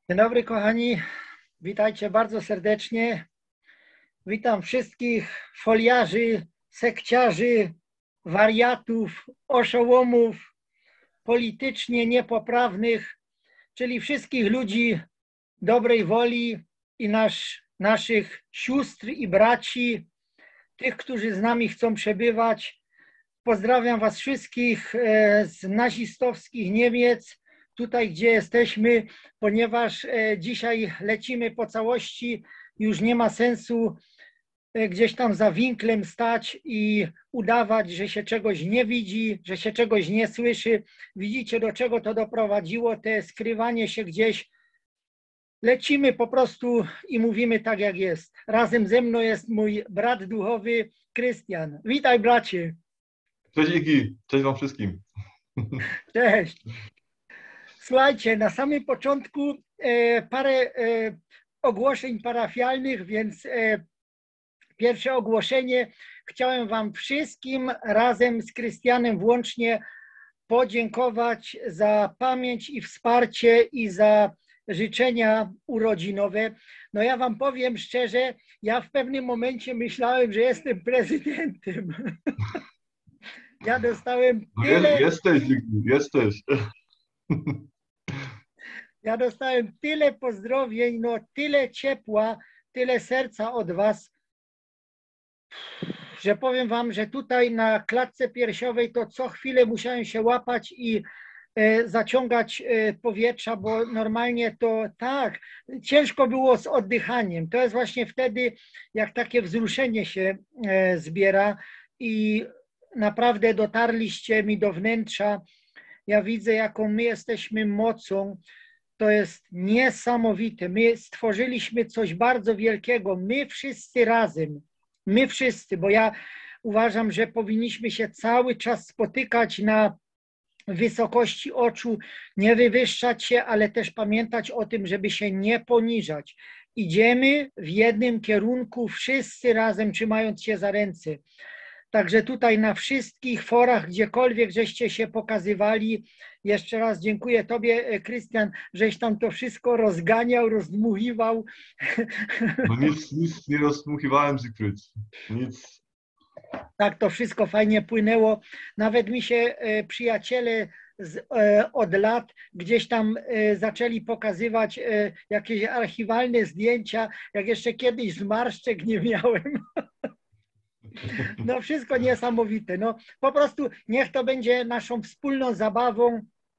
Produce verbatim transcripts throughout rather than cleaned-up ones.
Dzień dobry, kochani. Witajcie bardzo serdecznie. Witam wszystkich foliarzy, sekciarzy, wariatów, oszołomów, politycznie niepoprawnych, czyli wszystkich ludzi dobrej woli i nasz, naszych sióstr i braci, tych, którzy z nami chcą przebywać. Pozdrawiam was wszystkich z nazistowskich Niemiec, tutaj gdzie jesteśmy, ponieważ dzisiaj lecimy po całości, już nie ma sensu gdzieś tam za winklem stać i udawać, że się czegoś nie widzi, że się czegoś nie słyszy. Widzicie, do czego to doprowadziło, te skrywanie się gdzieś. Lecimy po prostu i mówimy tak, jak jest. Razem ze mną jest mój brat duchowy, Krystian. Witaj, bracie. Cześć Igi, cześć wam wszystkim. Cześć. Słuchajcie, na samym początku e, parę e, ogłoszeń parafialnych, więc e, pierwsze ogłoszenie. Chciałem wam wszystkim razem z Krystianem włącznie podziękować za pamięć i wsparcie i za życzenia urodzinowe. No ja wam powiem szczerze, ja w pewnym momencie myślałem, że jestem prezydentem. Ja dostałem tyle... Jesteś, Igi, jesteś. Ja dostałem tyle pozdrowień, no tyle ciepła, tyle serca od was, że powiem wam, że tutaj na klatce piersiowej to co chwilę musiałem się łapać i e, zaciągać e, powietrza, bo normalnie to tak, ciężko było z oddychaniem. To jest właśnie wtedy, jak takie wzruszenie się e, zbiera i naprawdę dotarliście mi do wnętrza. Ja widzę, jaką my jesteśmy mocą. To jest niesamowite. My stworzyliśmy coś bardzo wielkiego. My wszyscy razem. My wszyscy, bo ja uważam, że powinniśmy się cały czas spotykać na wysokości oczu, nie wywyższać się, ale też pamiętać o tym, żeby się nie poniżać. Idziemy w jednym kierunku, wszyscy razem trzymając się za ręce. Także tutaj na wszystkich forach, gdziekolwiek żeście się pokazywali, jeszcze raz dziękuję tobie, Krystian, żeś tam to wszystko rozganiał, rozdmuchiwał. No nic, nic nie rozmuchiwałem, Zygfryd. Nic. Tak, to wszystko fajnie płynęło. Nawet mi się przyjaciele z, od lat gdzieś tam zaczęli pokazywać jakieś archiwalne zdjęcia, jak jeszcze kiedyś zmarszczek nie miałem. No wszystko niesamowite. No po prostu niech to będzie naszą wspólną zabawą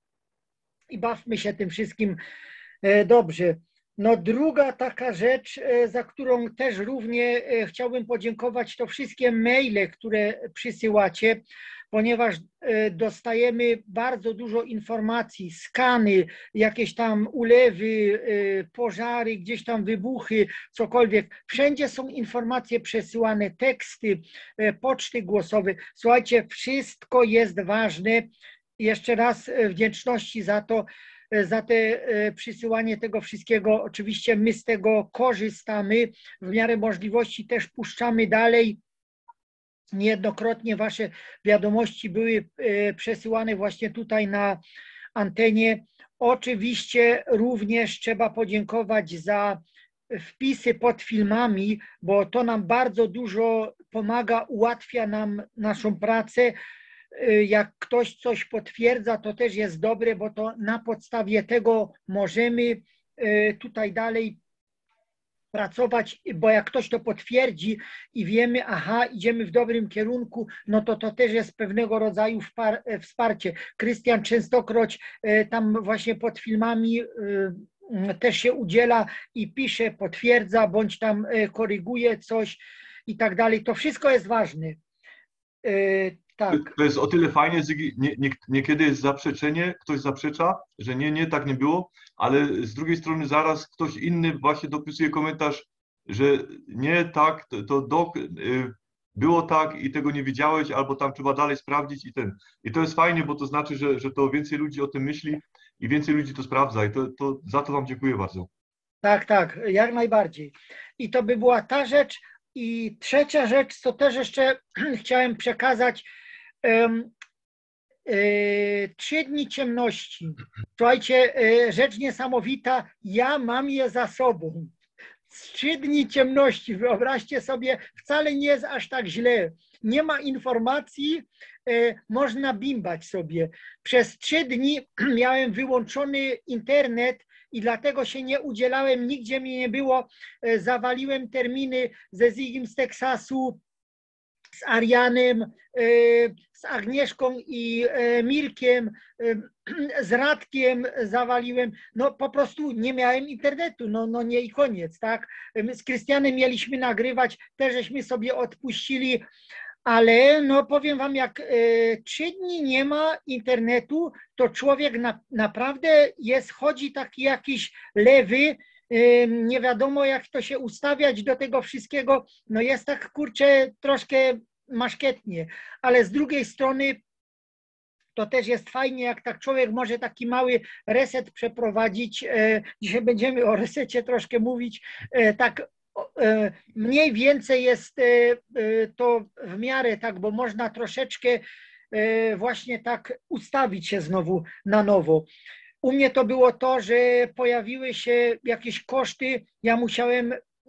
i bawmy się tym wszystkim dobrze. No druga taka rzecz, za którą też równie chciałbym podziękować, to wszystkie maile, które przysyłacie, ponieważ dostajemy bardzo dużo informacji, skany, jakieś tam ulewy, pożary, gdzieś tam wybuchy, cokolwiek. Wszędzie są informacje przesyłane, teksty, poczty głosowe. Słuchajcie, wszystko jest ważne. Jeszcze raz wdzięczności za to, za te przysyłanie tego wszystkiego. Oczywiście my z tego korzystamy, w miarę możliwości też puszczamy dalej. Niejednokrotnie wasze wiadomości były przesyłane właśnie tutaj na antenie. Oczywiście również trzeba podziękować za wpisy pod filmami, bo to nam bardzo dużo pomaga, ułatwia nam naszą pracę. Jak ktoś coś potwierdza, to też jest dobre, bo to na podstawie tego możemy tutaj dalej pracować, bo jak ktoś to potwierdzi i wiemy, aha, idziemy w dobrym kierunku, no to to też jest pewnego rodzaju wsparcie. Krystian częstokroć tam właśnie pod filmami też się udziela i pisze, potwierdza, bądź tam koryguje coś i tak dalej. To wszystko jest ważne. Tak. To jest o tyle fajnie, Zygi, nie, nie, niekiedy jest zaprzeczenie, ktoś zaprzecza, że nie, nie, tak nie było, ale z drugiej strony zaraz ktoś inny właśnie dopisuje komentarz, że nie, tak, to, to dok, y, było tak i tego nie wiedziałeś, albo tam trzeba dalej sprawdzić i ten. I to jest fajnie, bo to znaczy, że, że to więcej ludzi o tym myśli i więcej ludzi to sprawdza i to, to za to wam dziękuję bardzo. Tak, tak, jak najbardziej. I to by była ta rzecz. I trzecia rzecz, co też jeszcze chciałem przekazać, trzy dni ciemności. Słuchajcie, rzecz niesamowita, ja mam je za sobą. Trzy dni ciemności, wyobraźcie sobie, wcale nie jest aż tak źle. Nie ma informacji, można bimbać sobie. Przez trzy dni miałem wyłączony internet i dlatego się nie udzielałem, nigdzie mnie nie było. Zawaliłem terminy ze Zigim z Teksasu, z Arianem, z Agnieszką i Mirkiem, z Radkiem zawaliłem. No po prostu nie miałem internetu, no, no nie i koniec, tak? Z Krystianem mieliśmy nagrywać, też żeśmy sobie odpuścili, ale no powiem wam, jak trzy dni nie ma internetu, to człowiek na, naprawdę jest, chodzi taki jakiś lewy, nie wiadomo jak to się ustawiać do tego wszystkiego, no jest tak kurczę troszkę maszkietnie, ale z drugiej strony to też jest fajnie, jak tak człowiek może taki mały reset przeprowadzić. Dzisiaj będziemy o resecie troszkę mówić, tak mniej więcej jest to w miarę tak, bo można troszeczkę właśnie tak ustawić się znowu na nowo. U mnie to było to, że pojawiły się jakieś koszty, ja musiałem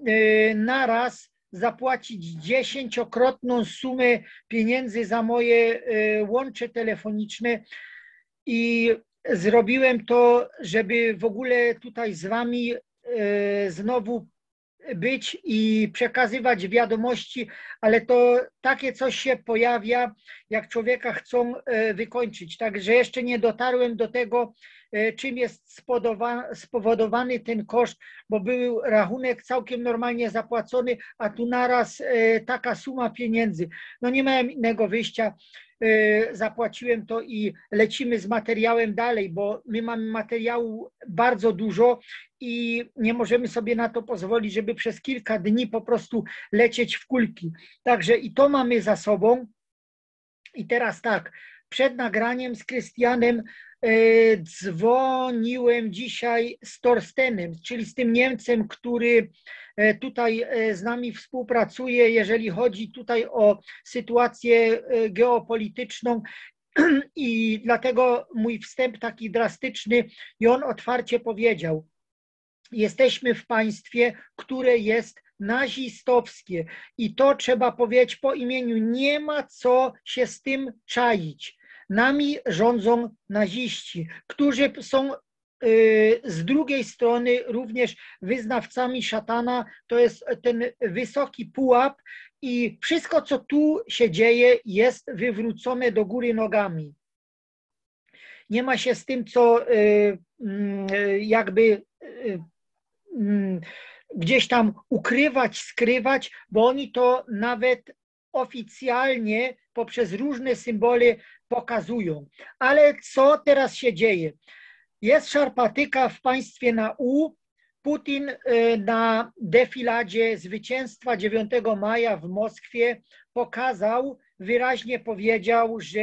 naraz zapłacić dziesięciokrotną sumę pieniędzy za moje łącze telefoniczne i zrobiłem to, żeby w ogóle tutaj z wami znowu być i przekazywać wiadomości, ale to takie coś się pojawia, jak człowieka chcą wykończyć. Także jeszcze nie dotarłem do tego, czym jest spowodowany ten koszt, bo był rachunek całkiem normalnie zapłacony, a tu naraz taka suma pieniędzy. No nie miałem innego wyjścia, zapłaciłem to i lecimy z materiałem dalej, bo my mamy materiału bardzo dużo i nie możemy sobie na to pozwolić, żeby przez kilka dni po prostu lecieć w kulki. Także i to mamy za sobą. I teraz tak, przed nagraniem z Krystianem dzwoniłem dzisiaj z Torstenem, czyli z tym Niemcem, który tutaj z nami współpracuje, jeżeli chodzi tutaj o sytuację geopolityczną i dlatego mój wstęp taki drastyczny i on otwarcie powiedział: jesteśmy w państwie, które jest nazistowskie i to trzeba powiedzieć po imieniu, nie ma co się z tym czaić. Nami rządzą naziści, którzy są z drugiej strony również wyznawcami szatana, to jest ten wysoki pułap i wszystko, co tu się dzieje, jest wywrócone do góry nogami. Nie ma się z tym, co jakby gdzieś tam ukrywać, skrywać, bo oni to nawet oficjalnie poprzez różne symbole pokazują. Ale co teraz się dzieje? Jest szarpatyka w państwie na U. Putin na defiladzie zwycięstwa dziewiątego maja w Moskwie pokazał, wyraźnie powiedział, że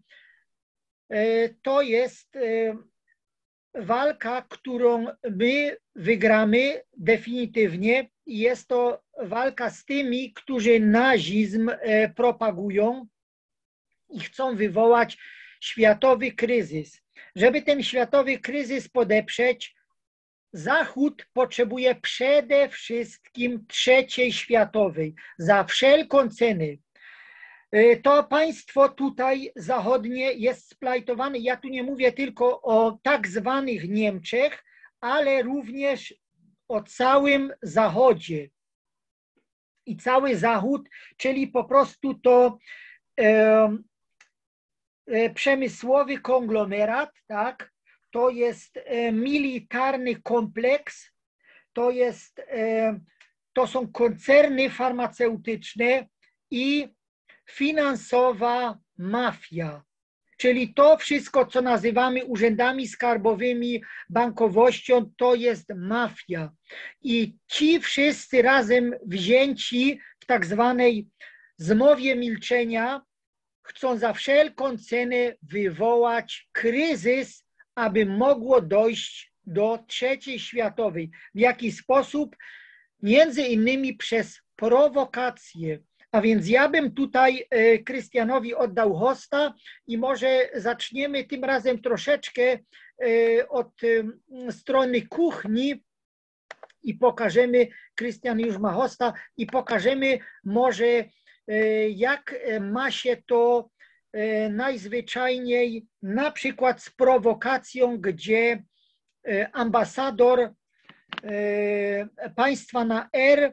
to jest walka, którą my wygramy definitywnie i jest to walka z tymi, którzy nazizm propagują i chcą wywołać światowy kryzys. Żeby ten światowy kryzys podeprzeć, Zachód potrzebuje przede wszystkim trzeciej światowej za wszelką cenę. To państwo tutaj zachodnie jest splajtowane. Ja tu nie mówię tylko o tak zwanych Niemczech, ale również o całym Zachodzie. I cały Zachód, czyli po prostu to e, e, przemysłowy konglomerat, tak? To jest e, militarny kompleks, to, jest, e, to są koncerny farmaceutyczne i finansowa mafia, czyli to wszystko, co nazywamy urzędami skarbowymi, bankowością, to jest mafia. I ci wszyscy razem wzięci w tak zwanej zmowie milczenia chcą za wszelką cenę wywołać kryzys, aby mogło dojść do trzeciej światowej. W jaki sposób? Między innymi przez prowokację. A więc ja bym tutaj Krystianowi oddał hosta i może zaczniemy tym razem troszeczkę od strony kuchni i pokażemy, Krystian już ma hosta, i pokażemy może jak ma się to najzwyczajniej, na przykład z prowokacją, gdzie ambasador państwa na R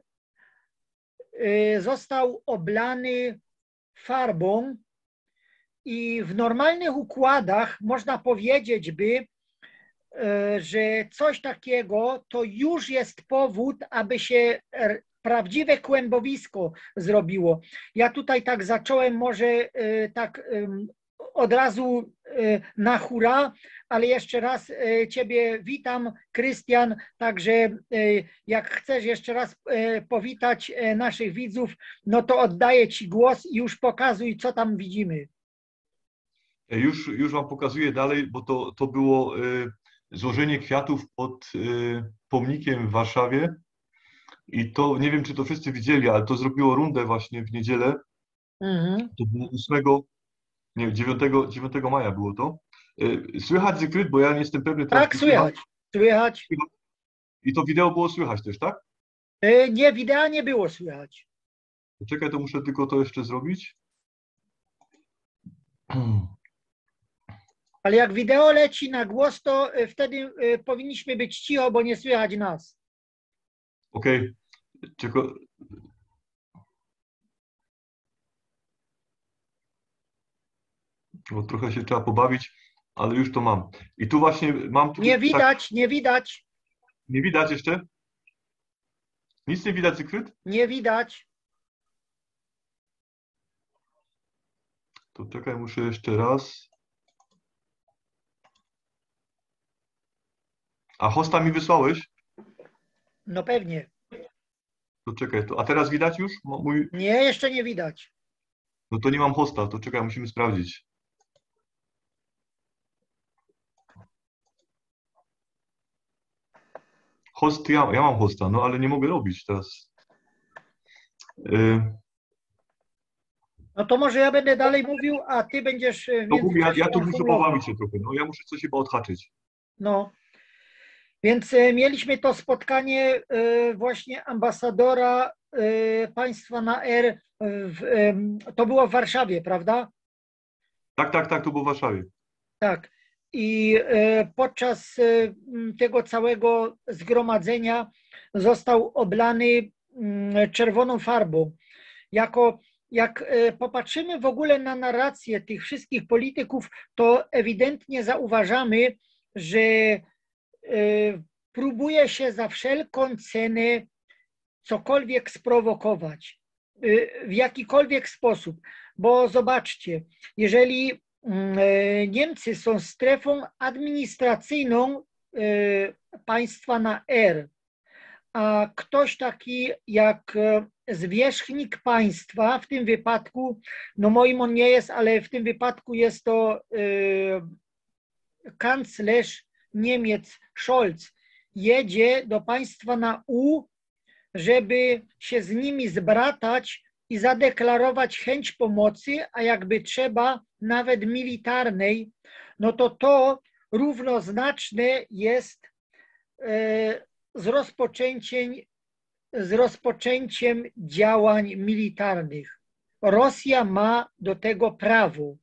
został oblany farbą i w normalnych układach można powiedzieć by, że coś takiego to już jest powód, aby się prawdziwe kłębowisko zrobiło. Ja tutaj tak zacząłem może tak od razu na hura, ale jeszcze raz Ciebie witam, Krystian, także jak chcesz jeszcze raz powitać naszych widzów, no to oddaję Ci głos i już pokazuj, co tam widzimy. Już, już Wam pokazuję dalej, bo to, to było złożenie kwiatów pod pomnikiem w Warszawie i to, nie wiem, czy to wszyscy widzieli, ale to zrobiło rundę właśnie w niedzielę. Mhm. To było ósmego, nie, dziewiątego maja było to. Słychać Zygfryd, bo ja nie jestem pewny. Tak, słychać, słychać. I to wideo było słychać też, tak? Nie, wideo nie było słychać. Czekaj, to muszę tylko to jeszcze zrobić. Ale jak wideo leci na głos, to wtedy powinniśmy być cicho, bo nie słychać nas. Okej. Okay. Tylko... Bo trochę się trzeba pobawić, ale już to mam. I tu właśnie mam... Tu, nie widać, tak... nie widać. Nie widać jeszcze? Nic nie widać, Zygfryd? Nie widać. To czekaj, muszę jeszcze raz. A hosta mi wysłałeś? No pewnie. To czekaj, to, a teraz widać już? Mój... Nie, jeszcze nie widać. No to nie mam hosta, to czekaj, musimy sprawdzić. Host, ja, ja mam hosta, no ale nie mogę robić teraz. Y... No to może ja będę dalej mówił, a ty będziesz... No mów, ja, ja tu muszę pobawić się trochę, no ja muszę coś chyba odhaczyć. No, więc mieliśmy to spotkanie właśnie ambasadora państwa na R, w, to było w Warszawie, prawda? Tak, tak, tak, to było w Warszawie. Tak. I podczas tego całego zgromadzenia został oblany czerwoną farbą. Jako, jak popatrzymy w ogóle na narrację tych wszystkich polityków, to ewidentnie zauważamy, że próbuje się za wszelką cenę cokolwiek sprowokować, w jakikolwiek sposób. Bo zobaczcie, jeżeli Niemcy są strefą administracyjną państwa na R, a ktoś taki jak zwierzchnik państwa, w tym wypadku, no moim on nie jest, ale w tym wypadku jest to kanclerz Niemiec Scholz, jedzie do państwa na U, żeby się z nimi zbratać i zadeklarować chęć pomocy, a jakby trzeba nawet militarnej, no to to równoznaczne jest z rozpoczęciem, z rozpoczęciem działań militarnych. Rosja ma do tego prawo.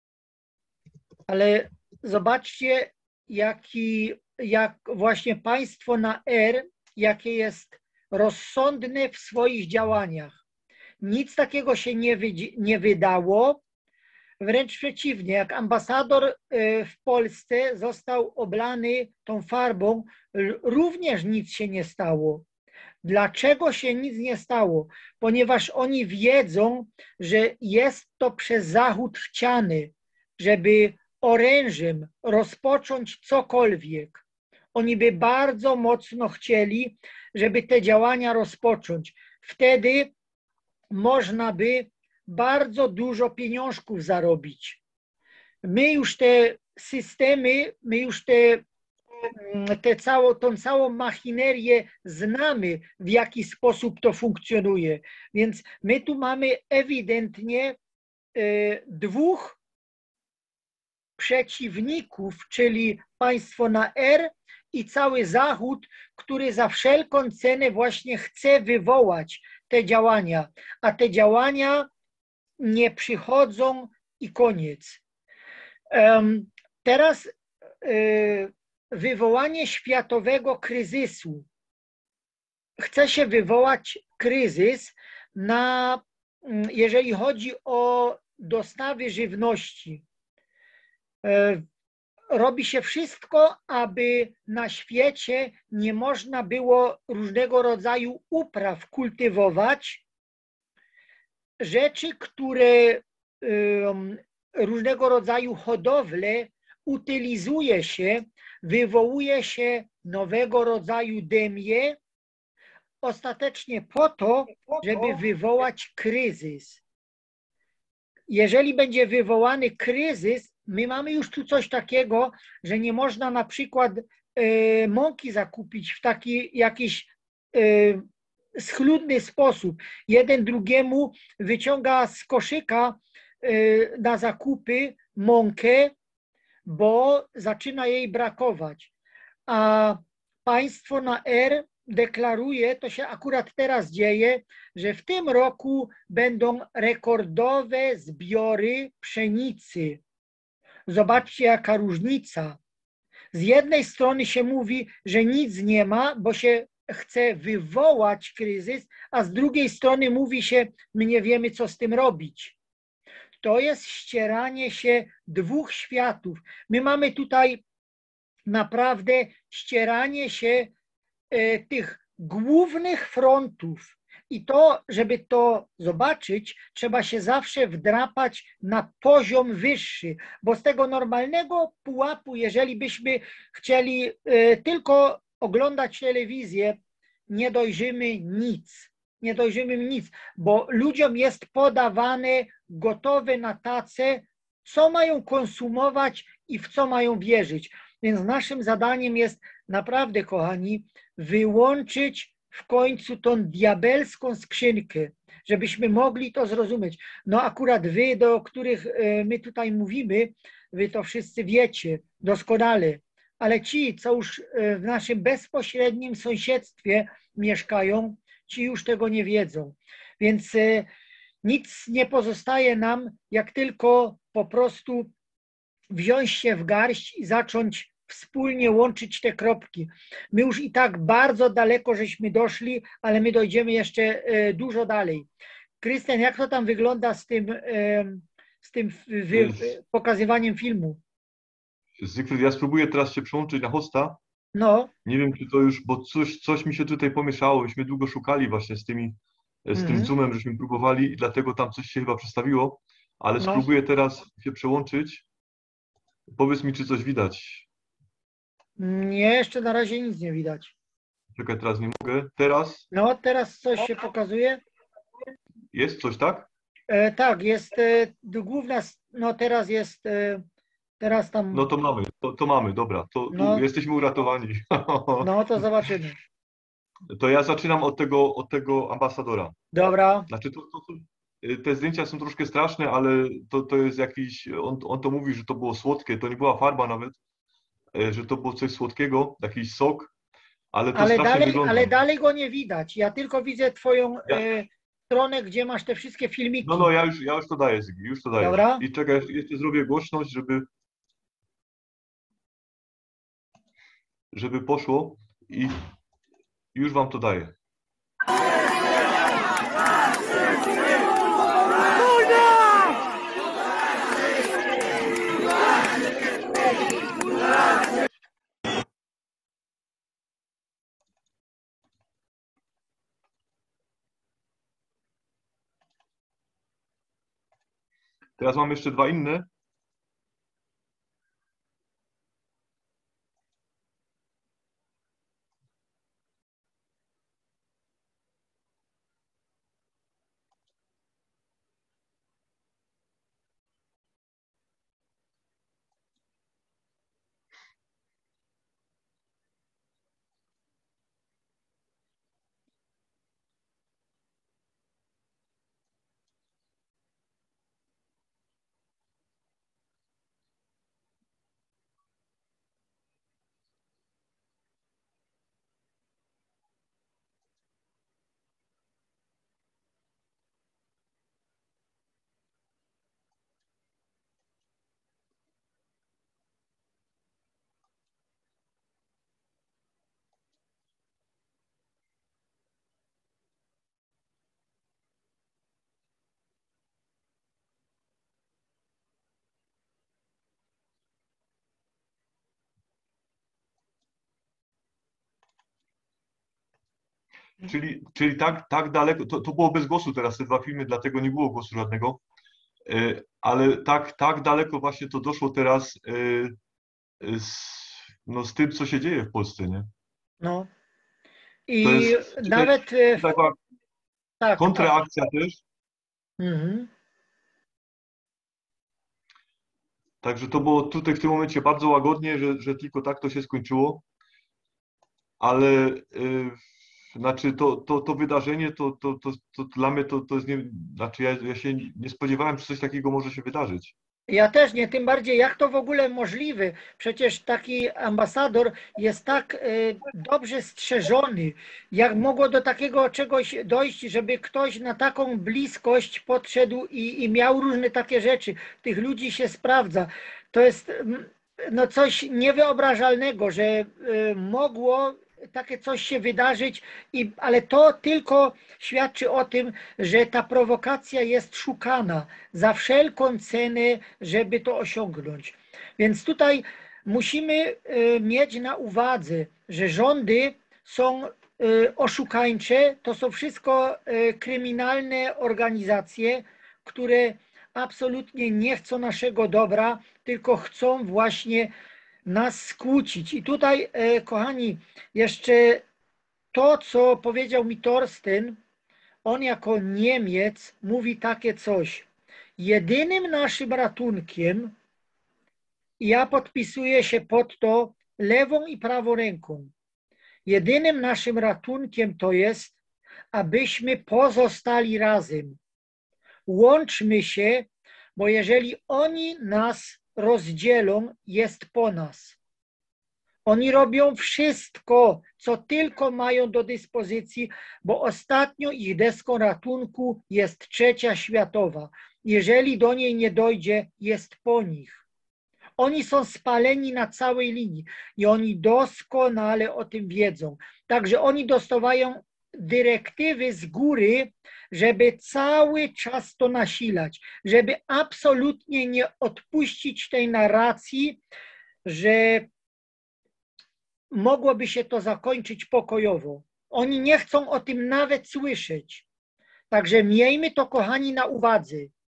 Ale zobaczcie, jaki, jak właśnie państwo na R, jakie jest rozsądne w swoich działaniach. Nic takiego się nie, nie wydało. Wręcz przeciwnie, jak ambasador w Polsce został oblany tą farbą, również nic się nie stało. Dlaczego się nic nie stało? Ponieważ oni wiedzą, że jest to przez Zachód chciane, żeby orężem rozpocząć cokolwiek. Oni by bardzo mocno chcieli, żeby te działania rozpocząć. Wtedy można by bardzo dużo pieniążków zarobić. My już te systemy, my już te tę całą, tą całą machinerię znamy, w jaki sposób to funkcjonuje. Więc my tu mamy ewidentnie y, dwóch przeciwników, czyli państwo na R i cały Zachód, który za wszelką cenę właśnie chce wywołać te działania, a te działania nie przychodzą i koniec. Um, teraz y, wywołanie światowego kryzysu. Chce się wywołać kryzys, na, jeżeli chodzi o dostawy żywności. Robi się wszystko, aby na świecie nie można było różnego rodzaju upraw kultywować, rzeczy, które różnego rodzaju hodowle utylizuje się, wywołuje się nowego rodzaju demię, ostatecznie po to, żeby wywołać kryzys. Jeżeli będzie wywołany kryzys, my mamy już tu coś takiego, że nie można na przykład e, mąki zakupić w taki jakiś e, schludny sposób. Jeden drugiemu wyciąga z koszyka e, na zakupy mąkę, bo zaczyna jej brakować. A państwo na R deklaruje, to się akurat teraz dzieje, że w tym roku będą rekordowe zbiory pszenicy. Zobaczcie, jaka różnica. Z jednej strony się mówi, że nic nie ma, bo się chce wywołać kryzys, a z drugiej strony mówi się, my nie wiemy, co z tym robić. To jest ścieranie się dwóch światów. My mamy tutaj naprawdę ścieranie się e, tych głównych frontów. I to, żeby to zobaczyć, trzeba się zawsze wdrapać na poziom wyższy, bo z tego normalnego pułapu, jeżeli byśmy chcieli e, tylko oglądać telewizję, nie dojrzymy nic. Nie dojrzymy nic, bo ludziom jest podawane gotowe na tacę, co mają konsumować i w co mają wierzyć. Więc naszym zadaniem jest naprawdę, kochani, wyłączyć w końcu tą diabelską skrzynkę, żebyśmy mogli to zrozumieć. No akurat wy, do których my tutaj mówimy, wy to wszyscy wiecie doskonale, ale ci, co już w naszym bezpośrednim sąsiedztwie mieszkają, ci już tego nie wiedzą. Więc nic nie pozostaje nam, jak tylko po prostu wziąć się w garść i zacząć wspólnie łączyć te kropki. My już i tak bardzo daleko żeśmy doszli, ale my dojdziemy jeszcze dużo dalej. Krystian, jak to tam wygląda z tym, z tym wy, pokazywaniem filmu? Zygfryd, ja spróbuję teraz się przełączyć na hosta. No. Nie wiem, czy to już, bo coś, coś mi się tutaj pomieszało. Myśmy długo szukali właśnie z tymi, z tym Mhm. zoomem, żeśmy próbowali i dlatego tam coś się chyba przestawiło, ale No. spróbuję teraz się przełączyć. Powiedz mi, czy coś widać. Nie, jeszcze na razie nic nie widać. Czekaj, teraz nie mogę. Teraz No, teraz coś się pokazuje. jest coś, tak? E, tak, jest e, główna, no teraz jest, e, teraz tam, No to mamy, to, to mamy, dobra. To no, tu jesteśmy uratowani. no to zobaczymy. To ja zaczynam od tego, od tego ambasadora. Dobra. Znaczy, to, to, te zdjęcia są troszkę straszne, ale to, to jest jakiś, on, on to mówi, że to było słodkie, to nie była farba nawet, że to było coś słodkiego, jakiś sok, ale to Ale strasznie dalej, wygląda. ale dalej go nie widać. Ja tylko widzę twoją Ja, e, stronę, gdzie masz te wszystkie filmiki. no, no, ja już, ja już to daję, Zygi, już to daję. Dobra. I czekaj, jeszcze zrobię głośność, żeby, żeby poszło i już wam to daję. Teraz mam jeszcze dwa inne. Czyli, czyli tak, tak daleko, to, to było bez głosu teraz, te dwa filmy, dlatego nie było głosu żadnego, e, ale tak, tak daleko właśnie to doszło teraz e, e, z, no, z tym, co się dzieje w Polsce, nie? No. To I jest tutaj, nawet e, w, tutaj była tak, tak. kontraakcja też, Mhm. także to było tutaj w tym momencie bardzo łagodnie, że, że tylko tak to się skończyło, ale e, znaczy to, to, to wydarzenie, to, to, to, to dla mnie to, to jest nie, znaczy ja, ja się nie spodziewałem, że coś takiego może się wydarzyć. Ja też nie, tym bardziej jak to w ogóle możliwe. Przecież taki ambasador jest tak e, dobrze strzeżony. Jak mogło do takiego czegoś dojść, żeby ktoś na taką bliskość podszedł i, i miał różne takie rzeczy. Tych ludzi się sprawdza. To jest mm, no coś niewyobrażalnego, że e, mogło takie coś się wydarzyć, i, ale to tylko świadczy o tym, że ta prowokacja jest szukana za wszelką cenę, żeby to osiągnąć. Więc tutaj musimy e, mieć na uwadze, że rządy są e, oszukańcze, to są wszystko e, kryminalne organizacje, które absolutnie nie chcą naszego dobra, tylko chcą właśnie nas skłócić. I tutaj, e, kochani, jeszcze to, co powiedział mi Torsten, on jako Niemiec mówi takie coś. Jedynym naszym ratunkiem, ja podpisuję się pod to lewą i prawą ręką, jedynym naszym ratunkiem to jest, abyśmy pozostali razem. Łączmy się, bo jeżeli oni nas rozdzielą, jest po nas. Oni robią wszystko, co tylko mają do dyspozycji, bo ostatnio ich deską ratunku jest trzecia światowa. Jeżeli do niej nie dojdzie, jest po nich. Oni są spaleni na całej linii i oni doskonale o tym wiedzą. Także oni dostawają dyrektywy z góry, żeby cały czas to nasilać, żeby absolutnie nie odpuścić tej narracji, że mogłoby się to zakończyć pokojowo. Oni nie chcą o tym nawet słyszeć. Także miejmy to, kochani, na uwadze.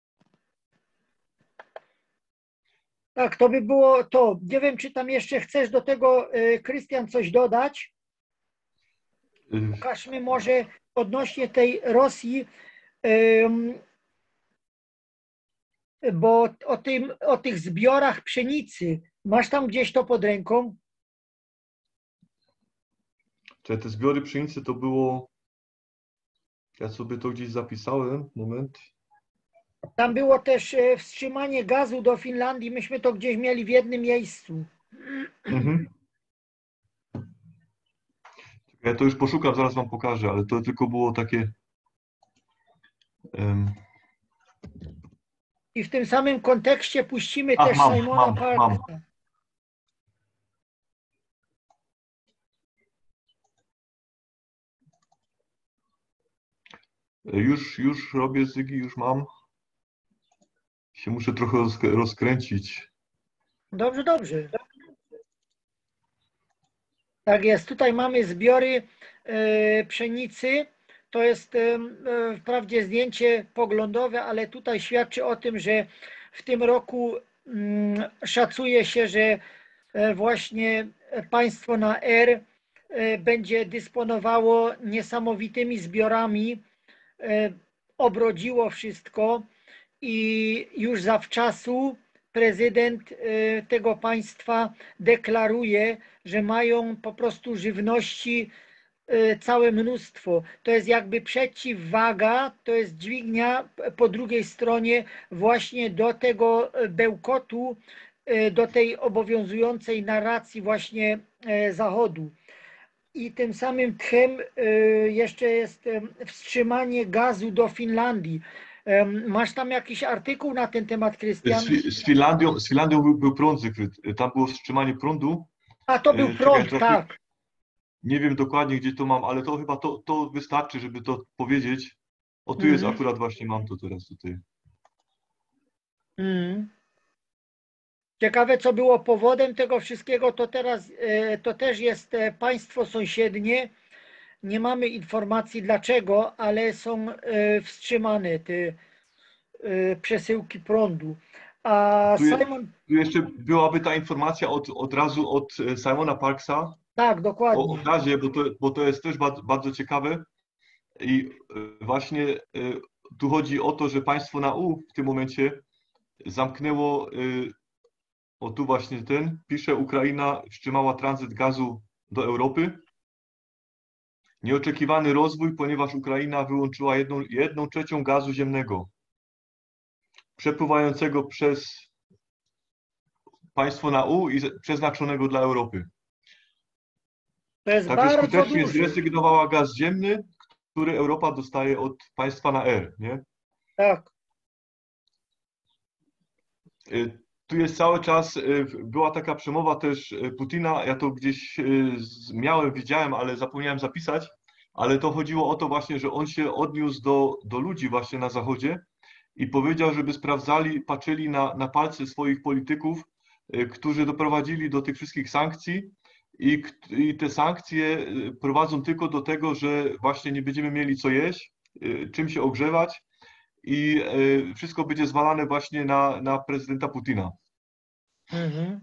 Tak, to by było to. Nie wiem, czy tam jeszcze chcesz do tego, Krystian, coś dodać? Pokażmy może odnośnie tej Rosji, bo o, tym, o tych zbiorach pszenicy. Masz tam gdzieś to pod ręką? Czy te zbiory pszenicy to było, ja sobie to gdzieś zapisałem, moment. Tam było też wstrzymanie gazu do Finlandii. Myśmy to gdzieś mieli w jednym miejscu. Mhm. Ja to już poszukam, zaraz wam pokażę, ale to tylko było takie... Um... I w tym samym kontekście puścimy A, też mam, Simona mam, Parkera. mam. Już, już robię, Zygi, już mam. Się muszę trochę rozkręcić. Dobrze, dobrze. Tak jest. Tutaj mamy zbiory e, pszenicy. To jest e, wprawdzie zdjęcie poglądowe, ale tutaj świadczy o tym, że w tym roku mm, szacuje się, że e, właśnie państwo na R e, będzie dysponowało niesamowitymi zbiorami, e, obrodziło wszystko i już zawczasu prezydent e, tego państwa deklaruje, że mają po prostu żywności e, całe mnóstwo. To jest jakby przeciwwaga, to jest dźwignia po drugiej stronie właśnie do tego bełkotu, e, do tej obowiązującej narracji właśnie e, Zachodu. I tym samym tchem e, jeszcze jest e, wstrzymanie gazu do Finlandii. E, Masz tam jakiś artykuł na ten temat, Krystian? Z, z Finlandią, z Finlandią był, był prąd wykryty. Tam było wstrzymanie prądu. A to był E, prąd, Czekaj, tak. nie wiem dokładnie, gdzie to mam, ale to chyba to, to wystarczy, żeby to powiedzieć. O, tu jest Mm. akurat właśnie, mam to teraz tutaj. Mm. Ciekawe, co było powodem tego wszystkiego, to teraz e, to też jest e, państwo sąsiednie, nie mamy informacji dlaczego, ale są e, wstrzymane te e, przesyłki prądu. A Tu, je, Simon, tu jeszcze byłaby ta informacja od, od razu od e, Simona Parksa tak, o, o dokładnie. gazie, bo to, bo to jest też bardzo, bardzo ciekawe. I e, właśnie e, tu chodzi o to, że państwo na U w tym momencie zamknęło, e, o tu właśnie ten, pisze, Ukraina wstrzymała tranzyt gazu do Europy. Nieoczekiwany rozwój, ponieważ Ukraina wyłączyła jedną, jedną trzecią gazu ziemnego przepływającego przez państwo na U i przeznaczonego dla Europy. To jest Także bardzo skutecznie dużo. zrezygnowała gaz ziemny, który Europa dostaje od państwa na R, nie? Tak. Y, Tu jest cały czas, y, była taka przemowa też y, Putina, ja to gdzieś y, z- miałem, widziałem, ale zapomniałem zapisać, ale to chodziło o to właśnie, że on się odniósł do, do ludzi właśnie na Zachodzie i powiedział, żeby sprawdzali, patrzyli na, na palce swoich polityków, y, którzy doprowadzili do tych wszystkich sankcji i, k- i te sankcje y, prowadzą tylko do tego, że właśnie nie będziemy mieli co jeść, y, czym się ogrzewać i y, wszystko będzie zwalane właśnie na, na prezydenta Putina. Mhm.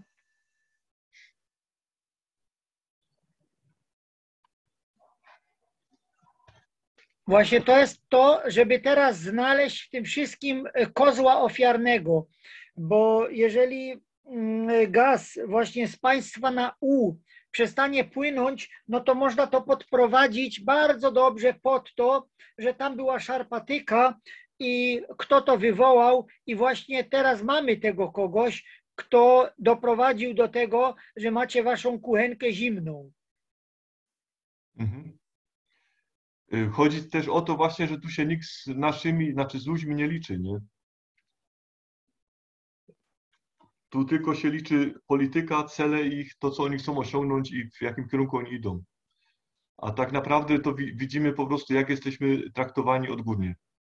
Właśnie to jest to, żeby teraz znaleźć w tym wszystkim e, kozła ofiarnego, bo jeżeli mm, gaz właśnie z państwa na U przestanie płynąć, no to można to podprowadzić bardzo dobrze pod to, że tam była szarpatyka i kto to wywołał i właśnie teraz mamy tego kogoś, kto doprowadził do tego, że macie waszą kuchenkę zimną. Mhm. Y, Chodzi też o to właśnie, że tu się nikt z naszymi, znaczy z ludźmi nie liczy, nie? Tu tylko się liczy polityka, cele ich, to co oni chcą osiągnąć i w jakim kierunku oni idą. A tak naprawdę to wi widzimy po prostu, jak jesteśmy traktowani odgórnie.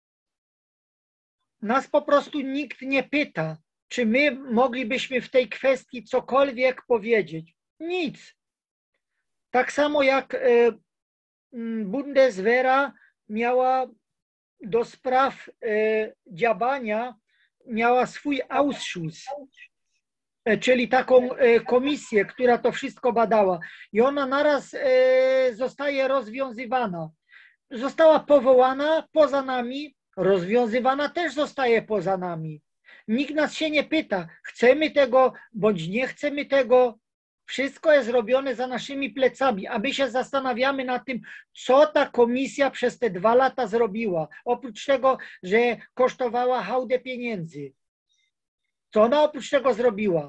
Nas po prostu nikt nie pyta, czy my moglibyśmy w tej kwestii cokolwiek powiedzieć. Nic. Tak samo jak e, mm, Bundeswehra miała do spraw e, dziabania, miała swój Ausschuss, e, czyli taką e, komisję, która to wszystko badała. I ona naraz e, zostaje rozwiązywana. Została powołana poza nami, rozwiązywana też zostaje poza nami. Nikt nas się nie pyta, chcemy tego bądź nie chcemy tego. Wszystko jest robione za naszymi plecami, a my się zastanawiamy nad tym, co ta komisja przez te dwa lata zrobiła. Oprócz tego, że kosztowała hałdę pieniędzy. Co ona oprócz tego zrobiła?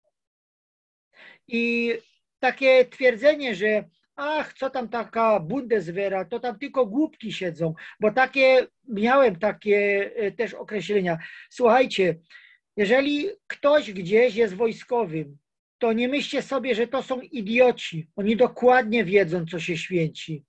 I takie twierdzenie, że ach, co tam taka Bundeswehra, to tam tylko głupki siedzą, bo takie, miałem takie e, też określenia. Słuchajcie, jeżeli ktoś gdzieś jest wojskowym, to nie myślcie sobie, że to są idioci. Oni dokładnie wiedzą, co się święci.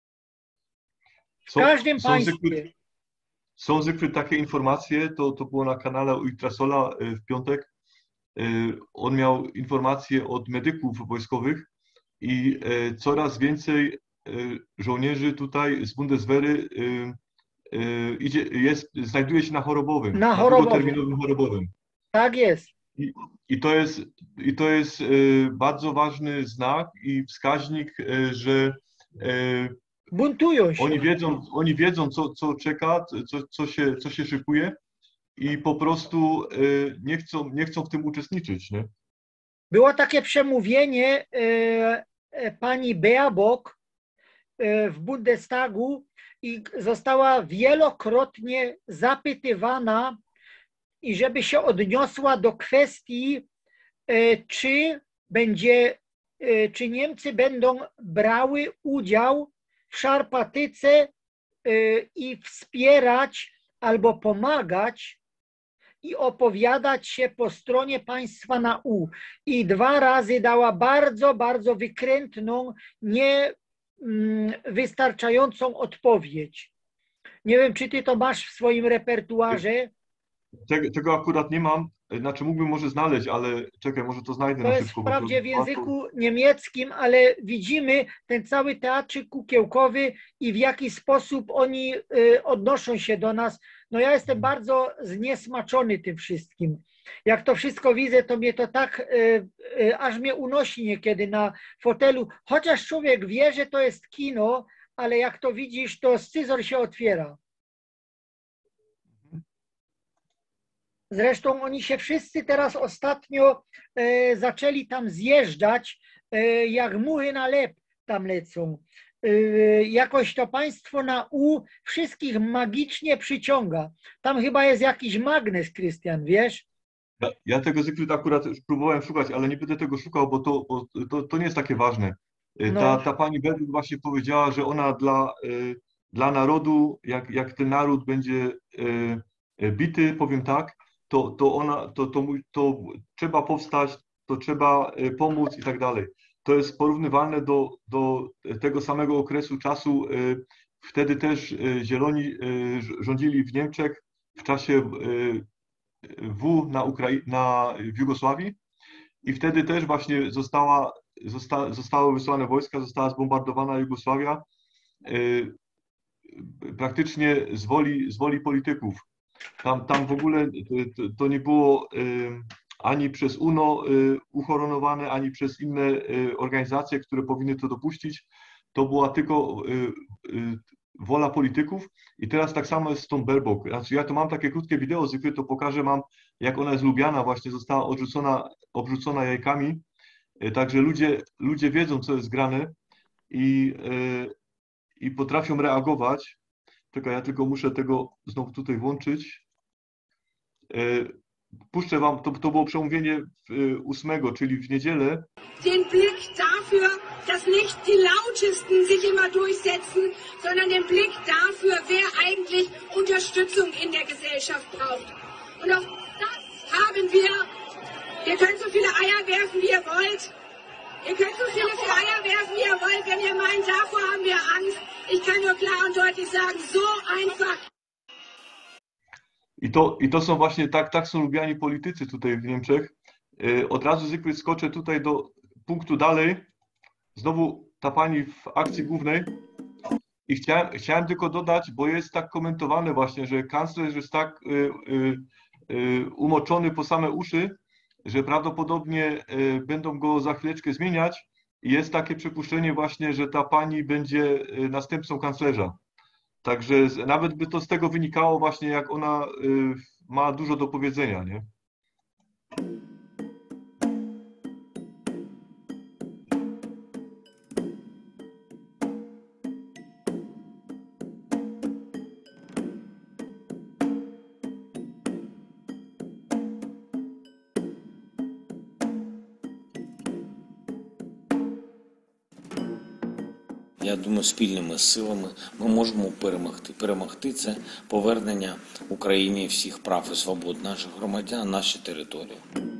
W Są, każdym są, zwykłe, państwie. są zwykłe takie informacje, to, to było na kanale Ultrasola y, w piątek. Y, On miał informacje od medyków wojskowych i y, coraz więcej y, żołnierzy tutaj z Bundeswehry y, y, idzie, jest, znajduje się na chorobowym, Na na chorobowym. długoterminowym chorobowym. Tak jest. I, i to jest, i to jest y, bardzo ważny znak i wskaźnik, y, że y, Buntują się. oni wiedzą, oni wiedzą co, co czeka, co, co, się, co się szykuje i po prostu y, nie chcą, nie chcą w tym uczestniczyć, nie? Było takie przemówienie e, e, pani Baerbock e, w Bundestagu i została wielokrotnie zapytywana i żeby się odniosła do kwestii, e, czy będzie, e, czy Niemcy będą brały udział w szarpatyce e, i wspierać albo pomagać i opowiadać się po stronie państwa na U. I dwa razy dała bardzo, bardzo wykrętną, nie mm, wystarczającą odpowiedź. Nie wiem, czy ty to masz w swoim repertuarze. Tego, tego akurat nie mam, znaczy mógłbym może znaleźć, ale czekaj, może to znajdę To na jest szybko. wprawdzie w to, języku niemieckim, ale widzimy ten cały teatrzyk kukiełkowy i w jaki sposób oni y, odnoszą się do nas. No ja jestem bardzo zniesmaczony tym wszystkim. Jak to wszystko widzę, to mnie to tak, y, y, aż mnie unosi niekiedy na fotelu. Chociaż człowiek wie, że to jest kino, ale jak to widzisz, to scyzor się otwiera. Zresztą oni się wszyscy teraz ostatnio e, zaczęli tam zjeżdżać, e, jak muchy na lep tam lecą. E, jakoś to państwo na U wszystkich magicznie przyciąga. Tam chyba jest jakiś magnes, Krystian, wiesz? Ja, ja tego Zygfryd akurat próbowałem szukać, ale nie będę tego szukał, bo to, bo to, to nie jest takie ważne. Ta, No. ta pani Berlin właśnie powiedziała, że ona dla, y, dla narodu, jak, jak ten naród będzie y, bity, powiem tak, to, to ona, to, to, to trzeba powstać, to trzeba pomóc i tak dalej. To jest porównywalne do, do tego samego okresu czasu. Y, wtedy też y, Zieloni y, rządzili w Niemczech w czasie y, W na Ukrai- na, w Jugosławii i wtedy też właśnie została, zosta, zostały wysłane wojska, została zbombardowana Jugosławia y, praktycznie z woli, z woli polityków. Tam, tam w ogóle to, to nie było y, ani przez U N O y, uhonorowane, ani przez inne y, organizacje, które powinny to dopuścić. To była tylko y, y, wola polityków i teraz tak samo jest z tą Baerbock. Znaczy ja tu mam takie krótkie wideo, zwykle to pokażę, mam jak ona jest lubiana, właśnie została odrzucona, obrzucona jajkami, także ludzie, ludzie wiedzą, co jest grane i, i potrafią reagować. Czekaj, ja tylko muszę tego znowu tutaj włączyć. Puszczę wam, to, to było przemówienie ósmego, czyli w niedzielę. Den Blick dafür, dass nicht die Lautesten sich immer durchsetzen, sondern den Blick dafür, wer eigentlich Unterstützung in der Gesellschaft braucht. Und auf das haben wir. Ihr könnt so viele Eier werfen, wie ihr wollt. Ihr könnt so viele Eier werfen, wie ihr wollt. Wenn ihr meint, davor haben wir Angst. Ich kann nur klar und deutlich sagen, so einfach. I to, I to są właśnie, tak, tak są lubiani politycy tutaj w Niemczech. Od razu zwykle skoczę tutaj do punktu dalej. Znowu ta pani w akcji głównej. I chciałem, chciałem tylko dodać, bo jest tak komentowane właśnie, że kanclerz jest tak y, y, y, umoczony po same uszy, że prawdopodobnie y, będą go za chwileczkę zmieniać. I jest takie przypuszczenie właśnie, że ta pani będzie y, następcą kanclerza. Także z, nawet by to z tego wynikało właśnie, jak ona y, ma dużo do powiedzenia, nie? Я думаю, спільними силами ми можемо перемогти. Перемогти – це повернення Україні всіх прав і свобод наших громадян, наші території.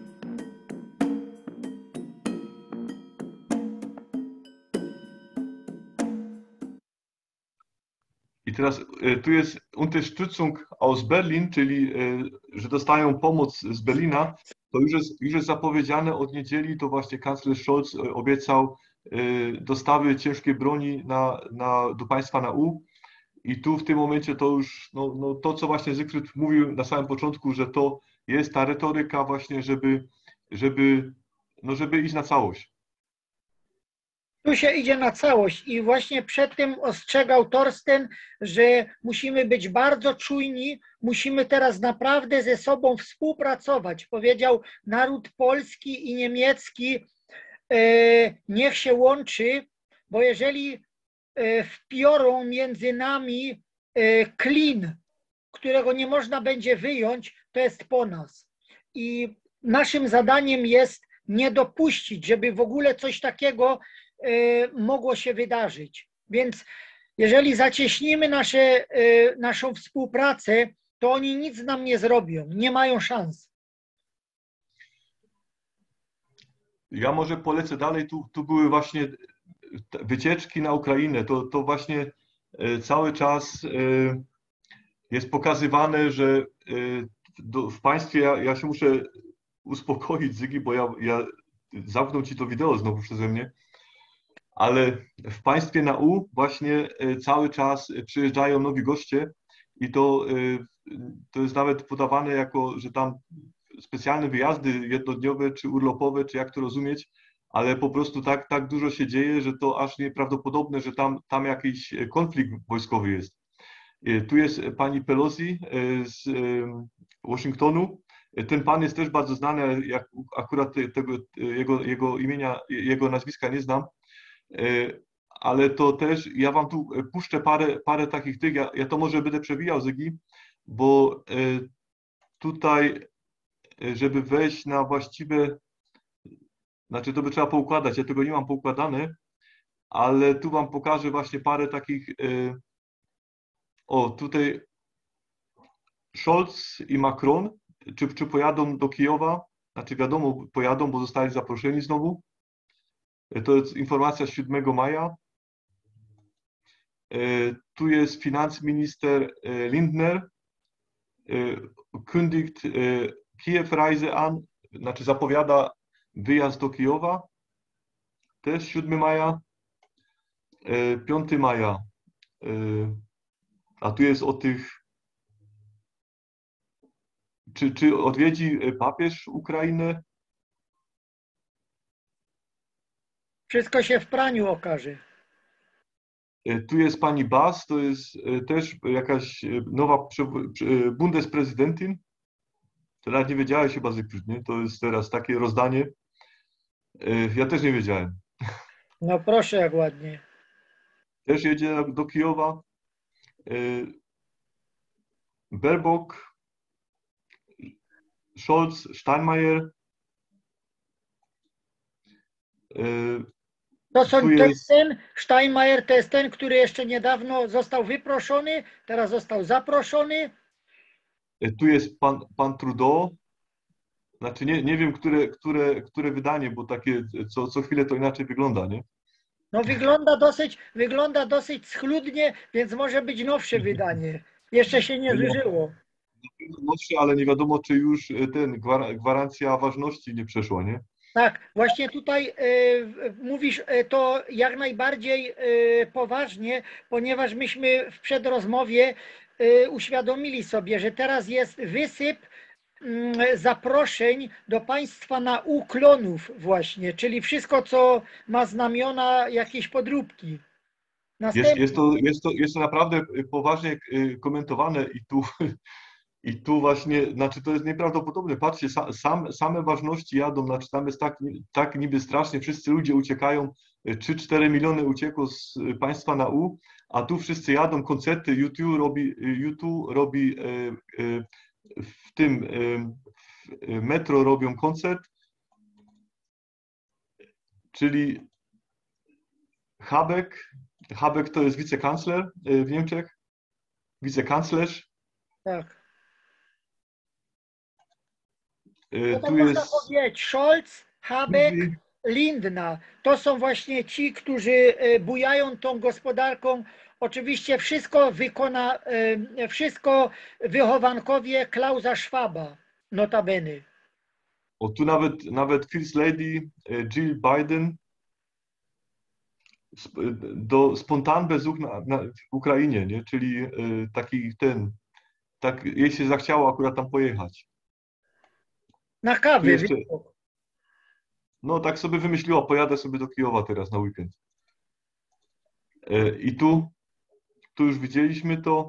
I teraz tu jest Unterstützung aus Berlin, czyli że dostają pomoc z Berlina. To już jest, już jest zapowiedziane od niedzieli, to właśnie kanclerz Scholz obiecał dostawy ciężkiej broni na, na, do państwa na U. I tu w tym momencie to już, no, no to co właśnie Zygfryd mówił na samym początku, że to jest ta retoryka właśnie, żeby, żeby, no żeby iść na całość. Tu się idzie na całość i właśnie przed tym ostrzegał Torsten, że musimy być bardzo czujni, musimy teraz naprawdę ze sobą współpracować. Powiedział, naród polski i niemiecki e, niech się łączy, bo jeżeli e, wpiorą między nami e, klin, którego nie można będzie wyjąć, to jest po nas. I naszym zadaniem jest nie dopuścić, żeby w ogóle coś takiego mogło się wydarzyć. Więc jeżeli zacieśnimy nasze, naszą współpracę, to oni nic nam nie zrobią, nie mają szans. Ja może polecę dalej, tu, tu były właśnie wycieczki na Ukrainę, to, to właśnie cały czas jest pokazywane, że do, w państwie, ja, ja się muszę uspokoić, Zygi, bo ja, ja zamknął ci to wideo znowu przeze mnie, ale w państwie na U właśnie cały czas przyjeżdżają nowi goście i to, to jest nawet podawane jako, że tam specjalne wyjazdy jednodniowe czy urlopowe, czy jak to rozumieć, ale po prostu tak, tak dużo się dzieje, że to aż nieprawdopodobne, że tam, tam jakiś konflikt wojskowy jest. Tu jest pani Pelosi z Waszyngtonu. Ten pan jest też bardzo znany, jak akurat tego, jego, jego imienia, jego nazwiska nie znam, ale to też, ja wam tu puszczę parę, parę takich tych, ja, ja to może będę przewijał, Zygi, bo tutaj, żeby wejść na właściwe, znaczy to by trzeba poukładać, ja tego nie mam poukładane, ale tu wam pokażę właśnie parę takich, o tutaj Scholz i Macron, czy, czy pojadą do Kijowa, znaczy wiadomo pojadą, bo zostali zaproszeni znowu. To jest informacja z siódmego maja. Tu jest Finanzminister Lindner, kündigt Kiew-Reise an, znaczy zapowiada wyjazd do Kijowa. Też siódmego maja. piątego maja. A tu jest o tych, czy, czy odwiedzi papież Ukrainę? Wszystko się w praniu okaże. Tu jest pani Bas, to jest też jakaś nowa bundesprezydentin. To nawet nie wiedziałeś chyba, nie? To jest teraz takie rozdanie. Ja też nie wiedziałem. No proszę, jak ładnie. Też jedzie do Kijowa. Baerbock, Scholz, Steinmeier. To, są, Tu to jest- jest ten, Steinmeier to jest ten, który jeszcze niedawno został wyproszony, teraz został zaproszony. Tu jest pan, pan Trudeau. Znaczy nie, nie wiem, które, które, które wydanie, bo takie co, co chwilę to inaczej wygląda, nie? No wygląda dosyć, wygląda dosyć schludnie, więc może być nowsze wydanie. Jeszcze się nie zużyło. Nowsze, ale nie wiadomo, czy już ten gwar- gwarancja ważności nie przeszła, nie? Tak, właśnie tutaj y, mówisz y, to jak najbardziej y, poważnie, ponieważ myśmy w przedrozmowie y, uświadomili sobie, że teraz jest wysyp y, zaproszeń do państwa na uklonów właśnie, czyli wszystko, co ma znamiona jakiejś podróbki. Jest, Następnie, jest, to, jest, to, jest to naprawdę poważnie komentowane i tu, i tu właśnie, znaczy to jest nieprawdopodobne. Patrzcie, sam, same ważności jadą, znaczy tam jest tak, tak niby strasznie, wszyscy ludzie uciekają, trzy cztery miliony uciekło z państwa na U, a tu wszyscy jadą, koncerty, YouTube robi, YouTube robi w tym w metro robią koncert, czyli Habeck, Habeck to jest wicekancler w Niemczech, wicekanclerz. tak. Tu No tak można jest powiedzieć, Scholz, Habeck, Lindner. To są właśnie ci, którzy bujają tą gospodarką. Oczywiście wszystko wykona, wszystko wychowankowie Klausa Schwaba, notabene. O, tu nawet, nawet First Lady Jill Biden do spontan besuch na, na, w Ukrainie, nie? Czyli taki ten, tak jej się zachciało akurat tam pojechać. Na kawy. Jeszcze, no tak sobie wymyśliła, pojadę sobie do Kijowa teraz na weekend. I tu, tu już widzieliśmy to.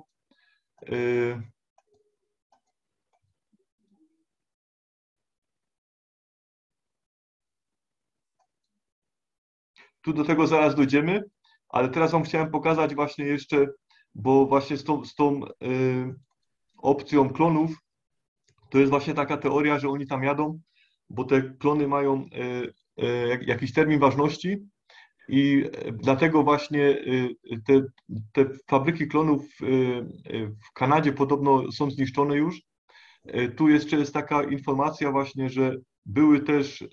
Tu do tego zaraz dojdziemy, ale teraz wam chciałem pokazać właśnie jeszcze, bo właśnie z tą, z tą opcją klonów, to jest właśnie taka teoria, że oni tam jadą, bo te klony mają jakiś termin ważności i dlatego właśnie te, te fabryki klonów w Kanadzie podobno są zniszczone już. Tu jeszcze jest taka informacja właśnie, że były też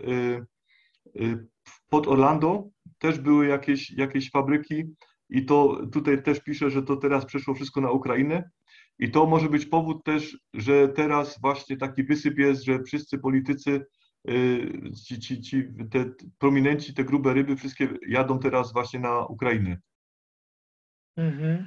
pod Orlando, też były jakieś, jakieś fabryki i to tutaj też pisze, że to teraz przeszło wszystko na Ukrainę. I to może być powód też, że teraz właśnie taki wysyp jest, że wszyscy politycy, ci, ci, ci te prominenci, te grube ryby, wszystkie jadą teraz właśnie na Ukrainę. Mhm.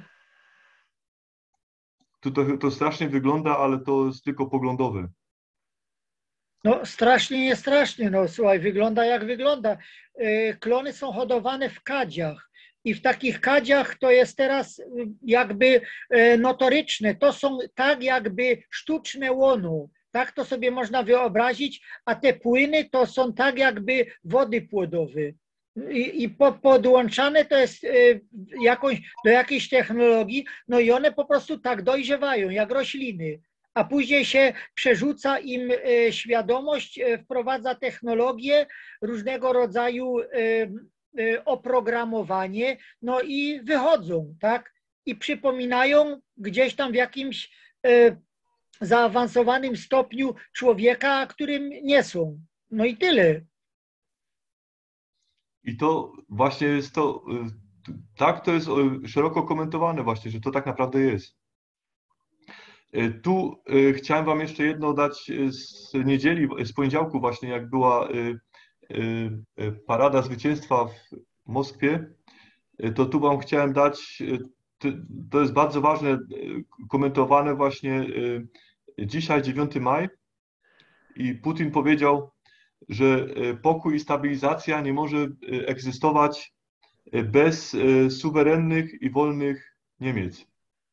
To, to, to strasznie wygląda, ale to jest tylko poglądowe. No strasznie, nie strasznie, no słuchaj, wygląda jak wygląda. Klony są hodowane w kadziach i w takich kadziach to jest teraz jakby notoryczne. To są tak jakby sztuczne łono. Tak to sobie można wyobrazić, a te płyny to są tak jakby wody płodowe. I, i po, podłączane to jest jakąś, do jakiejś technologii, no i one po prostu tak dojrzewają, jak rośliny. A później się przerzuca im świadomość, wprowadza technologię, różnego rodzaju oprogramowanie, no i wychodzą, tak? I przypominają gdzieś tam w jakimś zaawansowanym stopniu człowieka, którym nie są. No i tyle. I to właśnie jest to, tak to jest szeroko komentowane właśnie, że to tak naprawdę jest. Tu chciałem wam jeszcze jedno dać z niedzieli, z poniedziałku właśnie, jak była parada zwycięstwa w Moskwie, to tu wam chciałem dać, to jest bardzo ważne, komentowane właśnie dzisiaj, dziewiątego maja, i Putin powiedział, że pokój i stabilizacja nie może egzystować bez suwerennych i wolnych Niemiec.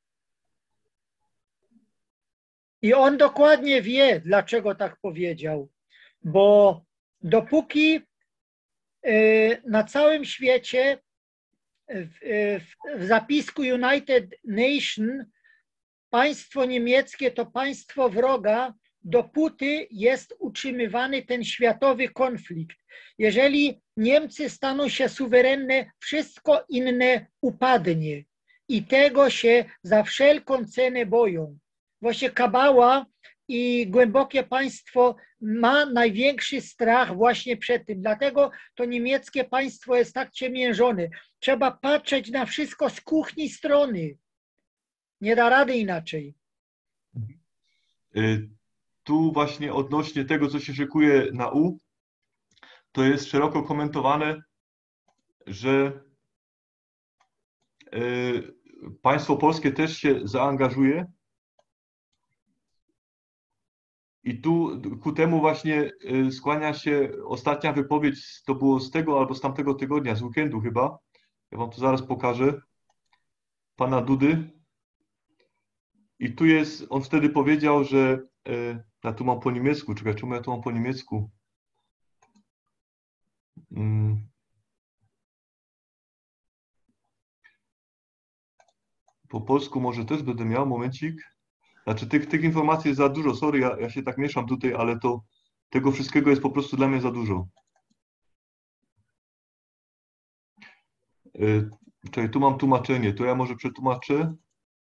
I on dokładnie wie, dlaczego tak powiedział, bo dopóki na całym świecie w, w zapisku United Nations państwo niemieckie to państwo wroga, dopóty jest utrzymywany ten światowy konflikt. Jeżeli Niemcy staną się suwerenne, wszystko inne upadnie i tego się za wszelką cenę boją. Właśnie kabała i głębokie państwo ma największy strach właśnie przed tym. Dlatego to niemieckie państwo jest tak ciemiężone. Trzeba patrzeć na wszystko z kuchni strony. Nie da rady inaczej. Tu właśnie odnośnie tego, co się szykuje na U, to jest szeroko komentowane, że państwo polskie też się zaangażuje. I tu ku temu właśnie skłania się ostatnia wypowiedź, to było z tego albo z tamtego tygodnia, z weekendu chyba. Ja wam to zaraz pokażę. Pana Dudy. I tu jest, on wtedy powiedział, że ja tu mam po niemiecku, czekaj, czemu ja tu mam po niemiecku? Hmm. Po polsku może też będę miał, momencik. Znaczy tych, tych informacji jest za dużo, sorry, ja, ja się tak mieszam tutaj, ale to tego wszystkiego jest po prostu dla mnie za dużo. Yy, czyli tu mam tłumaczenie, to ja może przetłumaczę.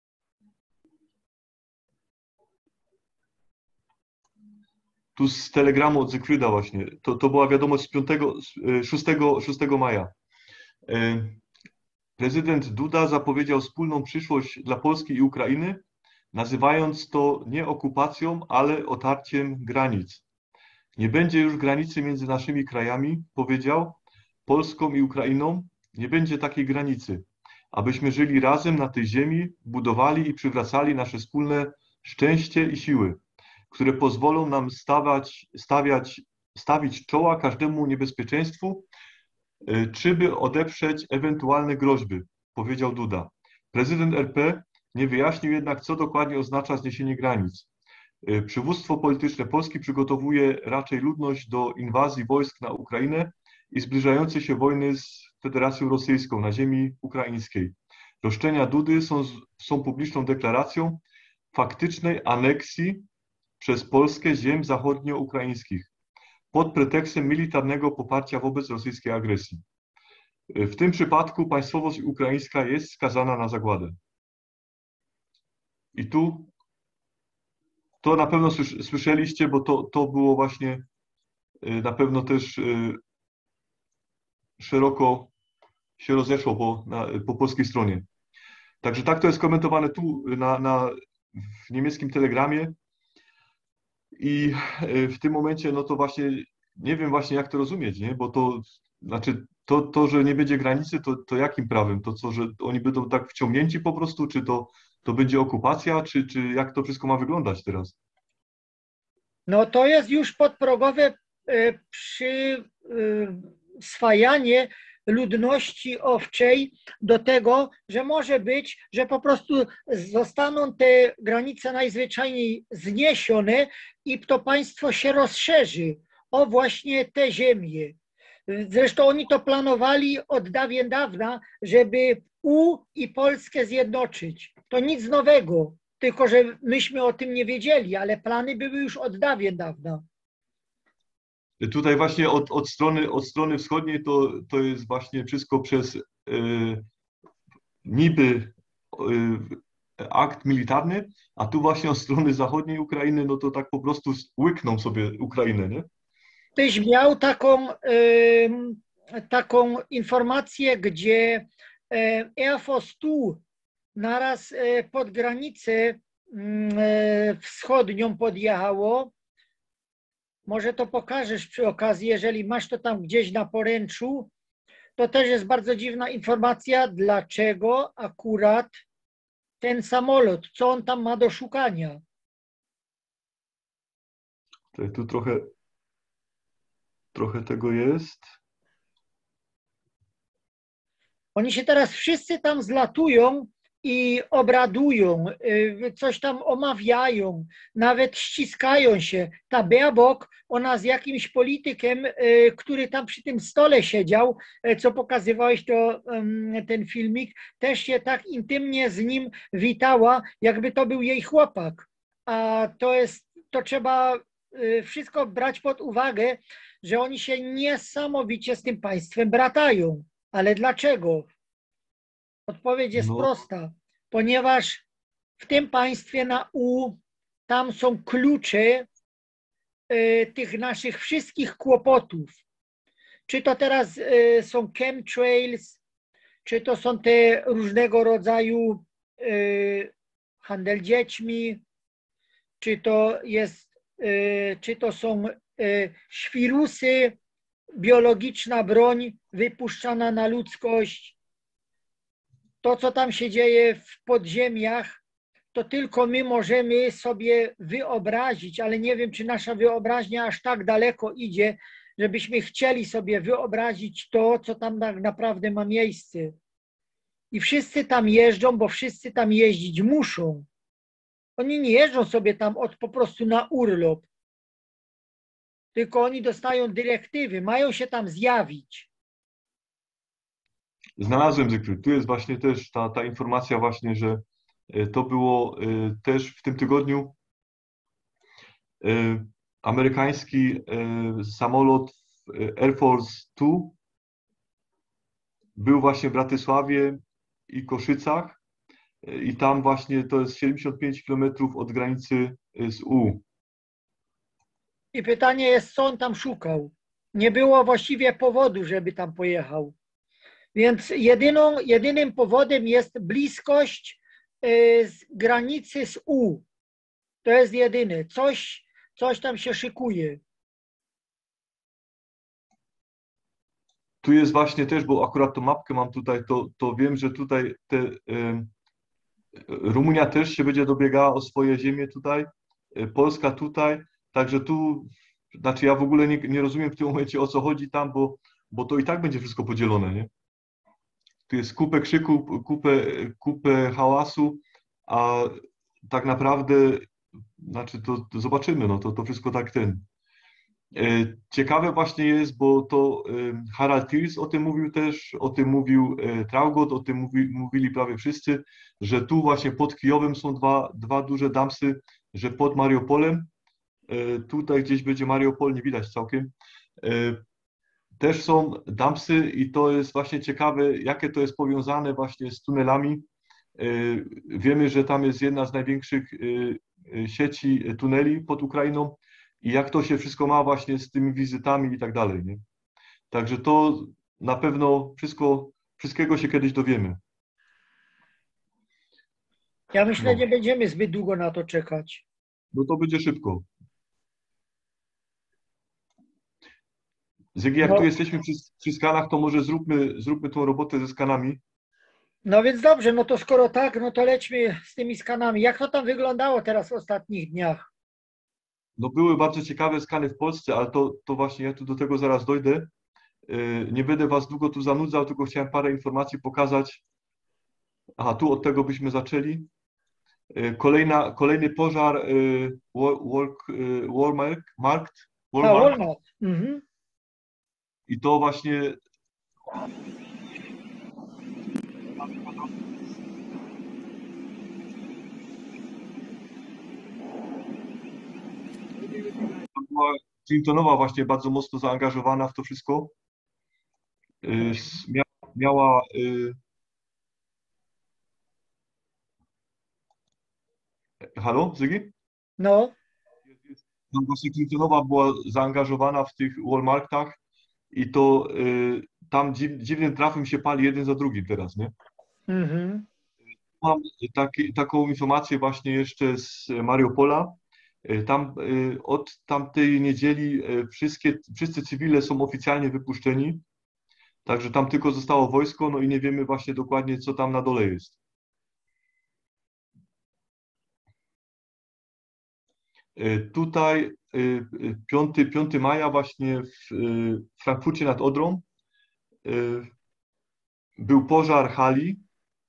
Tu z telegramu od Zygfryda właśnie, to, to była wiadomość z piątego, szóstego maja. Yy, prezydent Duda zapowiedział wspólną przyszłość dla Polski i Ukrainy, nazywając to nie okupacją, ale otarciem granic. Nie będzie już granicy między naszymi krajami, powiedział, Polską i Ukrainą. Nie będzie takiej granicy, abyśmy żyli razem na tej ziemi, budowali i przywracali nasze wspólne szczęście i siły, które pozwolą nam stawać, stawiać, stawić czoła każdemu niebezpieczeństwu, czy by odeprzeć ewentualne groźby, powiedział Duda. Prezydent R P nie wyjaśnił jednak, co dokładnie oznacza zniesienie granic. Przywództwo polityczne Polski przygotowuje raczej ludność do inwazji wojsk na Ukrainę i zbliżającej się wojny z Federacją Rosyjską na ziemi ukraińskiej. Roszczenia Dudy są, są publiczną deklaracją faktycznej aneksji przez Polskę ziem zachodnio-ukraińskich pod pretekstem militarnego poparcia wobec rosyjskiej agresji. W tym przypadku państwowość ukraińska jest skazana na zagładę. I tu to na pewno słyszeliście, bo to, to było właśnie na pewno też szeroko się rozeszło po, na, po polskiej stronie. Także tak to jest komentowane tu na, na w niemieckim telegramie i w tym momencie, no to właśnie nie wiem właśnie jak to rozumieć, nie? Bo to znaczy to, to że nie będzie granicy, to, to jakim prawem? To co, że oni będą tak wciągnięci po prostu, czy to, to będzie okupacja, czy, czy jak to wszystko ma wyglądać teraz? No to jest już podprogowe przyswajanie ludności owczej do tego, że może być, że po prostu zostaną te granice najzwyczajniej zniesione i to państwo się rozszerzy o właśnie te ziemie. Zresztą oni to planowali od dawien dawna, żeby U i Polskę zjednoczyć. To nic nowego, tylko że myśmy o tym nie wiedzieli, ale plany były już od dawien dawna. Tutaj właśnie od, od, strony, od strony wschodniej to, to jest właśnie wszystko przez y, niby y, akt militarny, a tu właśnie od strony zachodniej Ukrainy, no to tak po prostu łykną sobie Ukrainę, nie? Tyś miał taką, y, taką informację, gdzie y, Air Force tu naraz y, pod granicę y, wschodnią podjechało. Może to pokażesz przy okazji, jeżeli masz to tam gdzieś na poręczu. To też jest bardzo dziwna informacja, dlaczego akurat ten samolot, co on tam ma do szukania. Tu trochę, trochę tego jest. Oni się teraz wszyscy tam zlatują i obradują, coś tam omawiają, nawet ściskają się. Ta Baerbock, ona z jakimś politykiem, który tam przy tym stole siedział, co pokazywałeś to, ten filmik, też się tak intymnie z nim witała, jakby to był jej chłopak. A to jest, to trzeba wszystko brać pod uwagę, że oni się niesamowicie z tym państwem bratają. Ale dlaczego? Odpowiedź jest No. prosta, ponieważ w tym państwie na U tam są klucze y, tych naszych wszystkich kłopotów. Czy to teraz y, są chemtrails, czy to są te różnego rodzaju y, handel dziećmi, czy to jest, y, czy to są y, świrusy, biologiczna broń wypuszczana na ludzkość. To, co tam się dzieje w podziemiach, to tylko my możemy sobie wyobrazić, ale nie wiem, czy nasza wyobraźnia aż tak daleko idzie, żebyśmy chcieli sobie wyobrazić to, co tam tak naprawdę ma miejsce. I wszyscy tam jeżdżą, bo wszyscy tam jeździć muszą. Oni nie jeżdżą sobie tam od po prostu na urlop, tylko oni dostają dyrektywy, mają się tam zjawić. Znalazłem Zygfryd. Tu jest właśnie też ta, ta informacja właśnie, że to było też w tym tygodniu amerykański samolot Air Force dwa był właśnie w Bratysławie i Koszycach i tam właśnie to jest siedemdziesiąt pięć kilometrów od granicy z U. I pytanie jest, co on tam szukał. Nie było właściwie powodu, żeby tam pojechał. Więc jedyną, jedynym powodem jest bliskość y, z granicy z U. To jest jedyne. Coś, coś tam się szykuje. Tu jest właśnie też, bo akurat tą mapkę mam tutaj, to, to wiem, że tutaj te, y, Rumunia też się będzie dobiegała o swoje ziemię tutaj, y, Polska tutaj, także tu, znaczy ja w ogóle nie, nie rozumiem w tym momencie, o co chodzi tam, bo, bo to i tak będzie wszystko podzielone, nie? Tu jest kupę krzyku, kupę, kupę hałasu, a tak naprawdę, znaczy to, to zobaczymy, no to, to wszystko tak ten. Ciekawe właśnie jest, bo to Harald Tills o tym mówił też, o tym mówił Traugott, o tym mówi, mówili prawie wszyscy, że tu właśnie pod Kijowem są dwa, dwa duże damsy, że pod Mariupolem, tutaj gdzieś będzie Mariupol, nie widać całkiem, też są dumpsy i to jest właśnie ciekawe, jakie to jest powiązane właśnie z tunelami. Wiemy, że tam jest jedna z największych sieci tuneli pod Ukrainą i jak to się wszystko ma właśnie z tymi wizytami i tak dalej, nie? Także to na pewno wszystko, wszystkiego się kiedyś dowiemy. Ja myślę, No. nie będziemy zbyt długo na to czekać. No to będzie szybko. Zygi, jak No. tu jesteśmy przy, przy skanach, to może zróbmy, zróbmy tą robotę ze skanami. No więc dobrze, no to skoro tak, no to lećmy z tymi skanami. Jak to tam wyglądało teraz w ostatnich dniach? No były bardzo ciekawe skany w Polsce, ale to, to właśnie ja tu do tego zaraz dojdę. Yy, Nie będę Was długo tu zanudzał, tylko chciałem parę informacji pokazać. Aha, tu od tego byśmy zaczęli. Yy, Kolejna, kolejny pożar yy, Wal- Walk, yy, Walmart, Markt, A, Walmart. Walmart. Mhm. I to właśnie to była Clintonowa właśnie bardzo mocno zaangażowana w to wszystko. Yy, s- mia- Miała yy, halo, Zygi? No, No właśnie Clintonowa była zaangażowana w tych Walmartach i to y, tam dziw, dziwnym trafem się pali jeden za drugim teraz, nie? mhm. Mam taki, taką informację właśnie jeszcze z Mariupola. Y, Tam y, od tamtej niedzieli y, wszystkie, wszyscy cywile są oficjalnie wypuszczeni, także tam tylko zostało wojsko, no i nie wiemy właśnie dokładnie, co tam na dole jest. Y, Tutaj piątego maja właśnie w y, Frankfurcie nad Odrą y, był pożar hali.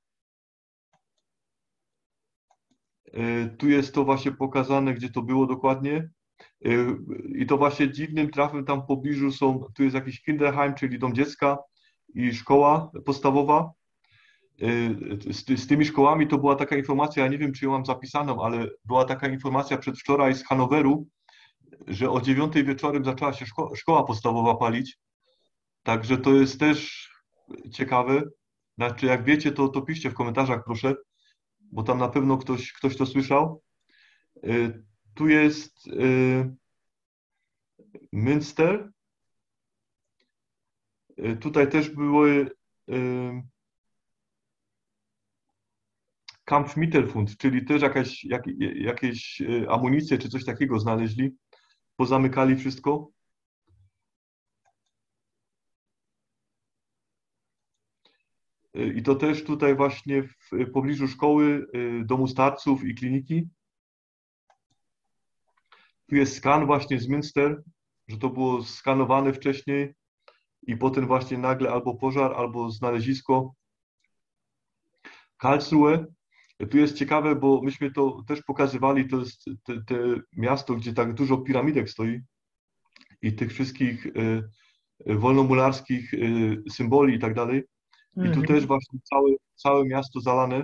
Y, Tu jest to właśnie pokazane, gdzie to było dokładnie. Y, I to właśnie dziwnym trafem tam w pobliżu są, tu jest jakiś Kinderheim, czyli dom dziecka i szkoła podstawowa. Y, Z, ty- z tymi szkołami to była taka informacja, ja nie wiem, czy ją mam zapisaną, ale była taka informacja przedwczoraj z Hanoweru, że o dziewiątej wieczorem zaczęła się szko szkoła podstawowa palić. Także to jest też ciekawe. Znaczy, jak wiecie, to, to piszcie w komentarzach, proszę, bo tam na pewno ktoś, ktoś to słyszał. Y, Tu jest y, Münster. Y, Tutaj też były y, Kampfmittelfund, czyli też jakaś, jak, jakieś y, amunicje czy coś takiego znaleźli. Pozamykali wszystko. Y, I to też tutaj właśnie w pobliżu szkoły, y, domu starców i kliniki. Tu jest skan właśnie z Münster, że to było skanowane wcześniej i potem właśnie nagle albo pożar, albo znalezisko. Karlsruhe. Tu jest ciekawe, bo myśmy to też pokazywali, to jest te, te miasto, gdzie tak dużo piramidek stoi i tych wszystkich y, y, wolnomularskich y, symboli i tak dalej. I tu Mhm. też właśnie całe, całe miasto zalane.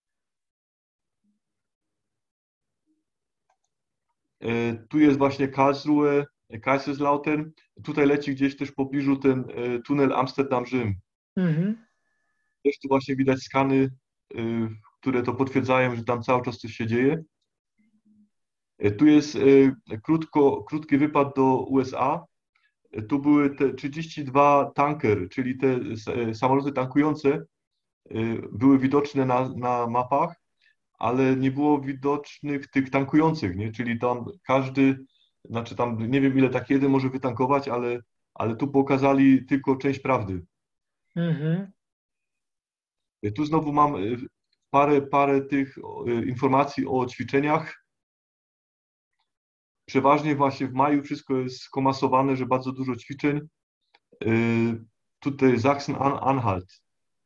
Y, Tu jest właśnie Karlsruhe, Kaiserslautern. Tutaj leci gdzieś też w pobliżu ten y, tunel Amsterdam-Rzym. Mhm. Też tu właśnie widać skany, y, które to potwierdzają, że tam cały czas coś się dzieje. Y, Tu jest y, krótko, krótki wypad do U S A. Y, Tu były te trzydzieści dwa tanker, czyli te s- y, samoloty tankujące, y, były widoczne na, na mapach, ale nie było widocznych tych tankujących, nie? Czyli tam każdy, znaczy tam nie wiem ile tak jeden może wytankować, ale, ale tu pokazali tylko część prawdy. Mhm. Y, Tu znowu mam y, parę, parę tych y, informacji o ćwiczeniach. Przeważnie właśnie w maju wszystko jest skomasowane, że bardzo dużo ćwiczeń. Y, Tutaj Sachsen-Anhalt.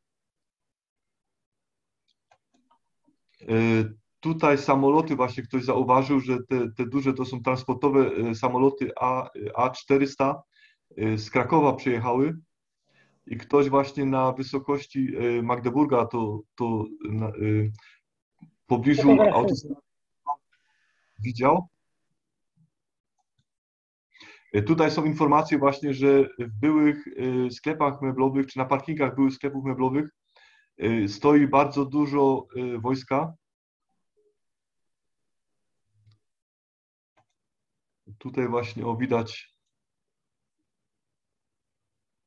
Y, Tutaj samoloty, właśnie ktoś zauważył, że te, te duże to są transportowe y, samoloty A, A czterysta y, z Krakowa przyjechały i ktoś właśnie na wysokości y, Magdeburga, to, to na, y, w pobliżu Fotografuję. autostrady widział. Y, Tutaj są informacje właśnie, że w byłych y, sklepach meblowych, czy na parkingach byłych sklepów meblowych y, stoi bardzo dużo y, wojska. Tutaj właśnie o widać.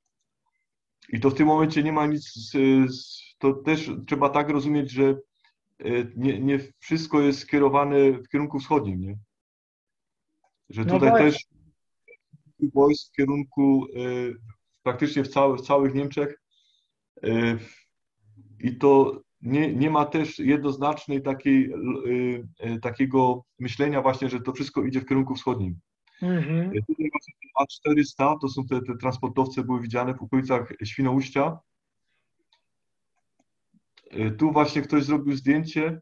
I to w tym momencie nie ma nic, z, z, to też trzeba tak rozumieć, że nie, nie wszystko jest skierowane w kierunku wschodnim, nie? Że No tutaj właśnie. też wojsk w kierunku praktycznie w, całe, w całych Niemczech i to nie, nie ma też jednoznacznej takiej, takiego myślenia właśnie, że to wszystko idzie w kierunku wschodnim. Mhm. Tutaj właśnie A czterysta, to są te, te transportowce, były widziane w okolicach Świnoujścia. Tu właśnie ktoś zrobił zdjęcie.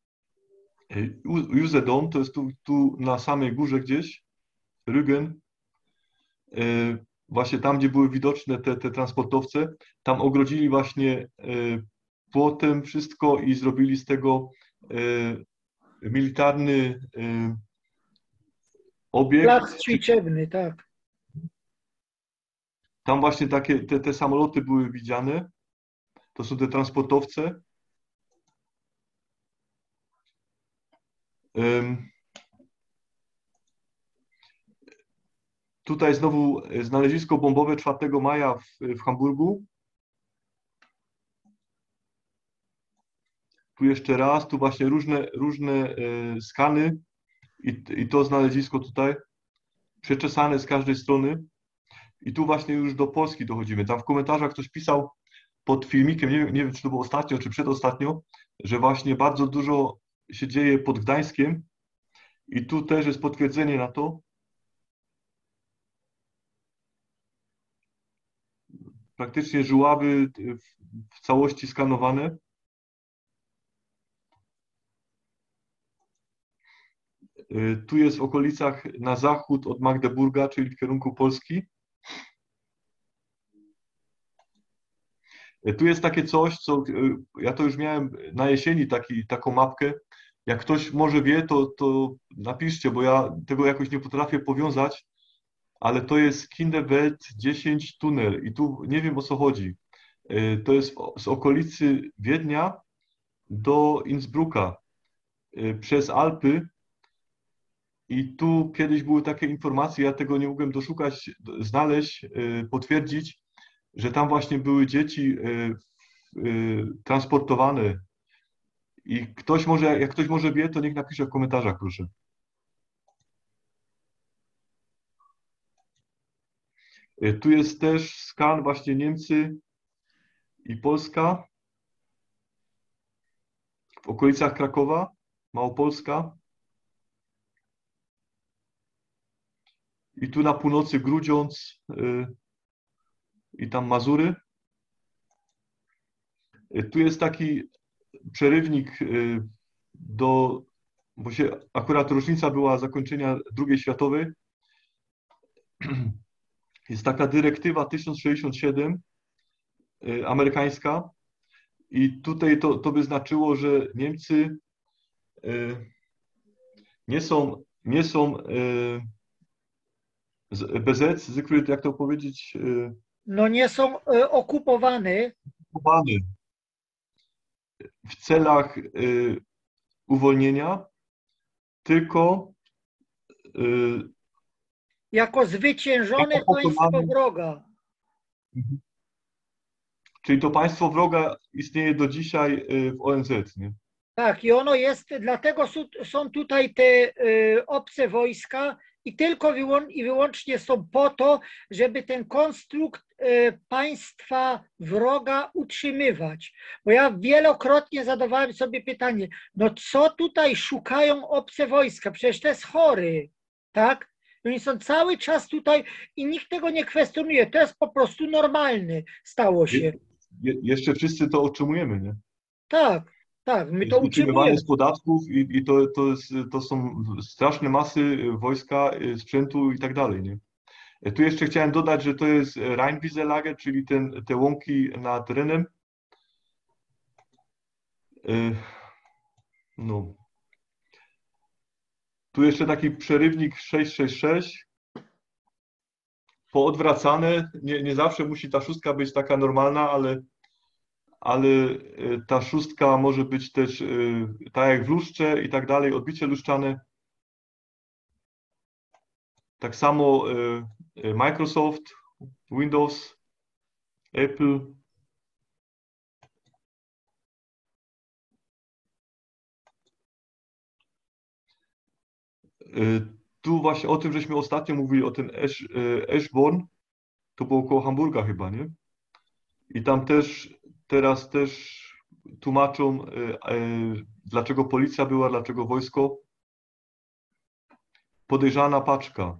Usedom, to jest tu, tu na samej górze gdzieś, Rügen. Właśnie tam, gdzie były widoczne te, te transportowce, tam ogrodzili właśnie płotem wszystko i zrobili z tego militarny obiekt. Plac ćwiczebny, tak. Tam właśnie takie te, te samoloty były widziane. To są te transportowce. Tutaj znowu znalezisko bombowe czwartego maja w, w Hamburgu. Tu jeszcze raz, tu właśnie różne, różne e, skany i, i to znalezisko tutaj przeczesane z każdej strony. I tu właśnie już do Polski dochodzimy. Tam w komentarzach ktoś pisał pod filmikiem, nie wiem, nie wiem czy to było ostatnio, czy przedostatnio, że właśnie bardzo dużo się dzieje pod Gdańskiem i tu też jest potwierdzenie na to. Praktycznie żuławy w całości skanowane. Tu jest w okolicach na zachód od Magdeburga, czyli w kierunku Polski. Tu jest takie coś, co ja to już miałem na jesieni taki, taką mapkę. Jak ktoś może wie, to, to napiszcie, bo ja tego jakoś nie potrafię powiązać, ale to jest Kinderwelt dziesięć tunel i tu nie wiem o co chodzi. To jest z okolicy Wiednia do Innsbrucka przez Alpy i tu kiedyś były takie informacje, ja tego nie mogłem doszukać, znaleźć, potwierdzić, że tam właśnie były dzieci transportowane i ktoś może, jak ktoś może wie, to niech napisze w komentarzach, proszę. Tu jest też skan właśnie Niemcy i Polska w okolicach Krakowa, Małopolska. I tu na północy Grudziądz i tam Mazury. Tu jest taki przerywnik do, bo się akurat rocznica była zakończenia drugiej światowej. Jest taka dyrektywa tysiąc sześćdziesiąt siedem amerykańska i tutaj to, to by znaczyło, że Niemcy nie są, nie są B Z, zwykle jak to powiedzieć? No nie są e, okupowane. Okupowane w celach y, uwolnienia, tylko y, Jako zwyciężone jako państwo pokonane. wroga. Mhm. Czyli to państwo wroga istnieje do dzisiaj y, w O N Z, nie? Tak, i ono jest, dlatego są tutaj te y, obce wojska i tylko wyłą i wyłącznie są po to, żeby ten konstrukt y, państwa wroga utrzymywać. Bo ja wielokrotnie zadawałem sobie pytanie, no co tutaj szukają obce wojska? Przecież to jest chory, tak? Oni są cały czas tutaj i nikt tego nie kwestionuje. To jest po prostu normalne, stało się. Je, je, jeszcze wszyscy to otrzymujemy, nie? Tak, tak, my to utrzymywane utrzymujemy. z podatków i, i to, to, jest, to są straszne masy wojska, sprzętu i tak dalej, nie? Tu jeszcze chciałem dodać, że to jest Rheinwieselager, czyli ten, te łąki nad Renem. No. Tu jeszcze taki przerywnik sześć sześć sześć. Poodwracane. Nie, nie zawsze musi ta szóstka być taka normalna, ale, ale ta szóstka może być też tak jak w lustrze i tak dalej, odbicie lustrzane. Tak samo Microsoft, Windows, Apple. Tu właśnie o tym, żeśmy ostatnio mówili, o ten Esch, Eschborn, to było koło Hamburga chyba, nie? I tam też, teraz też tłumaczą, dlaczego policja była, dlaczego wojsko. Podejrzana paczka.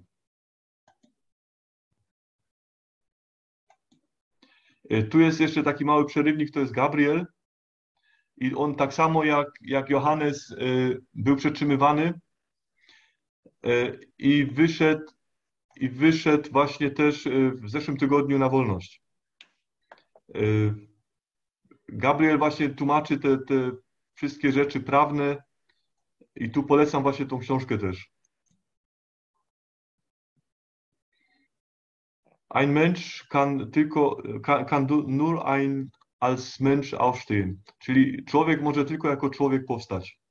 Tu jest jeszcze taki mały przerywnik, to jest Gabriel. I on tak samo jak, jak Johannes był przetrzymywany i wyszedł, i wyszedł właśnie też w zeszłym tygodniu na wolność. Gabriel właśnie tłumaczy te, te wszystkie rzeczy prawne i tu polecam właśnie tą książkę też. Ein Mensch kann tylko, kann, kann nur ein als Mensch aufstehen. Czyli człowiek może tylko jako człowiek powstać.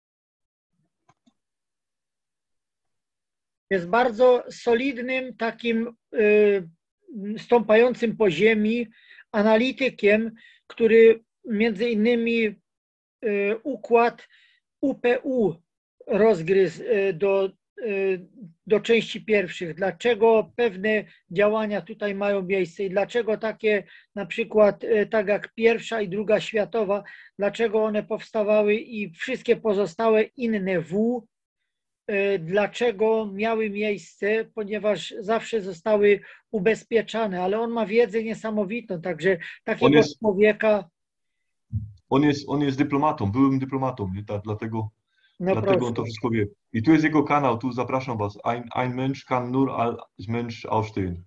Jest bardzo solidnym, takim y, stąpającym po ziemi analitykiem, który między innymi y, układ U P U rozgryzł y, do, y, do części pierwszych. Dlaczego pewne działania tutaj mają miejsce i dlaczego takie na przykład y, tak jak pierwsza i druga światowa, dlaczego one powstawały i wszystkie pozostałe inne W, dlaczego miały miejsce, ponieważ zawsze zostały ubezpieczane, ale on ma wiedzę niesamowitą, także takiego On jest, człowieka... On jest, on jest dyplomatą, byłym dyplomatą, nie? Ta, dlatego, No dlatego on to wszystko wie. I tu jest jego kanał, tu zapraszam was. Ein, ein Mensch kann nur als Mensch aufstehen.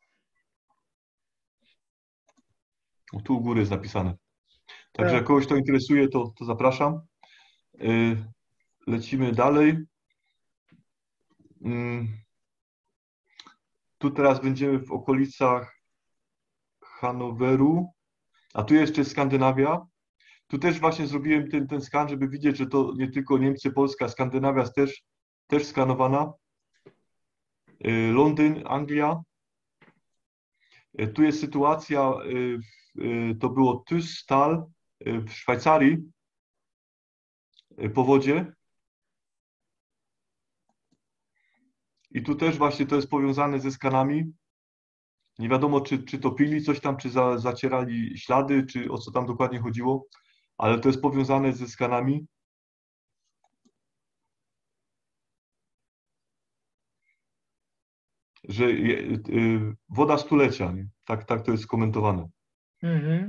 O, tu u góry jest napisane. Także Tak. jak kogoś to interesuje, to, to zapraszam. Yy, lecimy dalej. Tu teraz będziemy w okolicach Hanoweru, a tu jeszcze Skandynawia. Tu też właśnie zrobiłem ten, ten skan, żeby widzieć, że to nie tylko Niemcy, Polska, Skandynawia jest też, też skanowana. Londyn, Anglia. Tu jest sytuacja, to było Tüstal w Szwajcarii, powodzie. I tu też właśnie to jest powiązane ze skanami. Nie wiadomo, czy, czy topili coś tam, czy za, zacierali ślady, czy o co tam dokładnie chodziło, ale to jest powiązane ze skanami. Że je, y, woda stulecia, nie? Tak, tak to jest skomentowane. Mhm.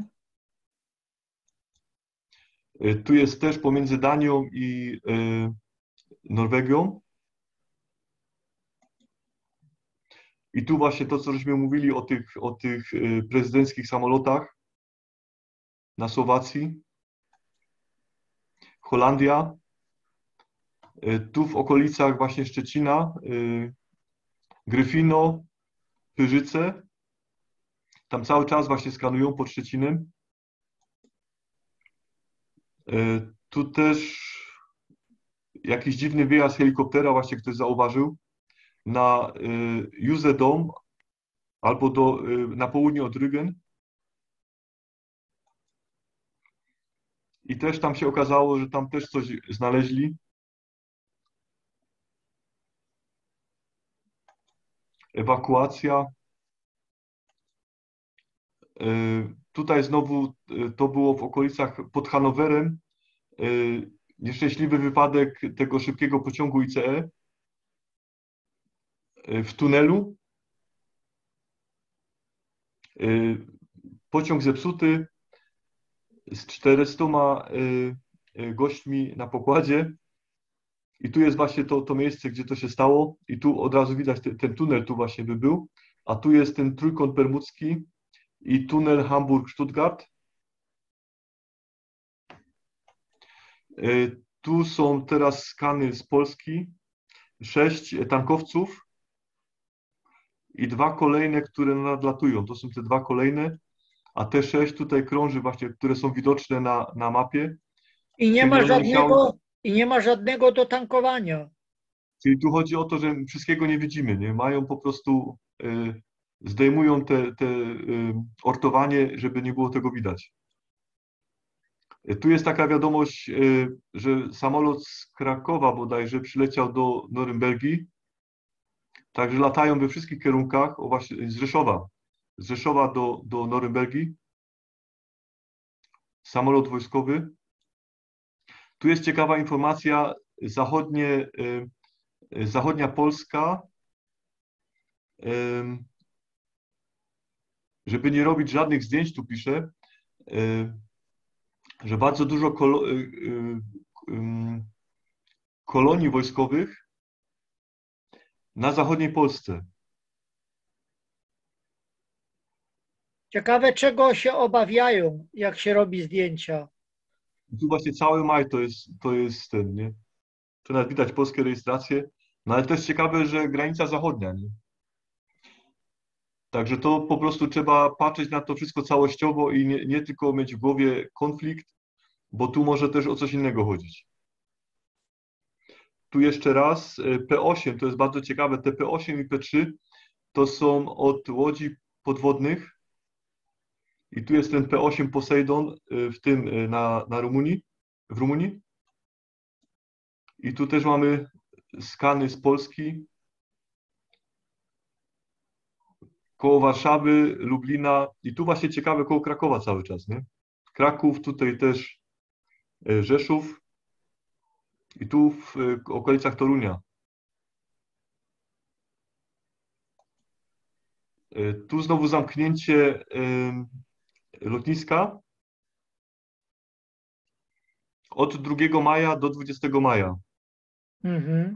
Y, tu jest też pomiędzy Danią i y, Norwegią. I tu właśnie to, co żeśmy mówili o tych, o tych prezydenckich samolotach na Słowacji. Holandia. Tu w okolicach właśnie Szczecina, Gryfino, Pyrzyce. Tam cały czas właśnie skanują pod Szczecinem. Tu też jakiś dziwny wyjazd helikoptera, właśnie ktoś zauważył, na Usedom albo do, na południe od Rügen. I też tam się okazało, że tam też coś znaleźli. Ewakuacja. Tutaj znowu to było w okolicach pod Hanowerem. Nieszczęśliwy wypadek tego szybkiego pociągu I C E w tunelu. Pociąg zepsuty z czterystoma gośćmi na pokładzie. I tu jest właśnie to, to miejsce, gdzie to się stało. I tu od razu widać te, ten tunel tu właśnie by był. A tu jest ten trójkąt bermudzki i tunel Hamburg-Stuttgart. Tu są teraz skany z Polski. Sześć tankowców i dwa kolejne, które nadlatują. To są te dwa kolejne, a te sześć tutaj krąży właśnie, które są widoczne na, na mapie. I nie Czyli ma one żadnego, musiały... i nie ma żadnego do tankowania. Czyli tu chodzi o to, że wszystkiego nie widzimy, nie? Mają po prostu, y, zdejmują te, te y, ortowanie, żeby nie było tego widać. Tu jest taka wiadomość, y, że samolot z Krakowa bodajże przyleciał do Norymbergi. Także latają we wszystkich kierunkach, o właśnie z Rzeszowa, z Rzeszowa do, do Norymbergi. Samolot wojskowy. Tu jest ciekawa informacja, zachodnie, y, y, zachodnia Polska, y, żeby nie robić żadnych zdjęć, tu pisze, y, że bardzo dużo kolo, y, y, y, kolonii wojskowych na zachodniej Polsce. Ciekawe, czego się obawiają, jak się robi zdjęcia. Tu właśnie cały maj to jest, to jest ten, nie? Tu nawet widać polskie rejestracje, no ale też ciekawe, że granica zachodnia, nie? Także to po prostu trzeba patrzeć na to wszystko całościowo i nie, nie tylko mieć w głowie konflikt, bo tu może też o coś innego chodzić. Tu jeszcze raz, P osiem, to jest bardzo ciekawe, te P osiem i P trzy to są od łodzi podwodnych i tu jest ten P osiem Poseidon w tym na, na Rumunii, w Rumunii. I tu też mamy skany z Polski, koło Warszawy, Lublina i tu właśnie ciekawe koło Krakowa cały czas, nie? Kraków, tutaj też Rzeszów i tu w okolicach Torunia. Tu znowu zamknięcie lotniska od drugiego maja do dwudziestego maja. Mhm.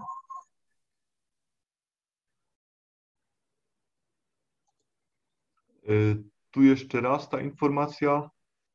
Tu jeszcze raz ta informacja.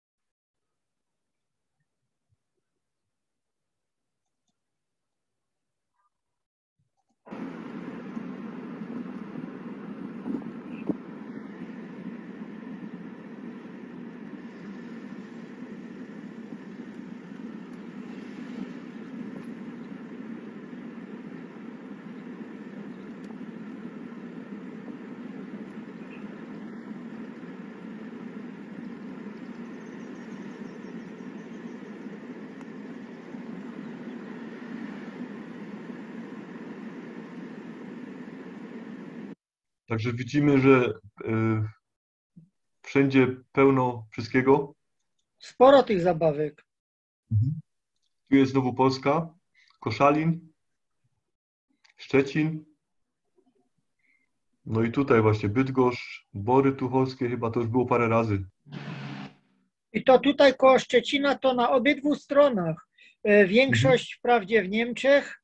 Także widzimy, że y, wszędzie pełno wszystkiego. Sporo tych zabawek. Mhm. Tu jest znowu Polska, Koszalin, Szczecin. No i tutaj właśnie Bydgoszcz, Bory Tucholskie, chyba to już było parę razy. I to tutaj koło Szczecina to na obydwu stronach. Większość mhm. wprawdzie w Niemczech.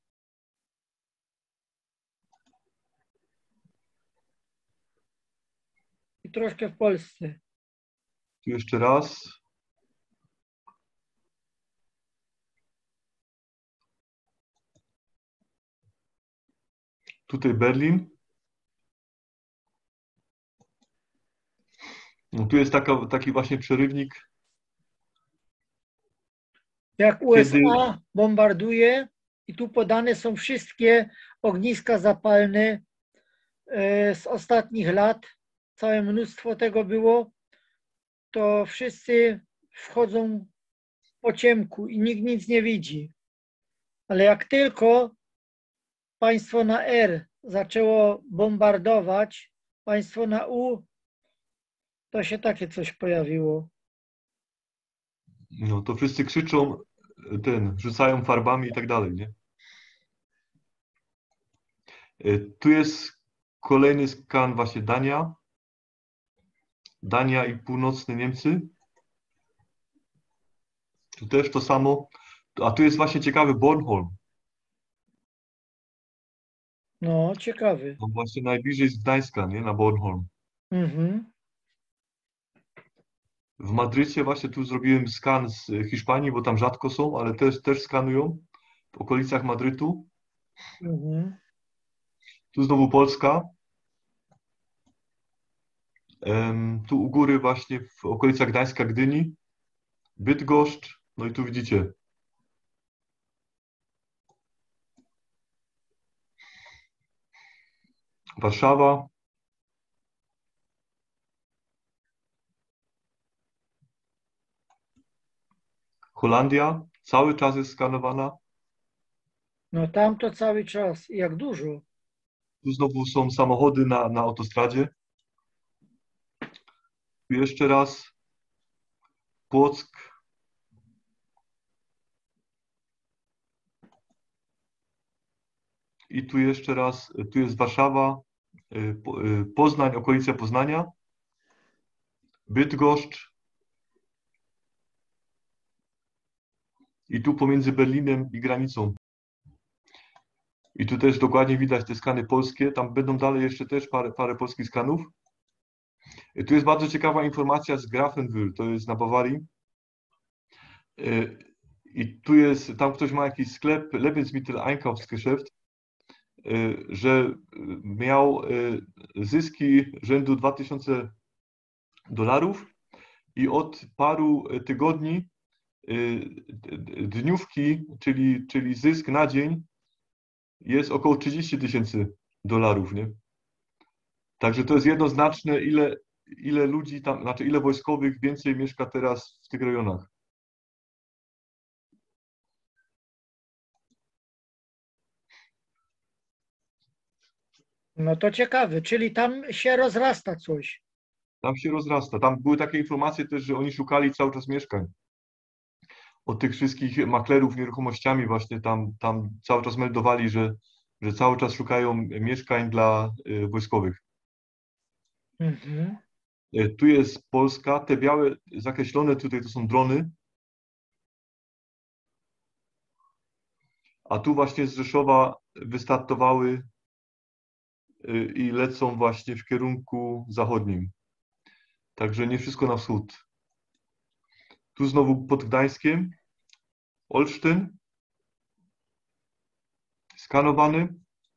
I troszkę w Polsce. Tu jeszcze raz. Tutaj Berlin. No tu jest taka, taki właśnie przerywnik. Jak U S A Kiedy... bombarduje i tu podane są wszystkie ogniska zapalne z ostatnich lat. Całe mnóstwo tego było. To wszyscy wchodzą po ciemku i nikt nic nie widzi. Ale jak tylko państwo na R zaczęło bombardować, państwo na U, to się takie coś pojawiło. No to wszyscy krzyczą, ten, rzucają farbami i tak dalej, nie? Tu jest kolejny skan właśnie Dania. Dania i północne Niemcy. Tu też to samo. A tu jest właśnie ciekawy Bornholm. No, ciekawy. No właśnie najbliżej z Gdańska, nie? Na Bornholm. Mhm. W Madrycie właśnie tu zrobiłem skan z Hiszpanii, bo tam rzadko są, ale też, też skanują w okolicach Madrytu. Mhm. Tu znowu Polska. Um, tu u góry właśnie w okolicach Gdańska, Gdyni. Bydgoszcz. No i tu widzicie. Warszawa. Holandia cały czas jest skanowana. No tam to cały czas. Jak dużo? Tu znowu są samochody na, na autostradzie. Tu jeszcze raz Płock. I tu jeszcze raz, tu jest Warszawa, Poznań, okolice Poznania, Bydgoszcz. I tu pomiędzy Berlinem i granicą. I tu też dokładnie widać te skany polskie. Tam będą dalej jeszcze też parę, parę polskich skanów. I tu jest bardzo ciekawa informacja z Grafenwöhr, to jest na Bawarii. I tu jest, tam ktoś ma jakiś sklep, Lebensmittel-Einkaufsgeschäft, że miał zyski rzędu dwa tysiące dolarów i od paru tygodni dniówki, czyli, czyli zysk na dzień jest około trzydzieści tysięcy dolarów, nie? Także to jest jednoznaczne, ile, ile ludzi tam, znaczy ile wojskowych więcej mieszka teraz w tych rejonach. No to ciekawe, czyli tam się rozrasta coś. Tam się rozrasta. Tam były takie informacje też, że oni szukali cały czas mieszkań. Od tych wszystkich maklerów nieruchomościami właśnie tam, tam cały czas meldowali, że, że cały czas szukają mieszkań dla y, wojskowych. Mhm. Y, tu jest Polska. Te białe zakreślone tutaj to są drony. A tu właśnie z Rzeszowa wystartowały y, i lecą właśnie w kierunku zachodnim. Także nie wszystko na wschód. Tu znowu pod Gdańskiem, Olsztyn, skanowany.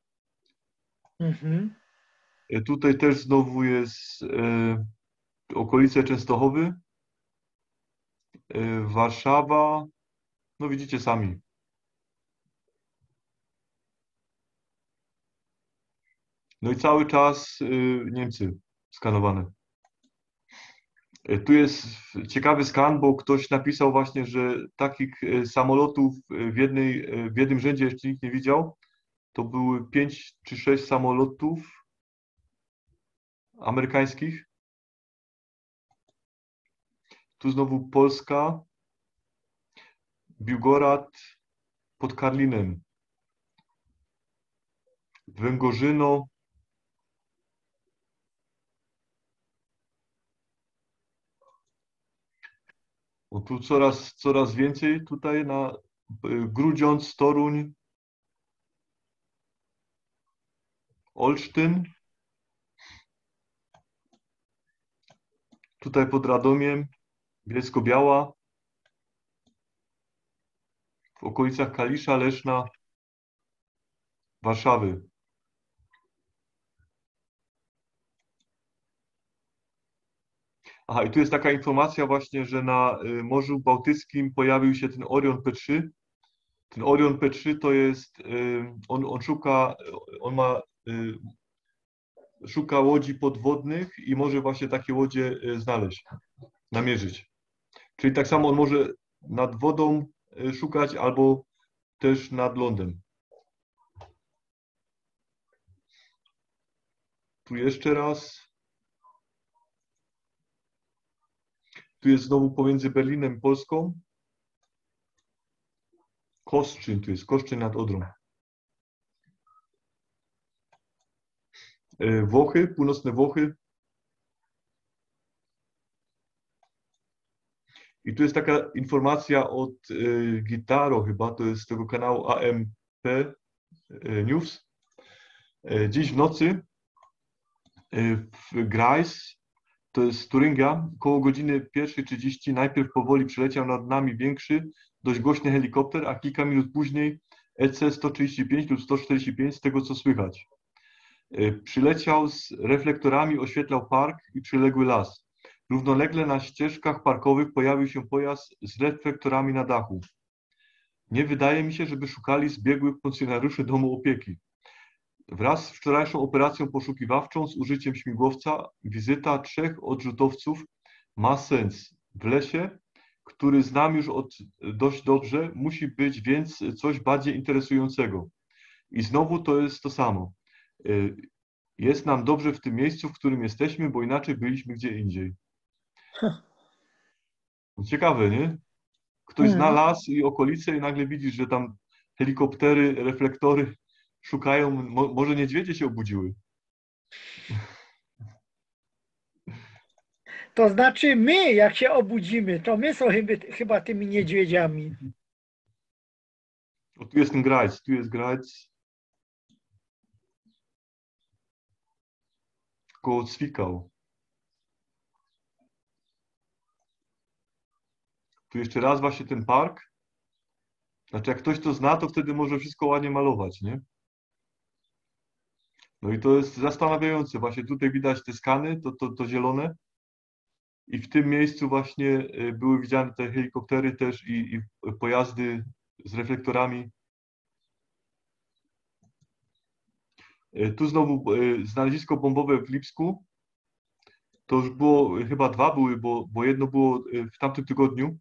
Mhm. Tutaj też znowu jest e, okolice Częstochowy, e, Warszawa, no widzicie sami. No i cały czas e, Niemcy skanowane. Tu jest ciekawy skan, bo ktoś napisał właśnie, że takich samolotów w, jednej, w jednym rzędzie jeszcze nikt nie widział. To były pięć czy sześć samolotów amerykańskich. Tu znowu Polska, Biłgorad pod Karlinem, Węgorzyno. O, tu coraz, coraz więcej tutaj na Grudziądz, Toruń, Olsztyn. Tutaj pod Radomiem, Bielsko-Biała. W okolicach Kalisza, Leszna, Warszawy. Aha, i tu jest taka informacja właśnie, że na Morzu Bałtyckim pojawił się ten Orion P trzy. Ten Orion P trzy to jest, on, on szuka, on ma, szuka łodzi podwodnych i może właśnie takie łodzie znaleźć, namierzyć. Czyli tak samo on może nad wodą szukać albo też nad lądem. Tu jeszcze raz. Tu jest znowu pomiędzy Berlinem i Polską. Kostrzyn, tu jest Kostrzyn nad Odrą. Włochy, północne Włochy. I tu jest taka informacja od y, Gitaro chyba, to jest z tego kanału A M P y, News. Y, dziś w nocy y, w Grais, to jest Turinga, koło godziny pierwszej trzydzieści najpierw powoli przyleciał nad nami większy, dość głośny helikopter, a kilka minut później E C sto trzydzieści pięć lub sto czterdzieści pięć z tego co słychać. Y, przyleciał z reflektorami, oświetlał park i przyległy las. Równolegle na ścieżkach parkowych pojawił się pojazd z reflektorami na dachu. Nie wydaje mi się, żeby szukali zbiegłych funkcjonariuszy domu opieki. Wraz z wczorajszą operacją poszukiwawczą z użyciem śmigłowca wizyta trzech odrzutowców ma sens. W lesie który znam już od dość dobrze, musi być więc coś bardziej interesującego. I znowu to jest to samo. Jest nam dobrze w tym miejscu, w którym jesteśmy, bo inaczej byliśmy gdzie indziej. Ciekawe, nie? Ktoś zna Mhm. las i okolice i nagle widzisz, że tam helikoptery, reflektory szukają, mo, może niedźwiedzie się obudziły. To znaczy my, jak się obudzimy, to my są chyba, chyba tymi niedźwiedziami. O, tu jest ten grajc, tu jest grajc. Koło Cwikał. Tu jeszcze raz właśnie ten park. Znaczy jak ktoś to zna, to wtedy może wszystko ładnie malować, nie? No i to jest zastanawiające. Właśnie tutaj widać te skany, to, to, to zielone. I w tym miejscu właśnie były widziane te helikoptery też i, i pojazdy z reflektorami. Tu znowu znalezisko bombowe w Lipsku. To już było, chyba dwa były, bo, bo jedno było w tamtym tygodniu.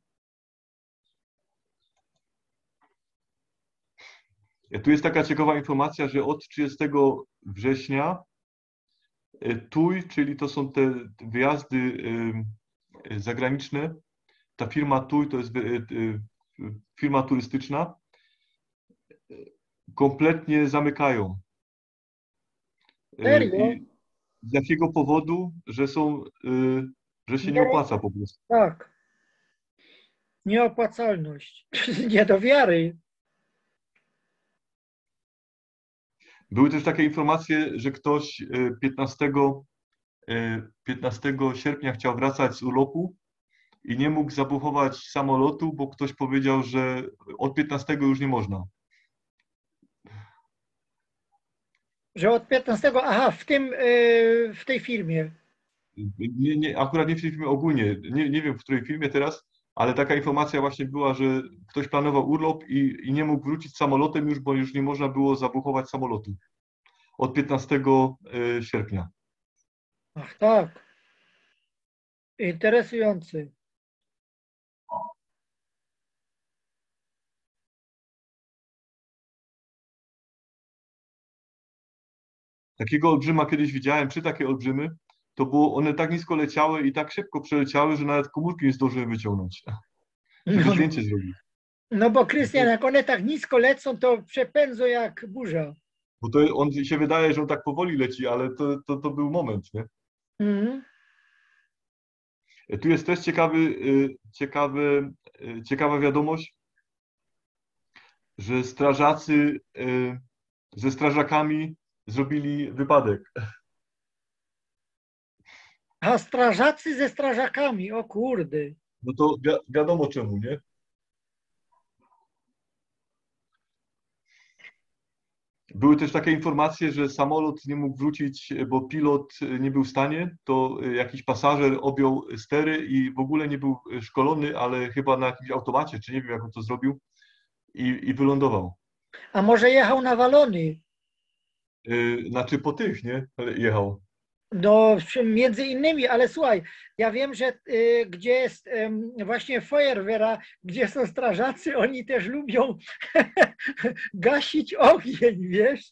Tu jest taka ciekawa informacja, że od trzydziestego września T U I, czyli to są te wyjazdy zagraniczne, ta firma T U I to jest firma turystyczna, kompletnie zamykają. Serio? I z jakiego powodu? Że są, że się nie Nie, opłaca po prostu. tak. Nieopłacalność. Nie do wiary. Były też takie informacje, że ktoś piętnastego sierpnia chciał wracać z urlopu i nie mógł zabukować samolotu, bo ktoś powiedział, że od piętnastego już nie można. Że od piętnastego, aha, w tym, yy, w tej firmie. Nie, nie, akurat nie w tej firmie, ogólnie, nie, nie wiem w której firmie teraz, ale taka informacja właśnie była, że ktoś planował urlop i, i nie mógł wrócić samolotem już, bo już nie można było zabukować samolotu. Od piętnastego sierpnia. Ach tak. Interesujący. Takiego olbrzyma kiedyś widziałem, trzy takie olbrzymy, to było, one tak nisko leciały i tak szybko przeleciały, że nawet komórki nie zdążyły wyciągnąć, żeby No, zdjęcie zrobić. no bo Krystian, jak one tak nisko lecą, to przepędzą jak burza. Bo to on się wydaje, że on tak powoli leci, ale to, to, to był moment, nie? Mhm. Tu jest też ciekawy, ciekawy, ciekawa wiadomość, że strażacy ze strażakami zrobili wypadek. A strażacy ze strażakami, o kurde. No to wi wiadomo czemu, nie? Były też takie informacje, że samolot nie mógł wrócić, bo pilot nie był w stanie. To jakiś pasażer objął stery i w ogóle nie był szkolony, ale chyba na jakimś automacie, czy nie wiem, jak on to zrobił, i, i wylądował. A może jechał nawalony? Yy, znaczy po tych, nie? Jechał. No, między innymi, ale słuchaj, ja wiem, że y, gdzie jest y, właśnie Feuerwehra, gdzie są strażacy, oni też lubią gasić ogień, wiesz?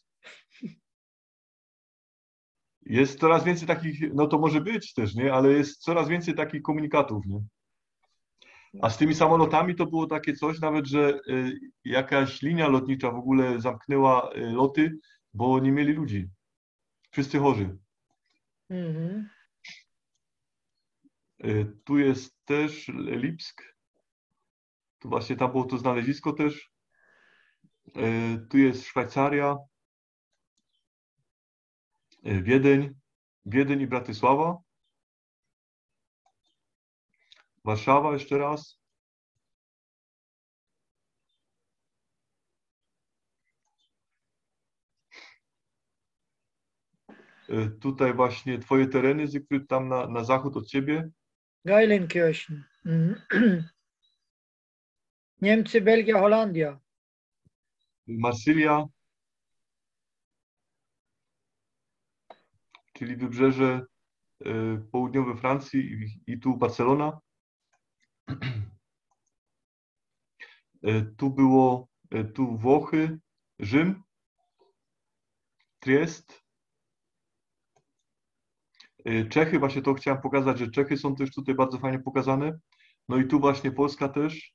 Jest coraz więcej takich, no to może być też, nie? Ale jest coraz więcej takich komunikatów, nie? A z tymi samolotami to było takie coś nawet, że y, jakaś linia lotnicza w ogóle zamknęła y, loty, bo nie mieli ludzi. Wszyscy chorzy. Mhm. Y, tu jest też Lipsk. Tu właśnie tam było to znalezisko też. Y, tu jest Szwajcaria. Y, Wiedeń. Wiedeń i Bratysława. Warszawa jeszcze raz. Y, tutaj właśnie twoje tereny, Zygfryd, tam na, na zachód od ciebie. Geilenkirchen. Mhm. Niemcy, Belgia, Holandia. Marsylia, czyli wybrzeże y, południowe Francji i, i tu Barcelona. E, Tu było, e, tu Włochy, Rzym, Triest, e, Czechy, właśnie to chciałem pokazać, że Czechy są też tutaj bardzo fajnie pokazane. No i tu właśnie Polska też.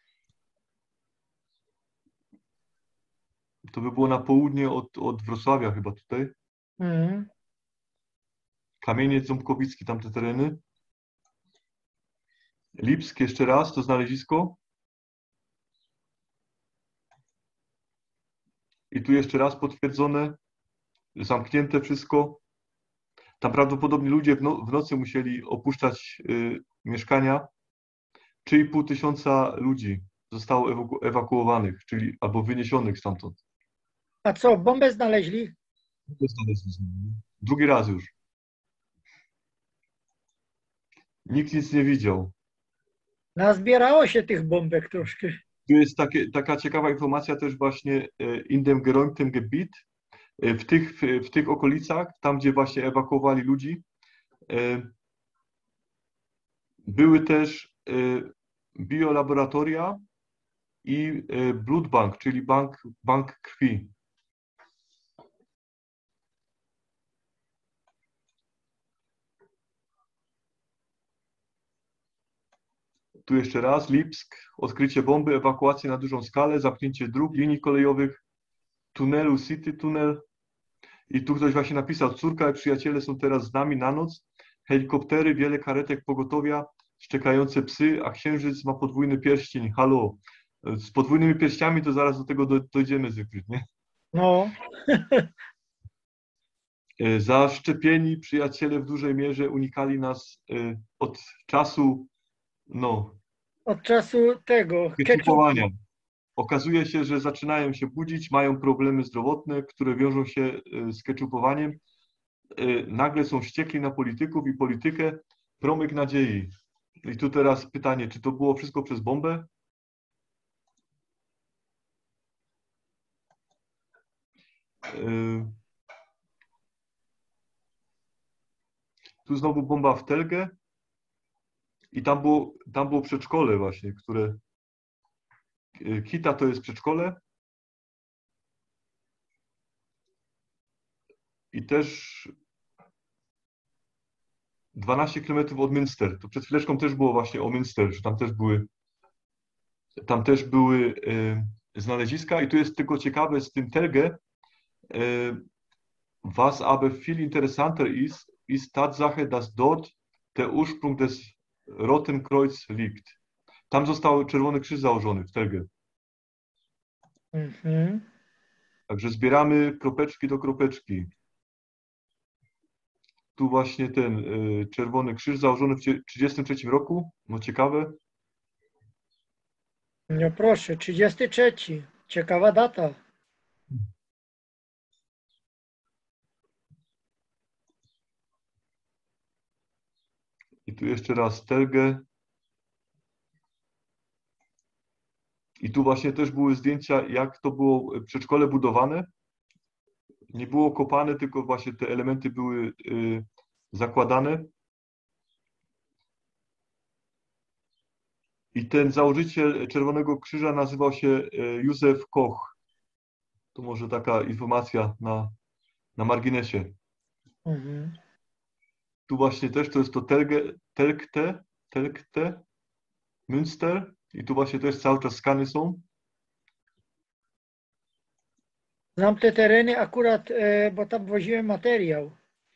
To by było na południe od, od Wrocławia chyba tutaj. Mhm. Kamieniec Ząbkowicki, tamte tereny. Lipsk jeszcze raz, to znalezisko. I tu jeszcze raz potwierdzone, zamknięte wszystko. Tam prawdopodobnie ludzie w, no, w nocy musieli opuszczać y, mieszkania. trzy i pół tysiąca ludzi zostało ewaku ewakuowanych, czyli albo wyniesionych stamtąd. A co, bombę znaleźli? Drugi raz już. Nikt nic nie widział. Nazbierało się tych bombek troszkę. Tu jest takie, taka ciekawa informacja też właśnie e, in dem geräumtem Gebiet, e, w tych, w, w tych okolicach, tam gdzie właśnie ewakuowali ludzi, e, były też e, biolaboratoria i e, blood bank, czyli bank, bank krwi. Tu jeszcze raz, Lipsk, odkrycie bomby, ewakuacja na dużą skalę, zamknięcie dróg, linii kolejowych, tunelu City Tunnel. I tu ktoś właśnie napisał, córka i przyjaciele są teraz z nami na noc, helikoptery, wiele karetek pogotowia, szczekające psy, a księżyc ma podwójny pierścień, halo. Z podwójnymi pierściami to zaraz do tego do, dojdziemy, Zygfryd, nie? No, E, Zaszczepieni przyjaciele w dużej mierze unikali nas e, od czasu, no, od czasu tego ketchupu. keczupowania. Okazuje się, że zaczynają się budzić, mają problemy zdrowotne, które wiążą się e, z keczupowaniem. E, Nagle są wściekli na polityków i politykę. Promyk nadziei. I tu teraz pytanie, czy to było wszystko przez bombę? E, Tu znowu bomba w Telgę. I tam było, tam było przedszkole właśnie, które... e, Kita to jest przedszkole. I też dwanaście kilometrów od Münster. To przed chwileczką też było właśnie o Münster, że tam też były, tam też były e, znaleziska. I tu jest tylko ciekawe z tym Telgę. E, was aber viel interessanter ist, ist Tatsache, dass dort der Ursprung des Roten Kreuz liegt. Tam został Czerwony Krzyż założony w Telgę. Mhm. Także zbieramy kropeczki do kropeczki. Tu właśnie ten y, Czerwony Krzyż założony w tysiąc dziewięćset trzydziestym trzecim roku. No ciekawe. No proszę, trzydziesty trzeci. Ciekawa data. I tu jeszcze raz Telgę. I tu właśnie też były zdjęcia, jak to było przedszkole budowane. Nie było kopane, tylko właśnie te elementy były y, zakładane. I ten założyciel Czerwonego Krzyża nazywał się y, Józef Koch. To może taka informacja na, na marginesie. Mhm. Tu właśnie też to jest to Telge, Telgte, Telgte, Münster. I tu właśnie też cały czas skany są. Znam te tereny akurat, e, bo tam woziłem materiał.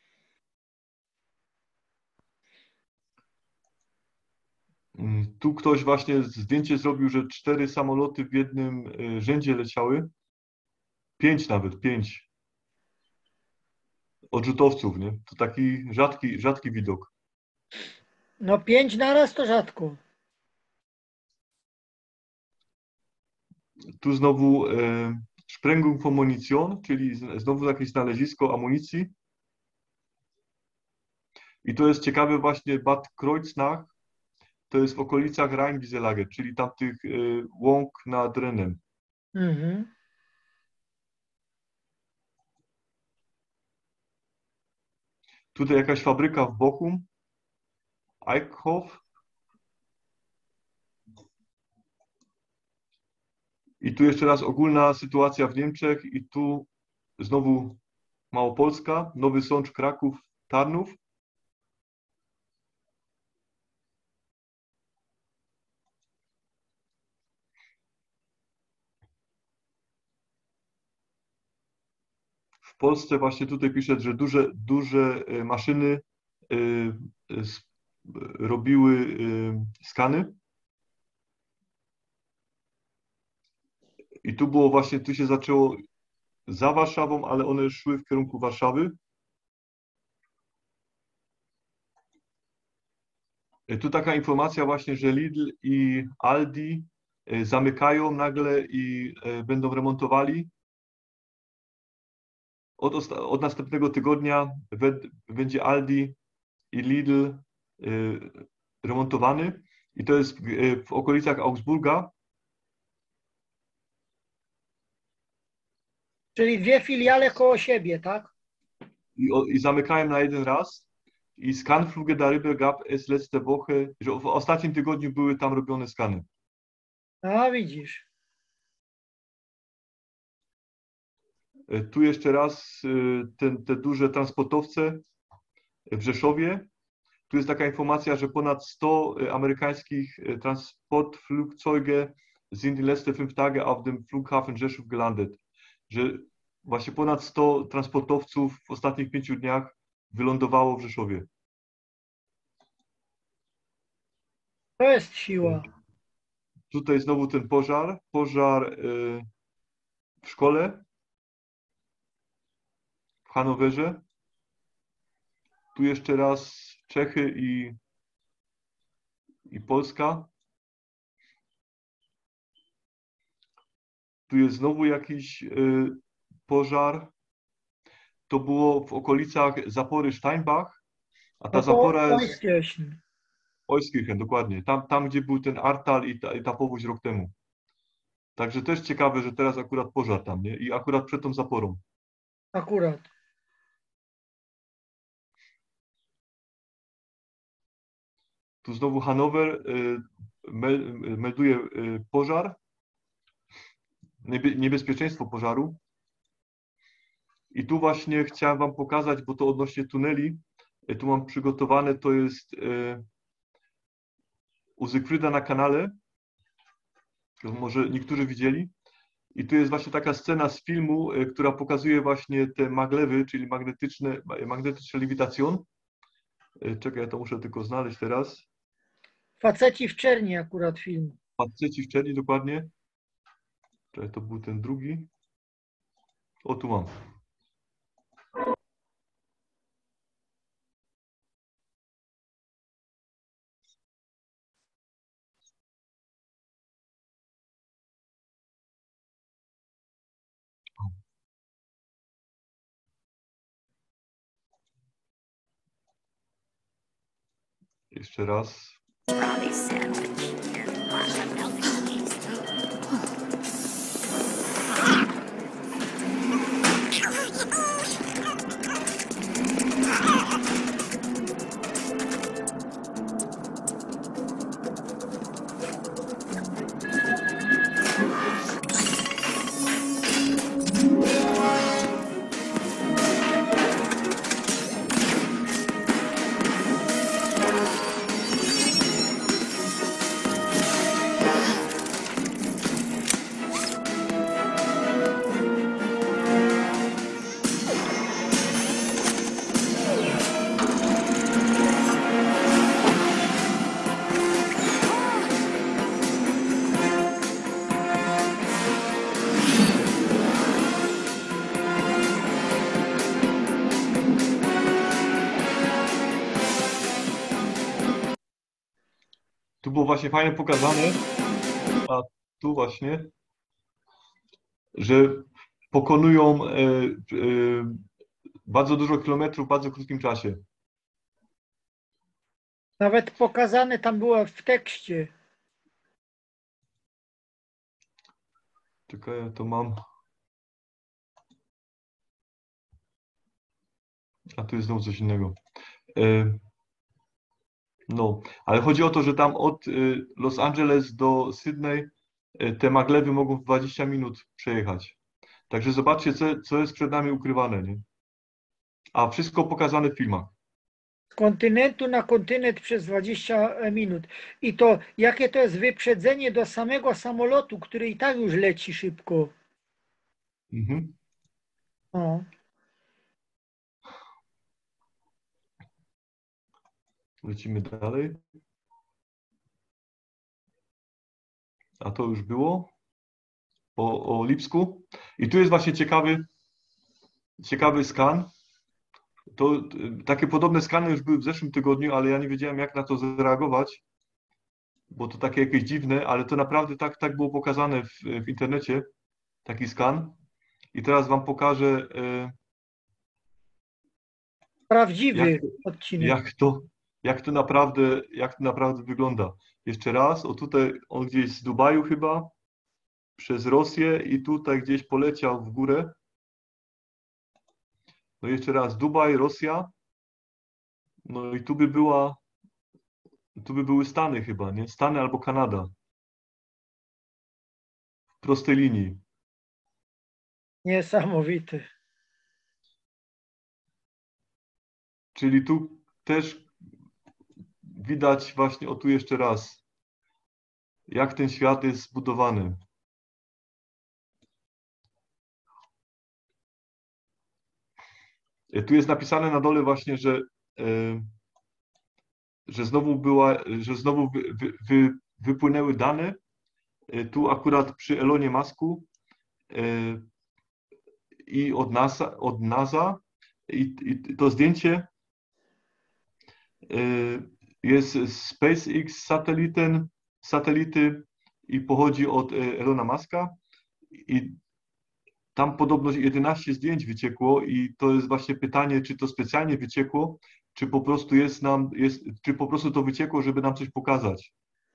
Mm, Tu ktoś właśnie zdjęcie zrobił, że cztery samoloty w jednym y, rzędzie leciały. Pięć nawet, pięć odrzutowców, nie? To taki rzadki, rzadki widok. No pięć naraz to rzadko. Tu znowu e, Sprengung von Munition, czyli z- znowu jakieś znalezisko amunicji. I to jest ciekawe właśnie Bad Kreuznach, to jest w okolicach Rheinwieselage, czyli tamtych e, łąk nad Renem. Mhm. Tutaj jakaś fabryka w Bochum, Eichhof. I tu jeszcze raz ogólna sytuacja w Niemczech i tu znowu Małopolska, Nowy Sącz, Kraków, Tarnów. W Polsce właśnie tutaj pisze, że duże, duże maszyny robiły skany. I tu było właśnie, tu się zaczęło za Warszawą, ale one szły w kierunku Warszawy. Tu taka informacja właśnie, że Lidl i Aldi zamykają nagle i będą remontowali. Od, od następnego tygodnia będzie Aldi i Lidl remontowany i to jest w okolicach Augsburga. Czyli dwie filiale koło siebie, tak? I, i zamykają na jeden raz. I Scanflüge darüber gab es letzte Woche, że w ostatnim tygodniu były tam robione skany. A widzisz. Tu jeszcze raz te, te duże transportowce w Rzeszowie. Tu jest taka informacja, że ponad sto amerykańskich Transportflugzeuge sind die letzten fünf Tage auf dem Flughafen Rzeszów gelandet. Że właśnie ponad sto transportowców w ostatnich pięciu dniach wylądowało w Rzeszowie. To jest siła. Tutaj znowu ten pożar. Pożar w szkole w Hanowerze. Tu jeszcze raz Czechy i, i Polska. Tu jest znowu jakiś y, pożar. To było w okolicach zapory Steinbach, a ta No to zapora jest Euskirchen. Euskirchen, dokładnie. Tam, tam, gdzie był ten Ahrtal i ta, i ta powódź rok temu. Także też ciekawe, że teraz akurat pożar tam, nie? I akurat przed tą zaporą. Akurat. Tu znowu Hanower y, melduje y, pożar. Niebezpieczeństwo pożaru. I tu właśnie chciałem wam pokazać, bo to odnośnie tuneli, tu mam przygotowane, to jest e, u Zygfryda na kanale, to może niektórzy widzieli. I tu jest właśnie taka scena z filmu, e, która pokazuje właśnie te maglewy, czyli magnetyczne, magnetyczne lewitacjon. E, czekaj, ja to muszę tylko znaleźć teraz. Faceci w czerni akurat film. Faceci w czerni, dokładnie. Czekaj, to był ten drugi. O, tu mam. Jeszcze raz. Tu było właśnie fajnie pokazane, a tu właśnie, że pokonują e, e, bardzo dużo kilometrów w bardzo krótkim czasie. Nawet pokazane tam było w tekście. Czekaj, ja to mam. A tu jest znowu coś innego. E, No, ale chodzi o to, że tam od Los Angeles do Sydney te maglewy mogą w dwadzieścia minut przejechać. Także zobaczcie, co, co jest przed nami ukrywane, nie? A wszystko pokazane w filmach. Z kontynentu na kontynent przez dwadzieścia minut. I to jakie to jest wyprzedzenie do samego samolotu, który i tak już leci szybko. Mhm. O. Lecimy dalej. A to już było o, o Lipsku. I tu jest właśnie ciekawy, ciekawy skan. To takie podobne skany już były w zeszłym tygodniu, ale ja nie wiedziałem, jak na to zareagować, bo to takie jakieś dziwne, ale to naprawdę tak, tak było pokazane w, w internecie, taki skan. I teraz wam pokażę, e, Prawdziwy jak, odcinek. jak, to, jak, to naprawdę, jak to naprawdę wygląda. Jeszcze raz, o tutaj on gdzieś z Dubaju chyba, przez Rosję i tutaj gdzieś poleciał w górę. No jeszcze raz, Dubaj, Rosja. No i tu by była, tu by były Stany chyba, nie? Stany albo Kanada. W prostej linii. Niesamowity. Czyli tu też widać właśnie, o tu jeszcze raz, jak ten świat jest zbudowany. Tu jest napisane na dole właśnie, że, że znowu była, że znowu wy, wy, wy, wypłynęły dane. Tu akurat przy Elonie Musku i od NASA, od NASA i, i to zdjęcie jest SpaceX satelitem, satelity i pochodzi od Elona Muska i tam podobno jedenaście zdjęć wyciekło i to jest właśnie pytanie, czy to specjalnie wyciekło, czy po prostu jest nam, jest, czy po prostu to wyciekło, żeby nam coś pokazać.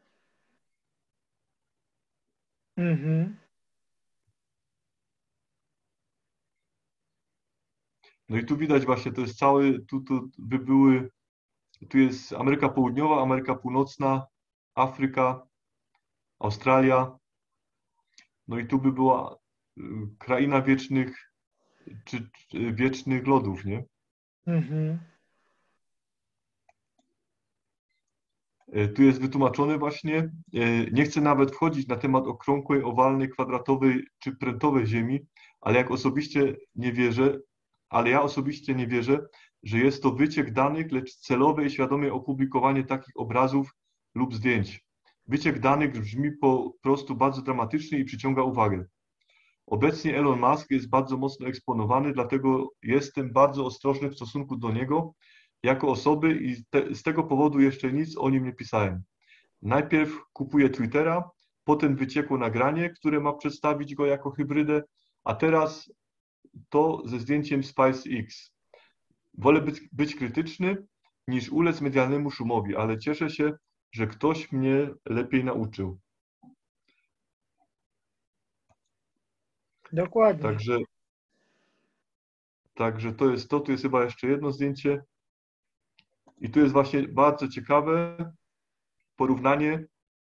Mhm. No i tu widać właśnie, to jest cały, tu, tu by były, tu jest Ameryka Południowa, Ameryka Północna, Afryka, Australia. No i tu by była kraina wiecznych, czy, czy wiecznych lodów, nie? Mhm. Tu jest wytłumaczone właśnie, nie chcę nawet wchodzić na temat okrągłej, owalnej, kwadratowej czy prętowej Ziemi, ale jak osobiście nie wierzę, ale ja osobiście nie wierzę, że jest to wyciek danych, lecz celowe i świadome opublikowanie takich obrazów lub zdjęć. Wyciek danych brzmi po prostu bardzo dramatycznie i przyciąga uwagę. Obecnie Elon Musk jest bardzo mocno eksponowany, dlatego jestem bardzo ostrożny w stosunku do niego jako osoby i te, z tego powodu jeszcze nic o nim nie pisałem. Najpierw kupuję Twittera, potem wyciekło nagranie, które ma przedstawić go jako hybrydę, a teraz to ze zdjęciem SpaceX. Wolę być, być krytyczny niż ulec medialnemu szumowi, ale cieszę się, że ktoś mnie lepiej nauczył. Dokładnie. Także, także to jest to. Tu jest chyba jeszcze jedno zdjęcie. I tu jest właśnie bardzo ciekawe porównanie.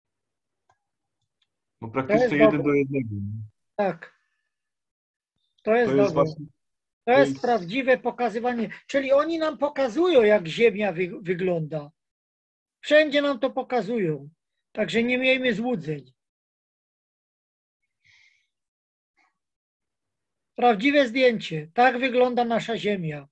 No praktycznie jeden do jednego. Tak. To jest, To jest dobre. właśnie, To to jest jest- prawdziwe pokazywanie. Czyli oni nam pokazują, jak Ziemia wy, wygląda. Wszędzie nam to pokazują. Także nie miejmy złudzeń. Prawdziwe zdjęcie. Tak wygląda nasza Ziemia.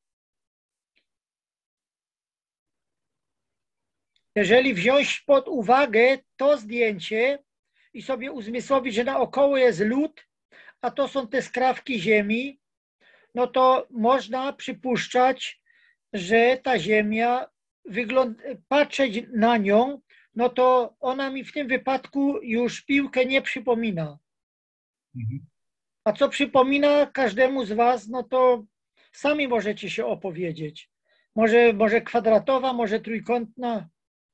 Jeżeli wziąć pod uwagę to zdjęcie i sobie uzmysłowić, że naokoło jest lód, a to są te skrawki Ziemi, no to można przypuszczać, że ta Ziemia, wygląda, patrzeć na nią, no to ona mi w tym wypadku już piłkę nie przypomina. Mhm. A co przypomina każdemu z Was, no to sami możecie się opowiedzieć. Może, może kwadratowa, może trójkątna.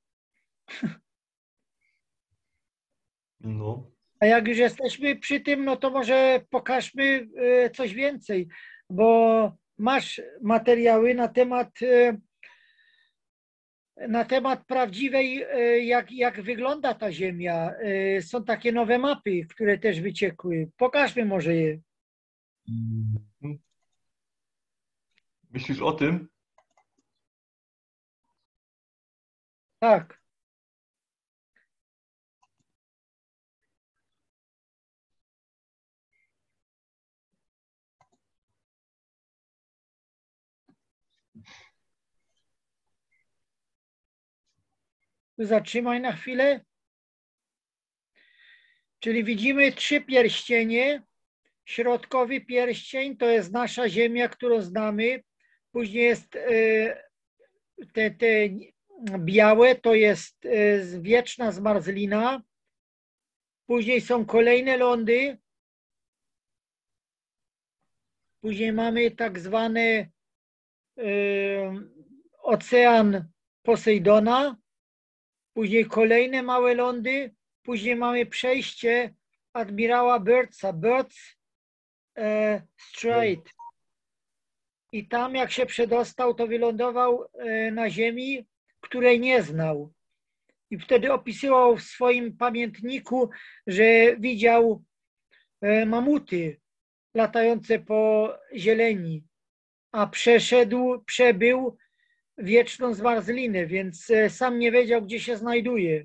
No, A jak już jesteśmy przy tym, no to może pokażmy e, coś więcej, bo masz materiały na temat e, na temat prawdziwej, e, jak, jak wygląda ta Ziemia. E, Są takie nowe mapy, które też wyciekły. Pokażmy może je. Mhm. Myślisz o tym? Tak. Zatrzymaj na chwilę. Czyli widzimy trzy pierścienie. Środkowy pierścień to jest nasza Ziemia, którą znamy. Później jest e, te, te białe, to jest e, wieczna zmarzlina. Później są kolejne lądy. Później mamy tak zwany e, ocean Posejdona. Później kolejne małe lądy. Później mamy przejście admirała Byrdsa, Birds e, Strait. I tam jak się przedostał, to wylądował e, na ziemi, której nie znał. I wtedy opisywał w swoim pamiętniku, że widział e, mamuty latające po zieleni, a przeszedł, przebył wieczną zmarzlinę, więc e, sam nie wiedział, gdzie się znajduje.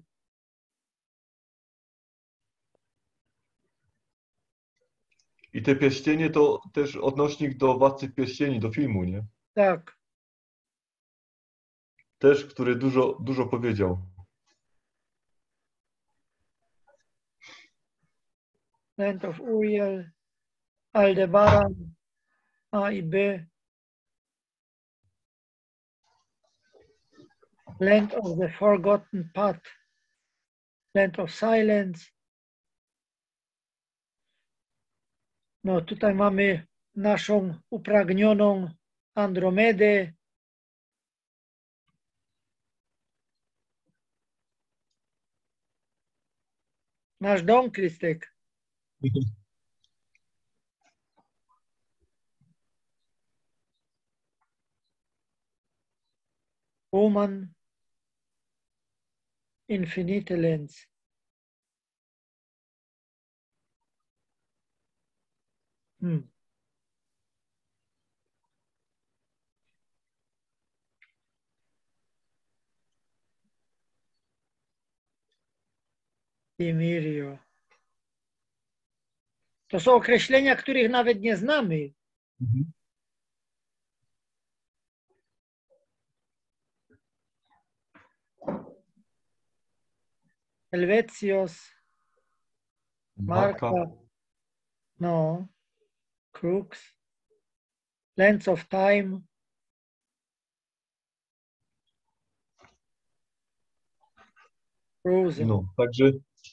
I te pierścienie to też odnośnik do Władcy Pierścieni, do filmu, nie? Tak. Też, który dużo, dużo powiedział. Land of Uriel, Aldebaran, A i B. Land of the Forgotten Path, Land of Silence. No tutaj mamy naszą upragnioną Andromedę. Nasz dom, Krystek. Woman, Infinite Lens. Hmm. Dimirio. To są określenia, których nawet nie znamy. Mhm. Helvetios, Marka. Marka, no, Crux, Lens of Time, Frozen. No, także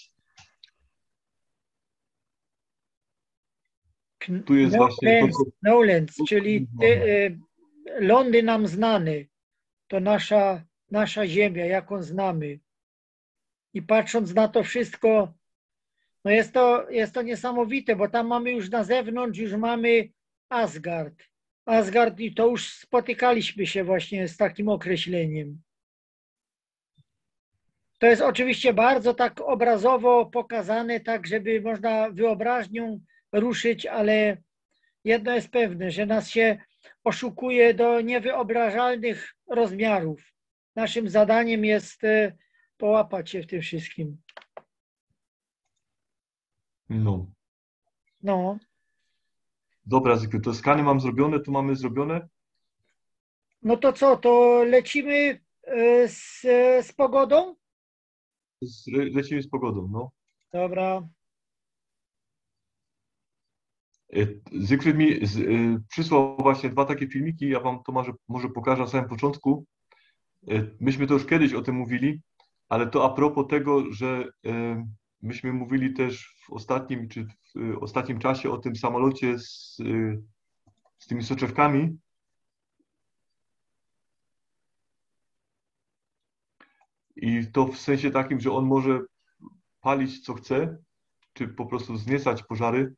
tu jest no właśnie to, lens, co... no lens, czyli te, e, lądy nam znane. To nasza, nasza Ziemia, jaką znamy. I patrząc na to wszystko, no jest to, jest to niesamowite, bo tam mamy już na zewnątrz, już mamy Asgard. Asgard i to już spotykaliśmy się właśnie z takim określeniem. To jest oczywiście bardzo tak obrazowo pokazane, tak żeby można wyobraźnią ruszyć, ale jedno jest pewne, że nas się oszukuje do niewyobrażalnych rozmiarów. Naszym zadaniem jest e, połapać się w tym wszystkim. No. No, Dobra, Zygmunt, to skany mam zrobione, tu mamy zrobione. no to co, to lecimy e, z, z pogodą? Z- le- Lecimy z pogodą, no. Dobra. E, Zygmunt mi z, e, przysłał właśnie dwa takie filmiki, ja wam to może, może pokażę na samym początku. E, myśmy to już kiedyś o tym mówili, ale to a propos tego, że e, myśmy mówili też w ostatnim, czy w e, ostatnim czasie o tym samolocie z, e, z tymi soczewkami. I to w sensie takim, że on może palić co chce, czy po prostu wzniecać pożary.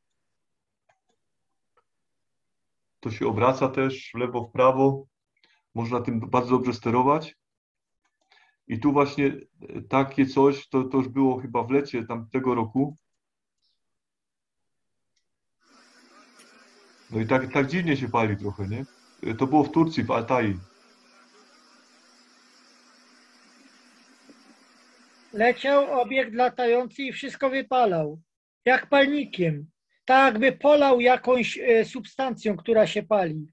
To się obraca też w lewo, w prawo. Można tym bardzo dobrze sterować. I tu właśnie takie coś, to, to już było chyba w lecie tamtego roku. No i tak, tak dziwnie się pali trochę, nie? To było w Turcji, w Altai. Leciał obiekt latający i wszystko wypalał. Jak palnikiem. Tak jakby polał jakąś e, substancją, która się pali.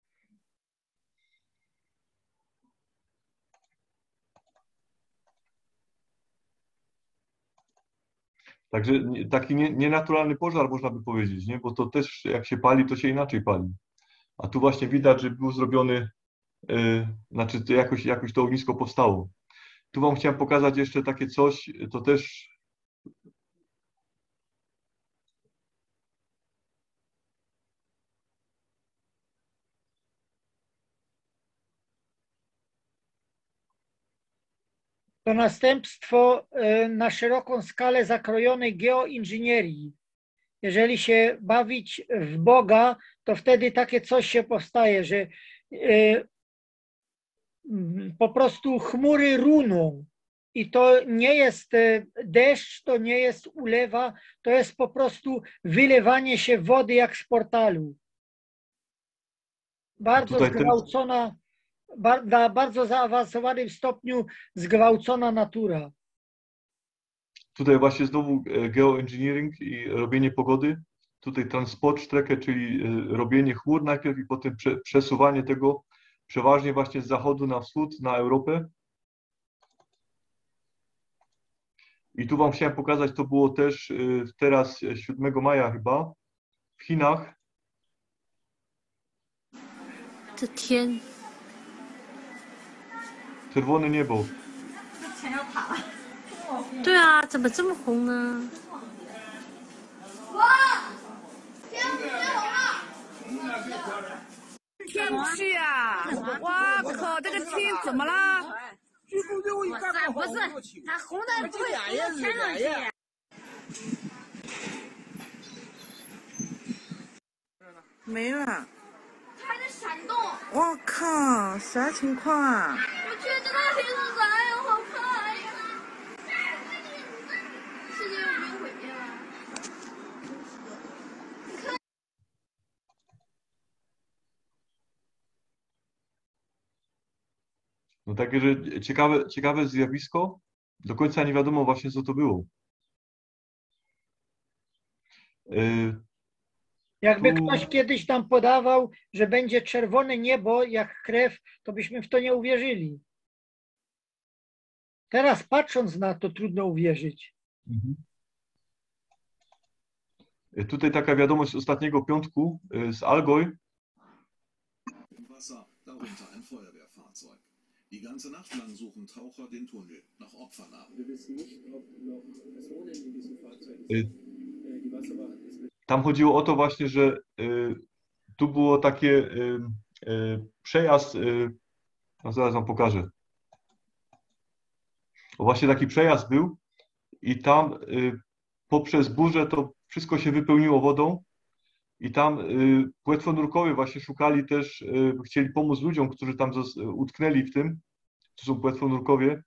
Także nie- taki nie, nienaturalny pożar, można by powiedzieć, nie? Bo to też jak się pali, to się inaczej pali. A tu właśnie widać, że był zrobiony, yy, znaczy to jakoś, jakoś to ognisko powstało. Tu wam chciałem pokazać jeszcze takie coś, to też To następstwo e, na szeroką skalę zakrojonej geoinżynierii. Jeżeli się bawić w Boga, to wtedy takie coś się powstaje, że e, po prostu chmury runą. I to nie jest e, deszcz, to nie jest ulewa, to jest po prostu wylewanie się wody jak z portalu. Bardzo tutaj też, zgwałcona, bar, na bardzo zaawansowanym stopniu zgwałcona natura. tutaj właśnie znowu e, geoengineering i robienie pogody. Tutaj transportstrecke, czyli e, robienie chmur najpierw i potem prze, przesuwanie tego przeważnie właśnie z zachodu na wschód, na Europę. I tu wam chciałem pokazać, to było też e, teraz siódmego maja chyba w Chinach. 这天， Czerwone niebo. 对啊，怎么这么红呢？ 天气啊！哇靠，这个天怎么啦？ 不是，它红的不会红到天上去。 没了！ 它还在闪动， 我靠，啥情况啊？ 我去，这到底是啥呀？我好怕！哎呀，世界又不用毁灭了。 No takie, że ciekawe, ciekawe zjawisko. Do końca nie wiadomo właśnie, co to było. Yy, Jakby Tu- ktoś kiedyś tam podawał, że będzie czerwone niebo jak krew, to byśmy w to nie uwierzyli. Teraz patrząc na to, trudno uwierzyć. Yy, Tutaj taka wiadomość z ostatniego piątku yy, z Allgäu. Im Wasser, darunter ein Feuerwehrfahrzeug. Die ganze Nacht lang suchen Taucher den Tunnel nach Opfern ab. Wir wissen nicht, ob noch Personen in diesem Fahrzeug Yy, sind. Äh, Die Wasserwacht ist mit Tam chodziło o to właśnie, że yy, tu było takie yy, yy, przejazd, yy, no zaraz wam pokażę. O, właśnie taki przejazd był i tam yy, poprzez burzę to wszystko się wypełniło wodą i tam yy, płetwonurkowie właśnie szukali też, yy, chcieli pomóc ludziom, którzy tam zos- utknęli w tym, to są płetwonurkowie.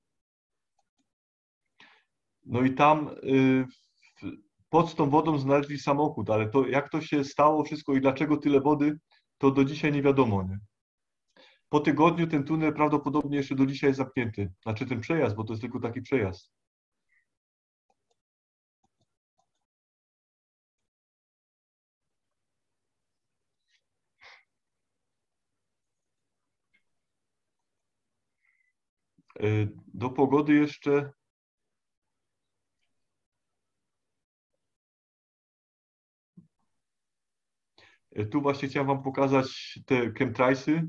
No i tam yy, w- pod tą wodą znaleźli samochód, ale to jak to się stało wszystko i dlaczego tyle wody, to do dzisiaj nie wiadomo, nie? Po tygodniu ten tunel prawdopodobnie jeszcze do dzisiaj jest zamknięty. Znaczy ten przejazd, bo to jest tylko taki przejazd. Yy, Do pogody jeszcze. Yy, Tu właśnie chciałem wam pokazać te chemtrailsy.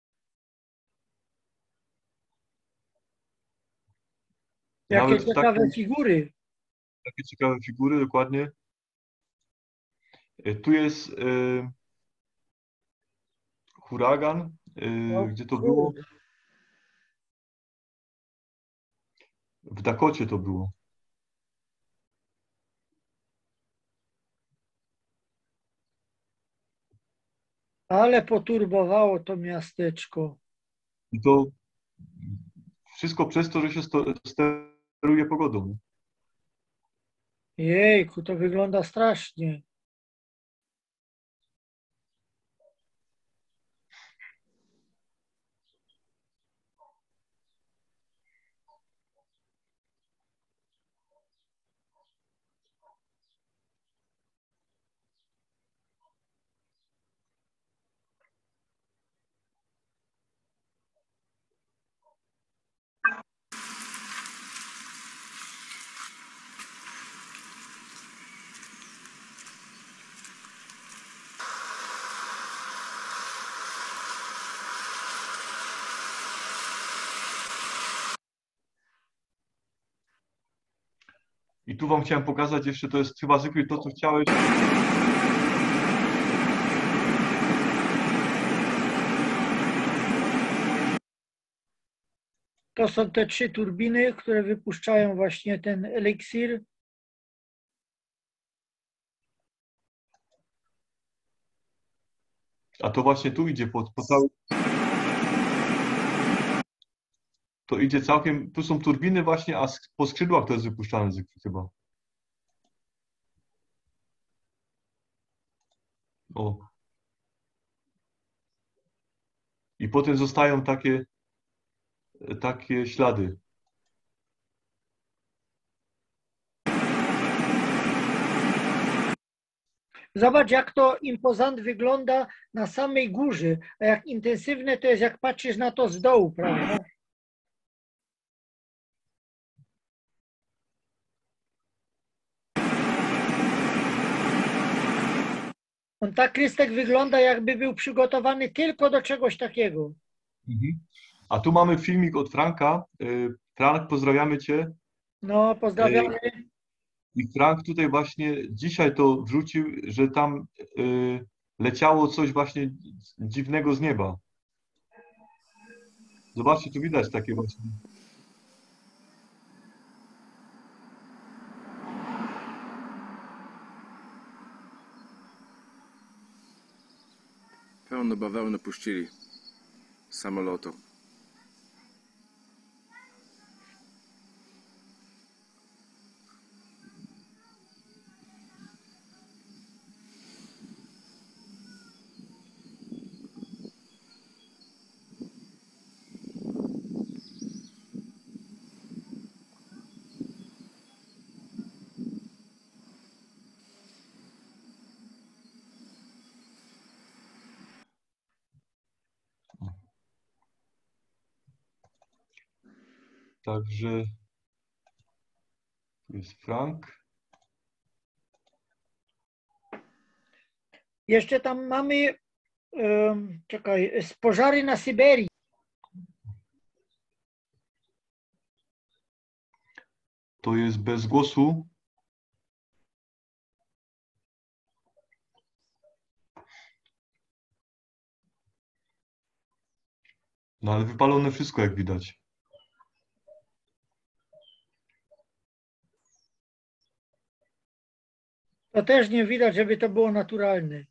Jakie Nawet w ciekawe takim- figury. Takie ciekawe figury, dokładnie. Y, Tu jest y, huragan, y, No, gdzie to było? kurde. W Dakocie to było. Ale poturbowało to miasteczko. I to Wszystko przez to, że się sto, steruje pogodą. Jejku, to wygląda strasznie. I tu wam chciałem pokazać jeszcze, to jest chyba zwykle to, co chciałeś. To są te trzy turbiny, które wypuszczają właśnie ten eliksir. A to właśnie tu idzie po, po cały... To idzie całkiem, tu są turbiny właśnie, a po skrzydłach to jest wypuszczane zwykle chyba. O. I potem zostają takie, takie ślady. Zobacz, jak to impozant wygląda na samej górze, a jak intensywne to jest, jak patrzysz na to z dołu, prawda? On tak, Krystek, wygląda, jakby był przygotowany tylko do czegoś takiego. Mhm. A tu mamy filmik od Franka. Frank, pozdrawiamy Cię. No, pozdrawiamy. I Frank tutaj właśnie dzisiaj to wrzucił, że tam y, leciało coś właśnie dziwnego z nieba. Zobaczcie, tu widać takie właśnie. Pełne bawełny puścili z samolotu. Także tu jest Frank. Jeszcze tam mamy, um, czekaj, pożary na Syberii. To jest bez głosu. No ale wypalone wszystko, jak widać. To też nie widać, żeby to było naturalne.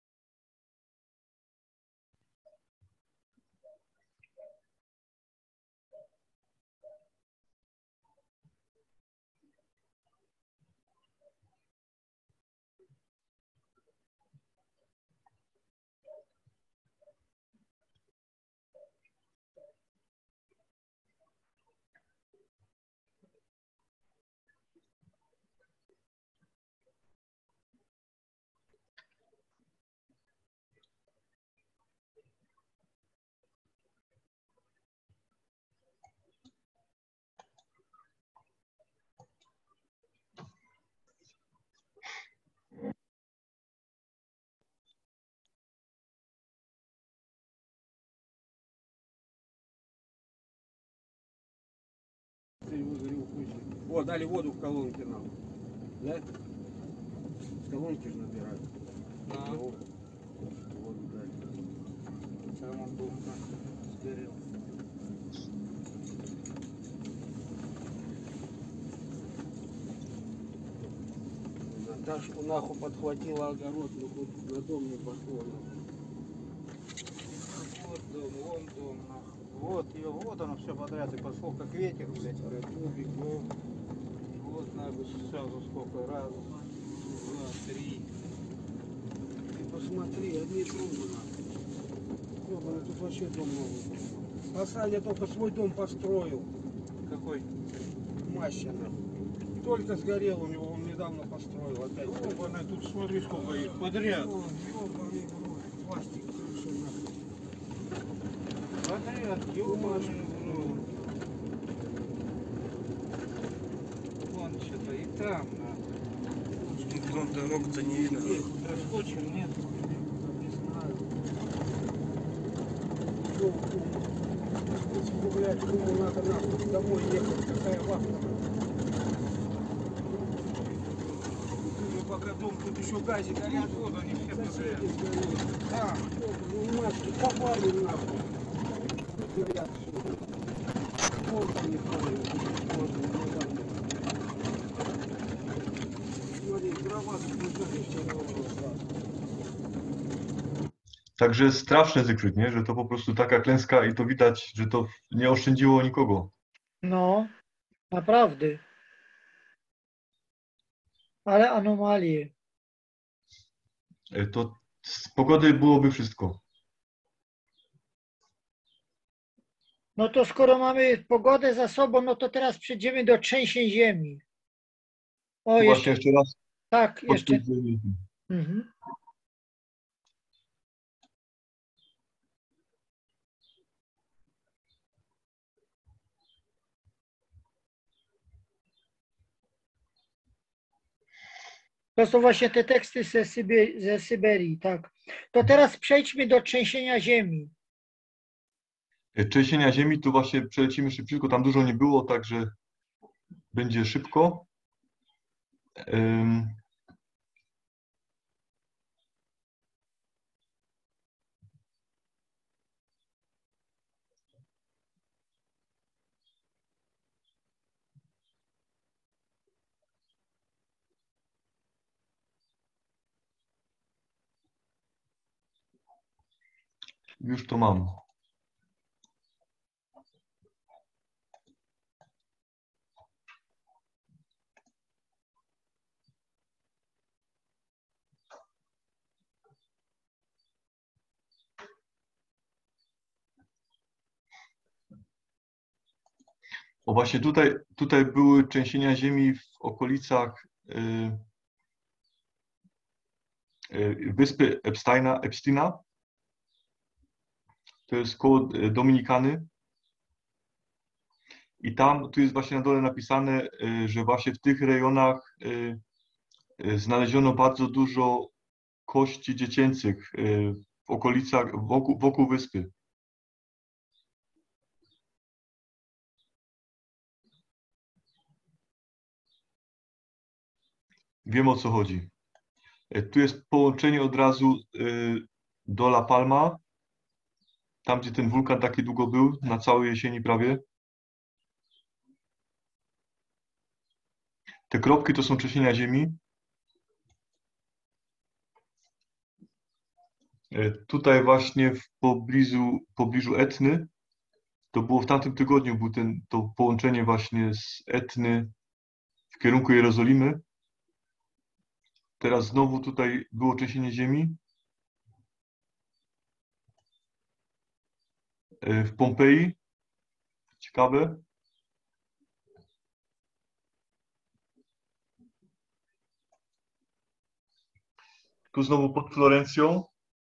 О, дали воду в колонке нам. Да? С колонки же набирают. А. Воду дали. Сам был сгорел. Наташку нахуй подхватила огород, но хоть на дом не пошло. Вот дом, вон дом, нахуй. Вот ее, вот оно все подряд и пошло как ветер, блядь, кубик, ну, вот надо сразу сколько, раз, два, три. Ты посмотри, одни трубы надо. Ёбаный, тут вообще дом новый. А Саня только свой дом построил. Какой? Мащина. Только сгорел у него, он недавно построил опять. Ёбаный, тут смотри сколько их подряд. О, ёбаный, пластик крыша нахуй. Подряд, ёбаный, ну. Вон что-то и там, нахуй. Вон дорог-то не видно. Раскочим, нет? Не знаю. Что, кому, блядь, кому надо нахуй домой ехать, какая вахта? Пока дом тут еще газе горят, вот они все подряд. Да, ну маски попали нахуй. Горят все. Вот они ходят. Смотри, дрова тут лежали все. Także straszny zykryt, nie? Że to po prostu taka klęska i to widać, że to nie oszczędziło nikogo. No, naprawdę. Ale anomalie. To z pogody byłoby wszystko. No to skoro mamy pogodę za sobą, no to teraz przejdziemy do trzęsień ziemi. O, Właśnie jeszcze, jeszcze raz. tak, jeszcze. Mhm. To są właśnie te teksty ze, Sybe- ze Syberii, tak. To teraz przejdźmy do trzęsienia ziemi. Trzęsienia ziemi, tu właśnie przelecimy szybciutko, tam dużo nie było, także będzie szybko. Um. Już to mam. O właśnie tutaj, tutaj były trzęsienia ziemi w okolicach y, y, wyspy Epsteina, Epsteina. To jest koło Dominikany. I tam, tu jest właśnie na dole napisane, y, że właśnie w tych rejonach y, y, znaleziono bardzo dużo kości dziecięcych y, w okolicach, wokół, wokół wyspy. Wiem, o co chodzi. Tu jest połączenie od razu do La Palma, tam gdzie ten wulkan taki długo był, na całej jesieni prawie. Te kropki to są trzęsienia ziemi. Tutaj właśnie w pobliżu, pobliżu Etny, to było w tamtym tygodniu, było ten, to połączenie właśnie z Etny w kierunku Jerozolimy. Teraz znowu tutaj było trzęsienie ziemi. W Pompeji. Ciekawe. Tu znowu pod Florencją.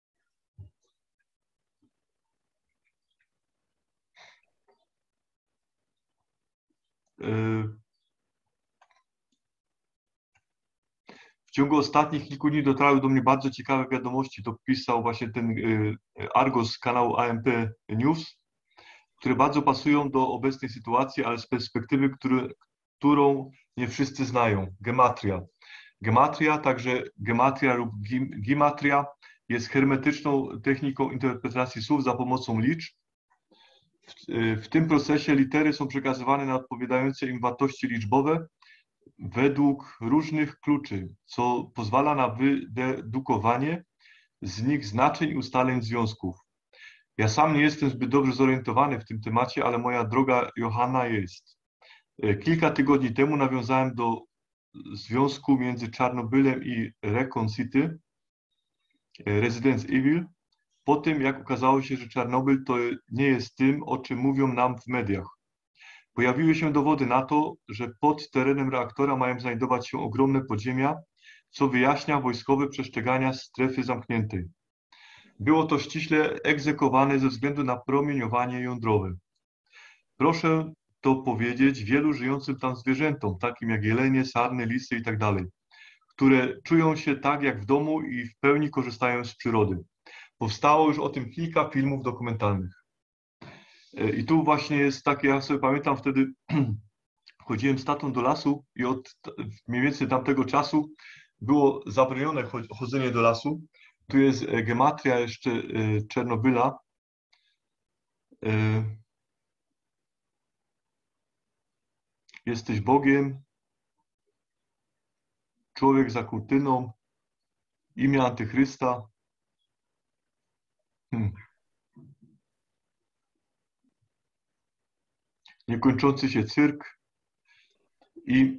W ciągu ostatnich kilku dni dotarły do mnie bardzo ciekawe wiadomości. To pisał właśnie ten Argos z kanału A M P News, które bardzo pasują do obecnej sytuacji, ale z perspektywy, który, którą nie wszyscy znają. Gematria. Gematria, także gematria lub gim, gimatria jest hermetyczną techniką interpretacji słów za pomocą liczb. W, w tym procesie litery są przekazywane na odpowiadające im wartości liczbowe według różnych kluczy, co pozwala na wydedukowanie z nich znaczeń i ustaleń związków. Ja sam nie jestem zbyt dobrze zorientowany w tym temacie, ale moja droga Johanna jest. Kilka tygodni temu nawiązałem do związku między Czarnobylem i Recon City, Residence Evil, po tym jak okazało się, że Czarnobyl to nie jest tym, o czym mówią nam w mediach. Pojawiły się dowody na to, że pod terenem reaktora mają znajdować się ogromne podziemia, co wyjaśnia wojskowe przestrzegania strefy zamkniętej. Było to ściśle egzekwowane ze względu na promieniowanie jądrowe. Proszę to powiedzieć wielu żyjącym tam zwierzętom, takim jak jelenie, sarny, lisy itd., które czują się tak jak w domu i w pełni korzystają z przyrody. Powstało już o tym kilka filmów dokumentalnych. I tu właśnie jest takie, ja sobie pamiętam wtedy, chodziłem z tatą do lasu i od mniej więcej tamtego czasu było zabronione chodzenie do lasu. Tu jest gematria jeszcze Czernobyla. Jesteś Bogiem, człowiek za kurtyną, imię Antychrysta. Hmm. Niekończący się cyrk. I,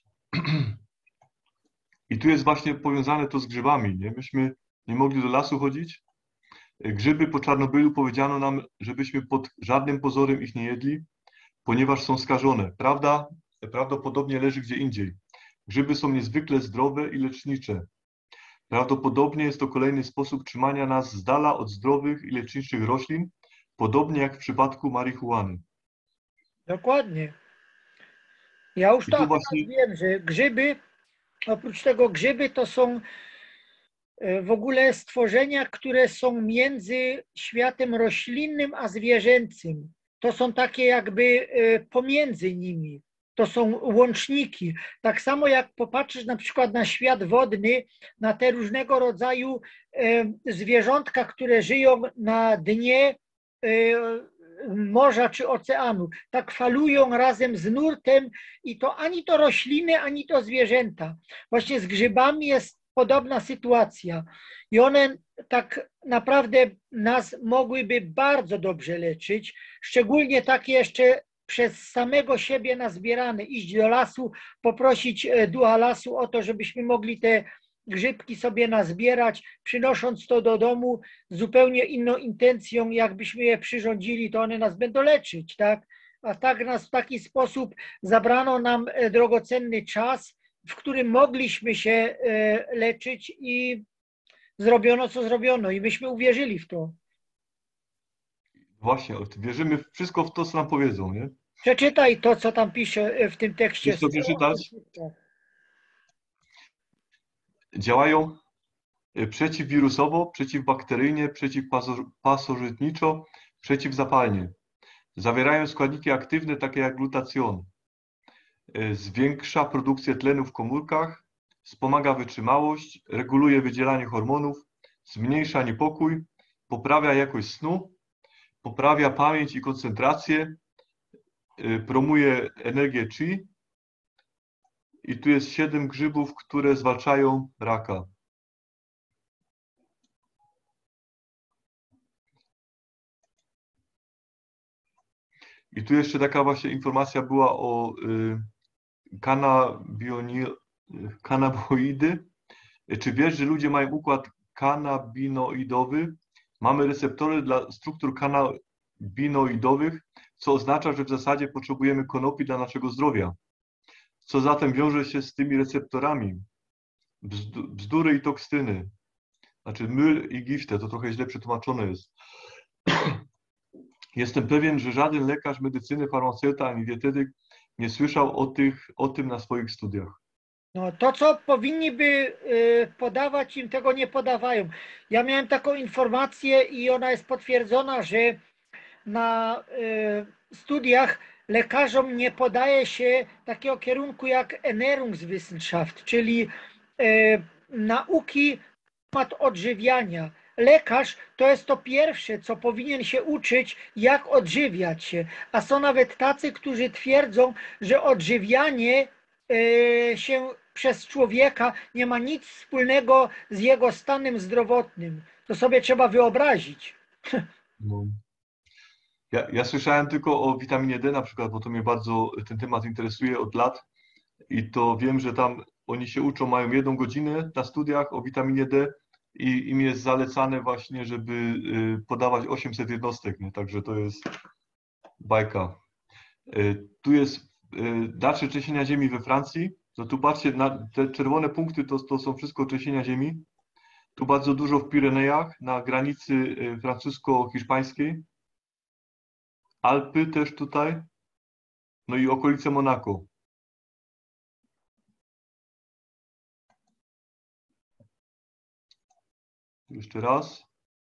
I tu jest właśnie powiązane to z grzybami. Nie? Myśmy nie mogli do lasu chodzić. Grzyby po Czarnobylu powiedziano nam, żebyśmy pod żadnym pozorem ich nie jedli, ponieważ są skażone. Prawda prawdopodobnie leży gdzie indziej. Grzyby są niezwykle zdrowe i lecznicze. Prawdopodobnie jest to kolejny sposób trzymania nas z dala od zdrowych i leczniczych roślin, podobnie jak w przypadku marihuany. Dokładnie. Ja już I to tu akurat właśnie... wiem, że grzyby, oprócz tego grzyby to są w ogóle stworzenia, które są między światem roślinnym a zwierzęcym. To są takie jakby pomiędzy nimi. To są łączniki. Tak samo jak popatrzysz na przykład na świat wodny, na te różnego rodzaju zwierzątka, które żyją na dnie morza czy oceanu, tak falują razem z nurtem i to ani to rośliny, ani to zwierzęta. Właśnie z grzybami jest podobna sytuacja i one tak naprawdę nas mogłyby bardzo dobrze leczyć, szczególnie takie jeszcze przez samego siebie nazbierane, iść do lasu, poprosić ducha lasu o to, żebyśmy mogli te grzybki sobie nazbierać, przynosząc to do domu z zupełnie inną intencją, jakbyśmy je przyrządzili, to one nas będą leczyć, tak? A tak nas w taki sposób zabrano nam drogocenny czas, w którym mogliśmy się leczyć i zrobiono, co zrobiono i myśmy uwierzyli w to. Właśnie, wierzymy w wszystko w to, co nam powiedzą, nie? Przeczytaj to, co tam pisze w tym tekście. Chcesz to przeczytać? Działają przeciwwirusowo, przeciwbakteryjnie, przeciwpasożytniczo, przeciwzapalnie. Zawierają składniki aktywne takie jak glutacjon. Zwiększa produkcję tlenu w komórkach, wspomaga wytrzymałość, reguluje wydzielanie hormonów, zmniejsza niepokój, poprawia jakość snu, poprawia pamięć i koncentrację, promuje energię chi. I tu jest siedem grzybów, które zwalczają raka. I tu jeszcze taka właśnie informacja była o y, kanabinoidy. Czy wiesz, że ludzie mają układ kanabinoidowy? Mamy receptory dla struktur kanabinoidowych, co oznacza, że w zasadzie potrzebujemy konopi dla naszego zdrowia. Co zatem wiąże się z tymi receptorami? Bzdury i toksyny. Znaczy myl i gifte, to trochę źle przetłumaczone jest. Jestem pewien, że żaden lekarz medycyny, farmaceuta ani dietetyk nie słyszał o, tych, o tym na swoich studiach. No to, co powinni by podawać, im tego nie podawają. Ja miałem taką informację i ona jest potwierdzona, że na studiach lekarzom nie podaje się takiego kierunku jak Ernährungswissenschaft, czyli nauki na temat odżywiania. Lekarz to jest to pierwsze, co powinien się uczyć, jak odżywiać się. A są nawet tacy, którzy twierdzą, że odżywianie się przez człowieka nie ma nic wspólnego z jego stanem zdrowotnym. To sobie trzeba wyobrazić. No. Ja, ja słyszałem tylko o witaminie D na przykład, bo to mnie bardzo ten temat interesuje od lat i to wiem, że tam oni się uczą, mają jedną godzinę na studiach o witaminie D i im jest zalecane właśnie, żeby y, podawać osiemset jednostek, nie? Także to jest bajka. Y, tu jest y, dalsze trzęsienia ziemi we Francji. No tu patrzcie, na te czerwone punkty to, to są wszystko trzęsienia ziemi. Tu bardzo dużo w Pirenejach, na granicy y, francusko-hiszpańskiej. Alpy też tutaj, no i okolice Monako. Jeszcze raz.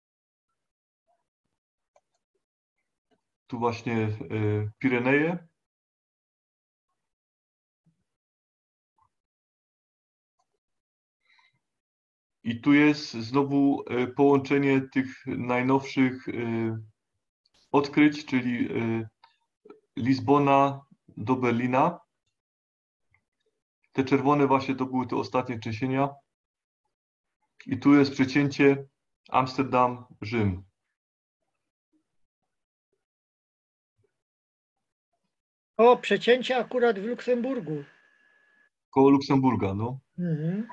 Tu właśnie y, Pireneje. I tu jest znowu y, połączenie tych najnowszych y, odkryć, czyli y, Lizbona do Berlina. Te czerwone właśnie to były te ostatnie trzęsienia. I tu jest przecięcie Amsterdam, Rzym. O, przecięcie akurat w Luksemburgu. Koło Luksemburga, no. Mhm.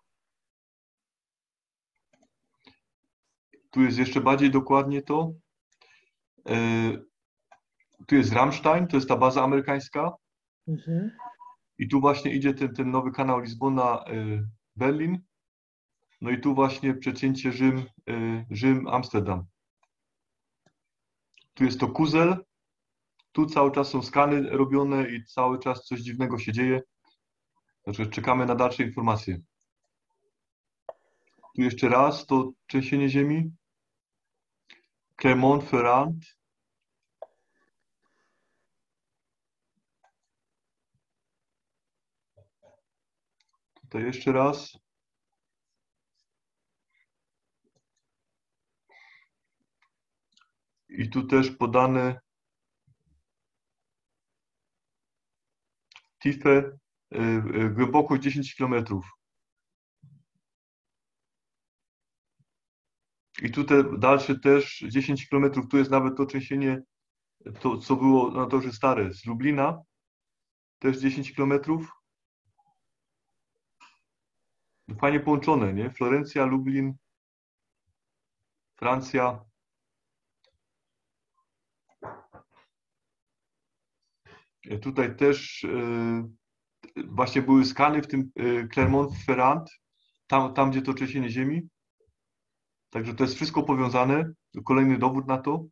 Tu jest jeszcze bardziej dokładnie to. E, tu jest Ramstein, to jest ta baza amerykańska. Mhm. I tu właśnie idzie ten, ten nowy kanał Lizbona-Berlin. No i tu właśnie przecięcie Rzym, e, Rzym-Amsterdam. Tu jest to Kuzel. Tu cały czas są skany robione i cały czas coś dziwnego się dzieje. Znaczy czekamy na dalsze informacje. Tu jeszcze raz to trzęsienie ziemi. Clermont-Ferrand. Tutaj jeszcze raz. I tu też podane Tiefe, głębokość dziesięć kilometrów. I tu te dalsze też dziesięć kilometrów, tu jest nawet to trzęsienie, to co było, no to już jest stare, z Lublina, też dziesięć kilometrów. Fajnie połączone, nie? Florencja, Lublin, Francja. Tutaj też e, właśnie były skany w tym e, Clermont-Ferrand, tam, tam gdzie to trzęsienie ziemi. Także to jest wszystko powiązane. Kolejny dowód na to.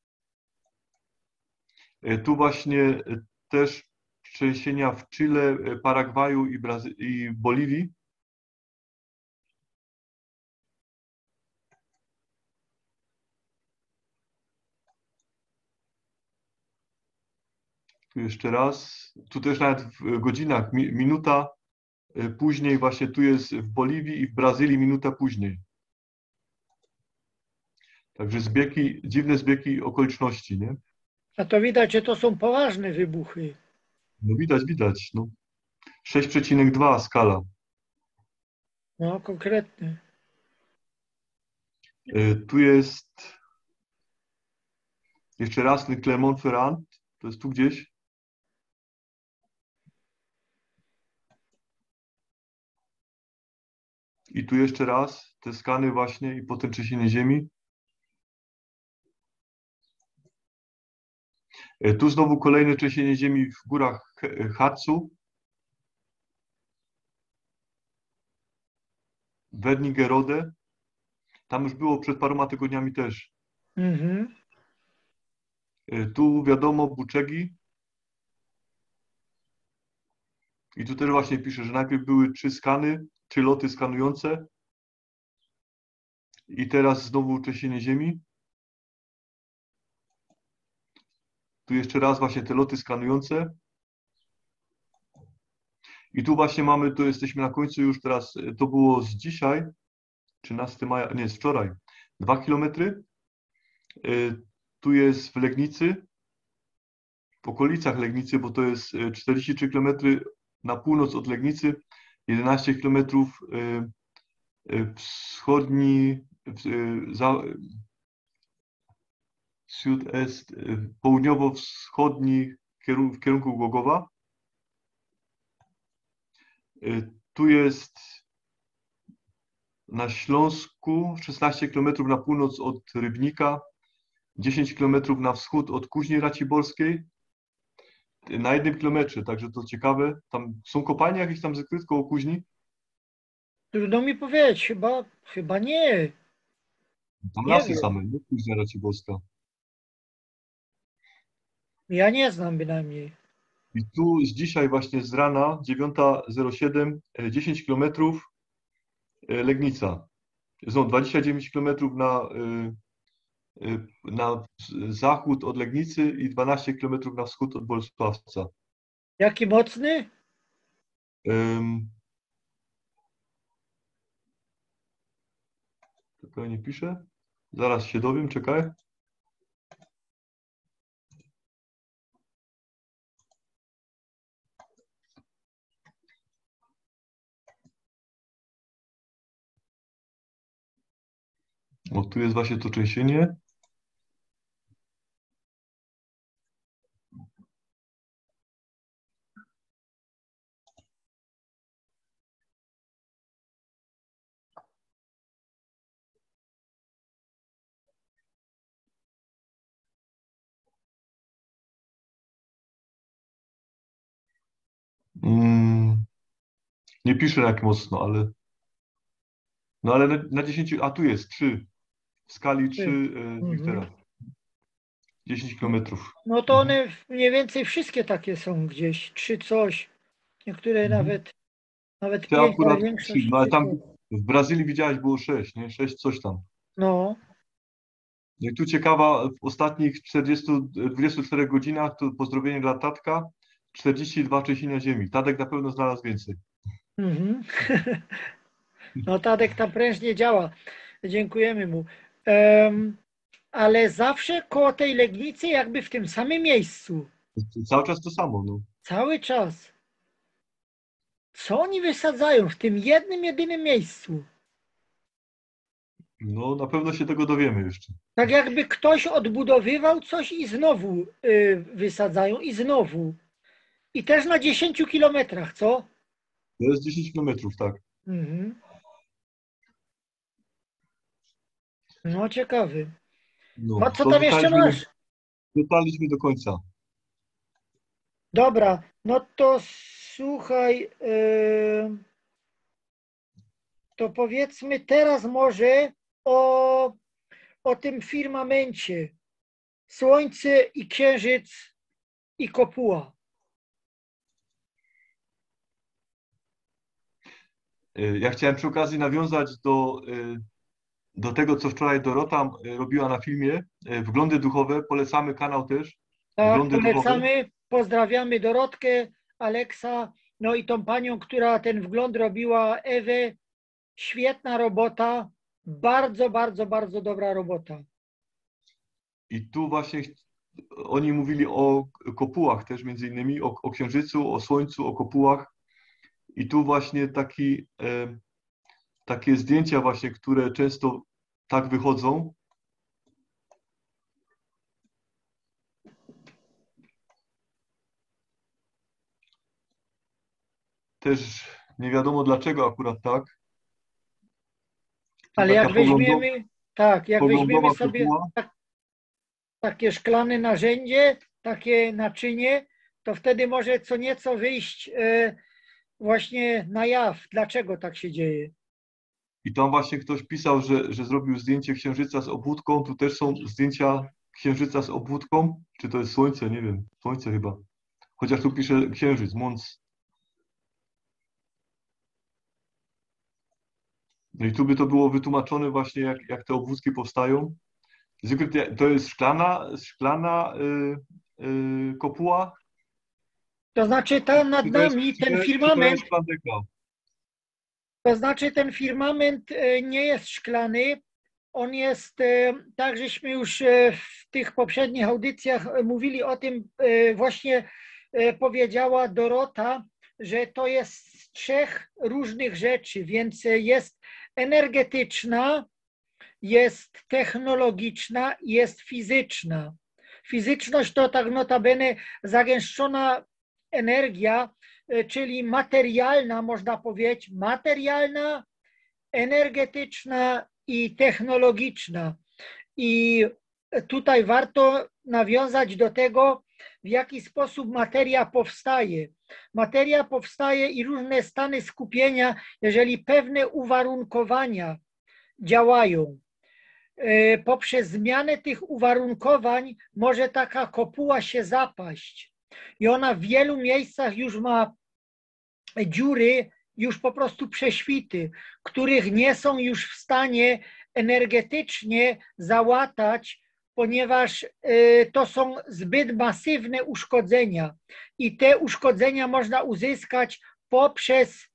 E, tu właśnie e, też trzęsienia w Chile, e, Paragwaju i, Brazy- i Boliwii. Tu jeszcze raz. Tu też nawet w godzinach, mi, minuta e, później właśnie tu jest w Boliwii i w Brazylii minuta później. Także zbiegi, dziwne zbiegi okoliczności, nie? A to widać, że to są poważne wybuchy. No widać, widać. No. sześć przecinek dwa skala. No, konkretnie. E, Tu jest jeszcze raz Clermont-Ferrand. To jest tu gdzieś. I tu jeszcze raz te skany właśnie i potem trzęsienie ziemi. E, Tu znowu kolejne trzęsienie ziemi w górach He- Harzu. Wernigerode. Tam już było przed paroma tygodniami też. Mhm. E, Tu wiadomo Buczegi. I tu też właśnie pisze, że najpierw były trzy skany, trzy loty skanujące. I teraz znowu trzęsienie ziemi. Tu jeszcze raz właśnie te loty skanujące. I tu właśnie mamy, tu jesteśmy na końcu już teraz, to było z dzisiaj, trzynastego maja, nie, z wczoraj, dwa kilometry. Tu jest w Legnicy, w okolicach Legnicy, bo to jest czterdzieści trzy kilometry na północ od Legnicy, jedenaście kilometrów wschodni, za, Südest, południowo-wschodni kierun w kierunku Głogowa. Tu jest na Śląsku szesnaście kilometrów na północ od Rybnika, dziesięć kilometrów na wschód od Kuźni Raciborskiej. Na jednym kilometrze, także to ciekawe. Tam są kopalnie jakieś tam zakryte koło Kuźni? Trudno mi powiedzieć, chyba, chyba nie. Tam Nie lasy wiem. same, nie? Kuźnia Raciborska. Ja nie znam bynajmniej. I tu z dzisiaj właśnie z rana, dziewiąta zero siedem, dziesięć kilometrów Legnica. Są dwadzieścia dziewięć kilometrów na, na zachód od Legnicy i dwanaście kilometrów na wschód od Bolesławca. Jaki mocny? Um, Tylko nie piszę. Zaraz się dowiem, czekaj. O, tu jest właśnie to trzęsienie. Mm, nie piszę jak mocno, ale no ale na, na dziesięć, a tu jest trzy. W skali trzy e, Richtera. dziesięć kilometrów. No to one mniej więcej wszystkie takie są gdzieś, trzy coś. Niektóre Mhm. nawet, nawet Te pięć, akurat ale większość. trzy, no ale tam trzy. w Brazylii widziałeś było sześć, nie? sześć coś tam. No, No i tu ciekawa, w ostatnich czterdziestu, dwudziestu czterech godzinach, to pozdrowienie dla Tatka, czterdzieści dwa trzęsienia ziemi. Tadek na pewno znalazł więcej. mhm. No Tadek tam prężnie działa. Dziękujemy mu. Em, ale zawsze koło tej Legnicy jakby w tym samym miejscu. Cały czas to samo, no. Cały czas. Co oni wysadzają w tym jednym, jedynym miejscu? No na pewno się tego dowiemy jeszcze. Tak jakby ktoś odbudowywał coś i znowu y, wysadzają i znowu. I też na dziesięciu kilometrach, co? To jest dziesięć kilometrów, tak. Mhm. No ciekawy. No, A co to tam jeszcze dotarliśmy- masz? Dotarliśmy do końca. Dobra, no to słuchaj, yy, to powiedzmy teraz może o, o tym firmamencie. Słońce i księżyc i kopuła. Y, Ja chciałem przy okazji nawiązać do, y, do tego, co wczoraj Dorota y, robiła na filmie. Y, Wglądy duchowe, polecamy kanał też. Tak, Wglądy duchowe. polecamy, pozdrawiamy Dorotkę, Aleksa, no i tą panią, która ten wgląd robiła, Ewę. Świetna robota, bardzo, bardzo, bardzo dobra robota. I tu właśnie ch- oni mówili o kopułach też między innymi, o, o księżycu, o słońcu, o kopułach. I tu właśnie taki, e, takie zdjęcia właśnie, które często tak wychodzą. Też nie wiadomo dlaczego akurat tak. Tu Ale jak taka poglądo- weźmiemy, tak, jak poglądowa weźmiemy sobie kopuła. tak, takie szklane narzędzie, takie naczynie, to wtedy może co nieco wyjść e, właśnie na jaw, dlaczego tak się dzieje. I tam właśnie ktoś pisał, że, że zrobił zdjęcie księżyca z obłudką. Tu też są zdjęcia księżyca z obłudką. Czy to jest słońce? Nie wiem. Słońce chyba. Chociaż tu pisze księżyc, Mons. No i tu by to było wytłumaczone właśnie, jak, jak te obwódki powstają. Zwykle to jest szklana, szklana y, y, kopuła. To znaczy tam nad Czy to jest- nami czy to ten jest- czy to firmament, jest szklanka? to znaczy ten firmament e, nie jest szklany, on jest, e, tak żeśmy już e, w tych poprzednich audycjach e, mówili o tym, e, właśnie e, powiedziała Dorota, że to jest z trzech różnych rzeczy, więc e, jest energetyczna, jest technologiczna i jest fizyczna. Fizyczność to tak notabene zagęszczona energia, czyli materialna, można powiedzieć, materialna, energetyczna i technologiczna. I tutaj warto nawiązać do tego, w jaki sposób materia powstaje. Materia powstaje i różne stany skupienia, jeżeli pewne uwarunkowania działają. Poprzez zmianę tych uwarunkowań może taka kopuła się zapaść. I ona w wielu miejscach już ma dziury, już po prostu prześwity, których nie są już w stanie energetycznie załatać, ponieważ to są zbyt masywne uszkodzenia. I te uszkodzenia można uzyskać poprzez,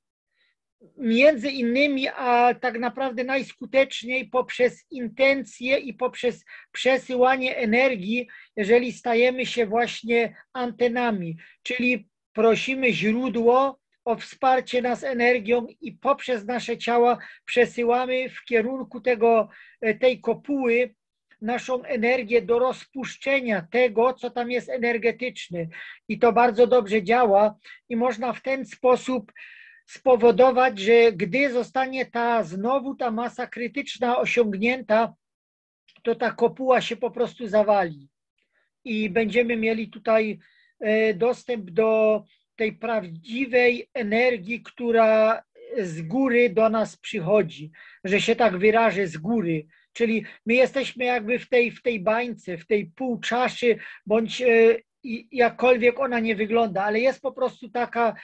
między innymi, a tak naprawdę najskuteczniej poprzez intencje i poprzez przesyłanie energii, jeżeli stajemy się właśnie antenami, czyli prosimy źródło o wsparcie nas energią i poprzez nasze ciała przesyłamy w kierunku tego, tej kopuły naszą energię do rozpuszczenia tego, co tam jest energetyczne. I to bardzo dobrze działa i można w ten sposób spowodować, że gdy zostanie ta znowu ta masa krytyczna osiągnięta, to ta kopuła się po prostu zawali i będziemy mieli tutaj dostęp do tej prawdziwej energii, która z góry do nas przychodzi, że się tak wyrażę, z góry. Czyli my jesteśmy jakby w tej, w tej bańce, w tej półczaszy, bądź jakkolwiek ona nie wygląda, ale jest po prostu taka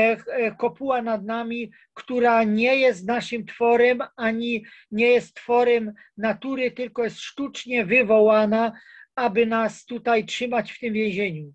kopuła nad nami, która nie jest naszym tworem, ani nie jest tworem natury, tylko jest sztucznie wywołana, aby nas tutaj trzymać w tym więzieniu.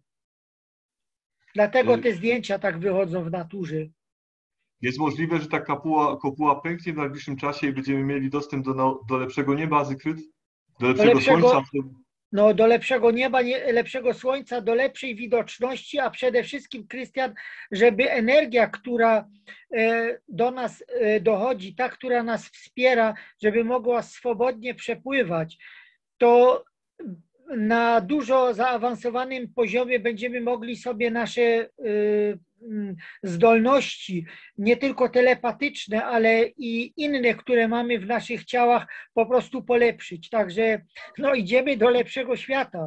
Dlatego te zdjęcia tak wychodzą w naturze. Jest możliwe, że ta kopuła, kopuła pęknie w najbliższym czasie i będziemy mieli dostęp do, do lepszego nieba, Zygfryd? Do lepszego, do lepszego słońca? No, do lepszego nieba, nie, lepszego słońca, do lepszej widoczności, a przede wszystkim, Krystian, żeby energia, która e, do nas e, dochodzi, ta, która nas wspiera, żeby mogła swobodnie przepływać, to na dużo zaawansowanym poziomie będziemy mogli sobie nasze y, zdolności, nie tylko telepatyczne, ale i inne, które mamy w naszych ciałach, po prostu polepszyć. Także no, idziemy do lepszego świata.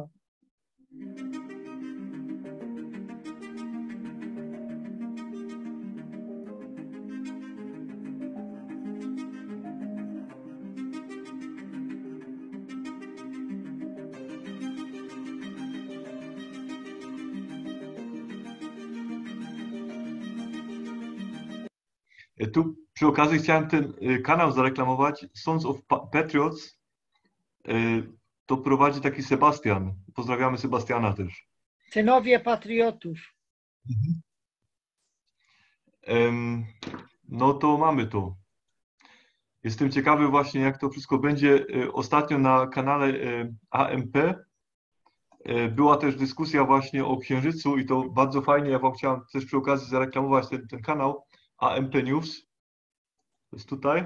Tu przy okazji chciałem ten kanał zareklamować, Sons of Patriots. To prowadzi taki Sebastian. Pozdrawiamy Sebastiana też. Synowie Patriotów. Mhm. No to mamy to. Jestem ciekawy właśnie, jak to wszystko będzie. Ostatnio na kanale A M P była też dyskusja właśnie o Księżycu i to bardzo fajnie. Ja wam chciałem też przy okazji zareklamować ten, ten kanał. A M P News, to jest tutaj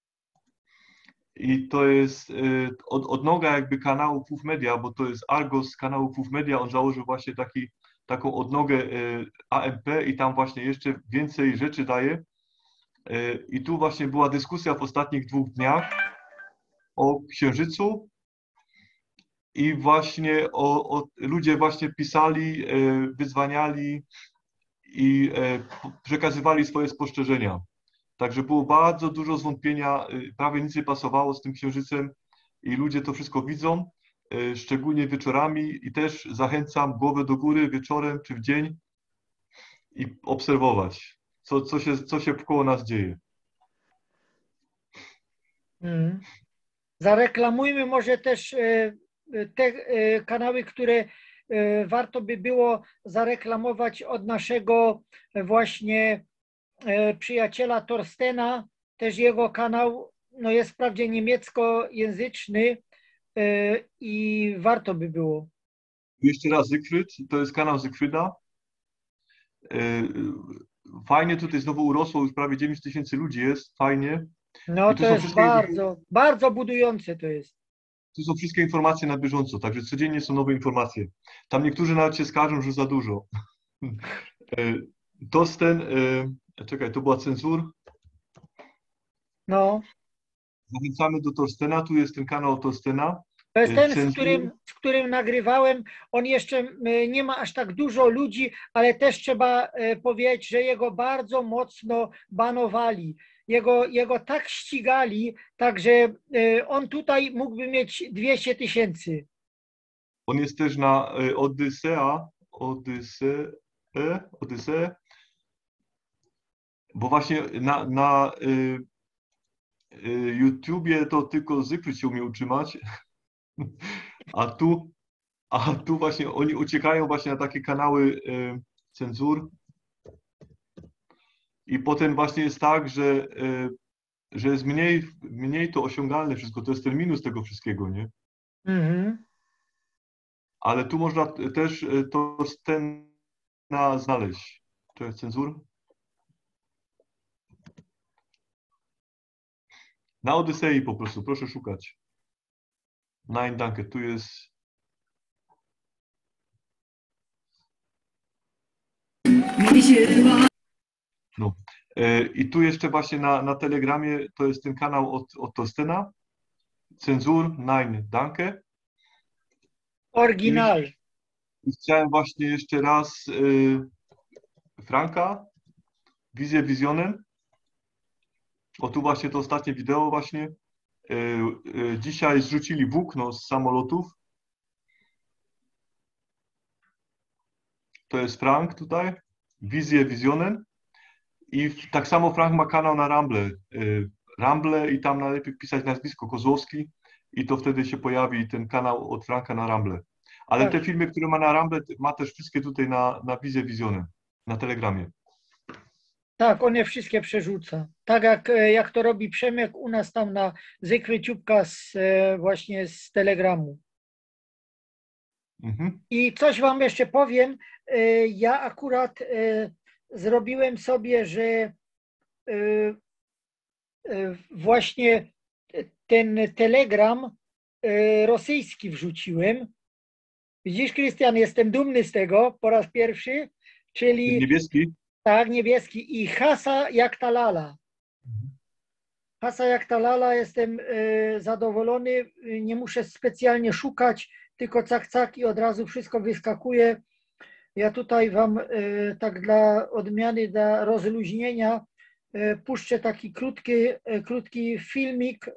i to jest y, od, odnoga jakby kanału P U F Media, bo to jest Argos kanału P U F Media, on założył właśnie taki, taką odnogę y, A M P i tam właśnie jeszcze więcej rzeczy daje y, i tu właśnie była dyskusja w ostatnich dwóch dniach o Księżycu i właśnie o, o ludzie właśnie pisali, y, wyzwaniali i przekazywali swoje spostrzeżenia. Także było bardzo dużo zwątpienia, prawie nic nie pasowało z tym Księżycem i ludzie to wszystko widzą, szczególnie wieczorami i też zachęcam głowę do góry wieczorem czy w dzień i obserwować, co, co, się, co się wkoło nas dzieje. Hmm. Zareklamujmy może też te kanały, które warto by było zareklamować od naszego właśnie przyjaciela Torstena. Też jego kanał no jest wprawdzie niemieckojęzyczny i warto by było. Jeszcze raz Zygfryd, to jest kanał Zygfryda. Fajnie tutaj znowu urosło, już prawie dziewięć tysięcy ludzi jest, fajnie. No I tu to są jest wszystkie, bardzo, bardzo budujące to jest. tu są wszystkie informacje na bieżąco, także codziennie są nowe informacje. Tam niektórzy nawet się skarżą, że za dużo. E, Torsten, e, czekaj, to była cenzur. No. Zachęcamy do Torstena, tu jest ten kanał Torstena. To jest E, ten, z cenzur. którym, z którym nagrywałem. On jeszcze y, nie ma aż tak dużo ludzi, ale też trzeba y, powiedzieć, że jego bardzo mocno banowali. Jego, jego tak ścigali, także y, on tutaj mógłby mieć dwieście tysięcy. On jest też na e, Odysea, Odyse, e, Odysee, bo właśnie na, na y, y, YouTubie to tylko Zygfryd się umie utrzymać, a tu, a tu właśnie oni uciekają właśnie na takie kanały y, cenzur i potem właśnie jest tak, że, y, że jest mniej, mniej to osiągalne wszystko, to jest ten minus tego wszystkiego, nie? Mhm. Ale tu można też y, to Torstena znaleźć. To jest cenzur. Na Odysei po prostu, proszę szukać. Nein, danke, tu jest... No. E, I tu jeszcze właśnie na, na Telegramie to jest ten kanał od, od Torstena. Cenzur, nein, danke. Oryginal. I chciałem właśnie jeszcze raz e, Franka, Wizję Wizjonem. O tu właśnie to ostatnie wideo właśnie. E, e, dzisiaj zrzucili włókno z samolotów. To jest Frank tutaj. Wizję Wizjonem. I tak samo Frank ma kanał na Rumble. Rumble i tam najlepiej pisać nazwisko Kozłowski i to wtedy się pojawi ten kanał od Franka na Rumble. Ale Tak. te filmy, które ma na Rumble, ma też wszystkie tutaj na, na Wizję Wizjonem, na Telegramie. Tak, on je wszystkie przerzuca. Tak jak, jak to robi Przemek u nas tam na Zykryciubka z, właśnie z Telegramu. Mhm. I coś wam jeszcze powiem. Ja akurat zrobiłem sobie, że właśnie ten telegram rosyjski wrzuciłem. Widzisz, Krystian, jestem dumny z tego po raz pierwszy, czyli... Niebieski? Tak, niebieski i Hasa jak ta lala. Hasa jak ta lala, jestem zadowolony, nie muszę specjalnie szukać, tylko cak, cak i od razu wszystko wyskakuje. Ja tutaj wam tak dla odmiany, dla rozluźnienia puszczę taki krótki, krótki filmik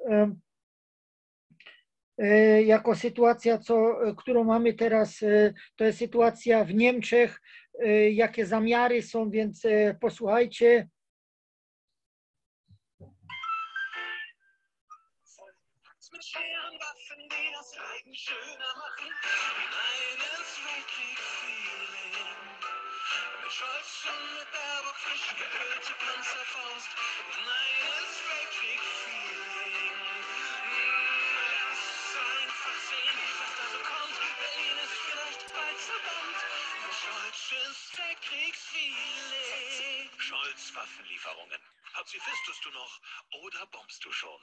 jako sytuacja, co, którą mamy teraz, to jest sytuacja w Niemczech, jakie zamiary są, więc posłuchajcie. Mit schweren Waffen, die das Leiden schöner machen. Meines Weltkrieg-Feeling. Mit Scholz und mit Baerbock frisch geölte Panzerfaust. Meines Weltkrieg-Feeling. Lass einfach sehen, was da so kommt. Berlin ist vielleicht bald zerbannt. Mit Scholzes Weltkriegsfeeling. Scholz Waffenlieferungen. Pazifistest du noch oder bombst du schon?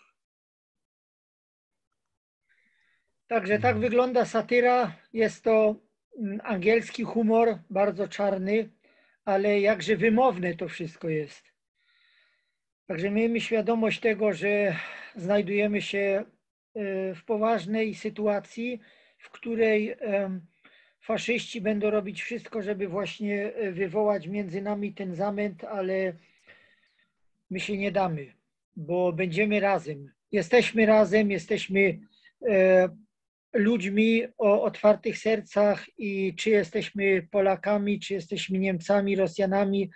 Także tak wygląda satyra. Jest to angielski humor, bardzo czarny, ale jakże wymowne to wszystko jest. Także miejmy świadomość tego, że znajdujemy się w poważnej sytuacji, w której faszyści będą robić wszystko, żeby właśnie wywołać między nami ten zamęt, ale my się nie damy, bo będziemy razem. Jesteśmy razem, jesteśmy ludźmi o otwartych sercach i czy jesteśmy Polakami, czy jesteśmy Niemcami, Rosjanami,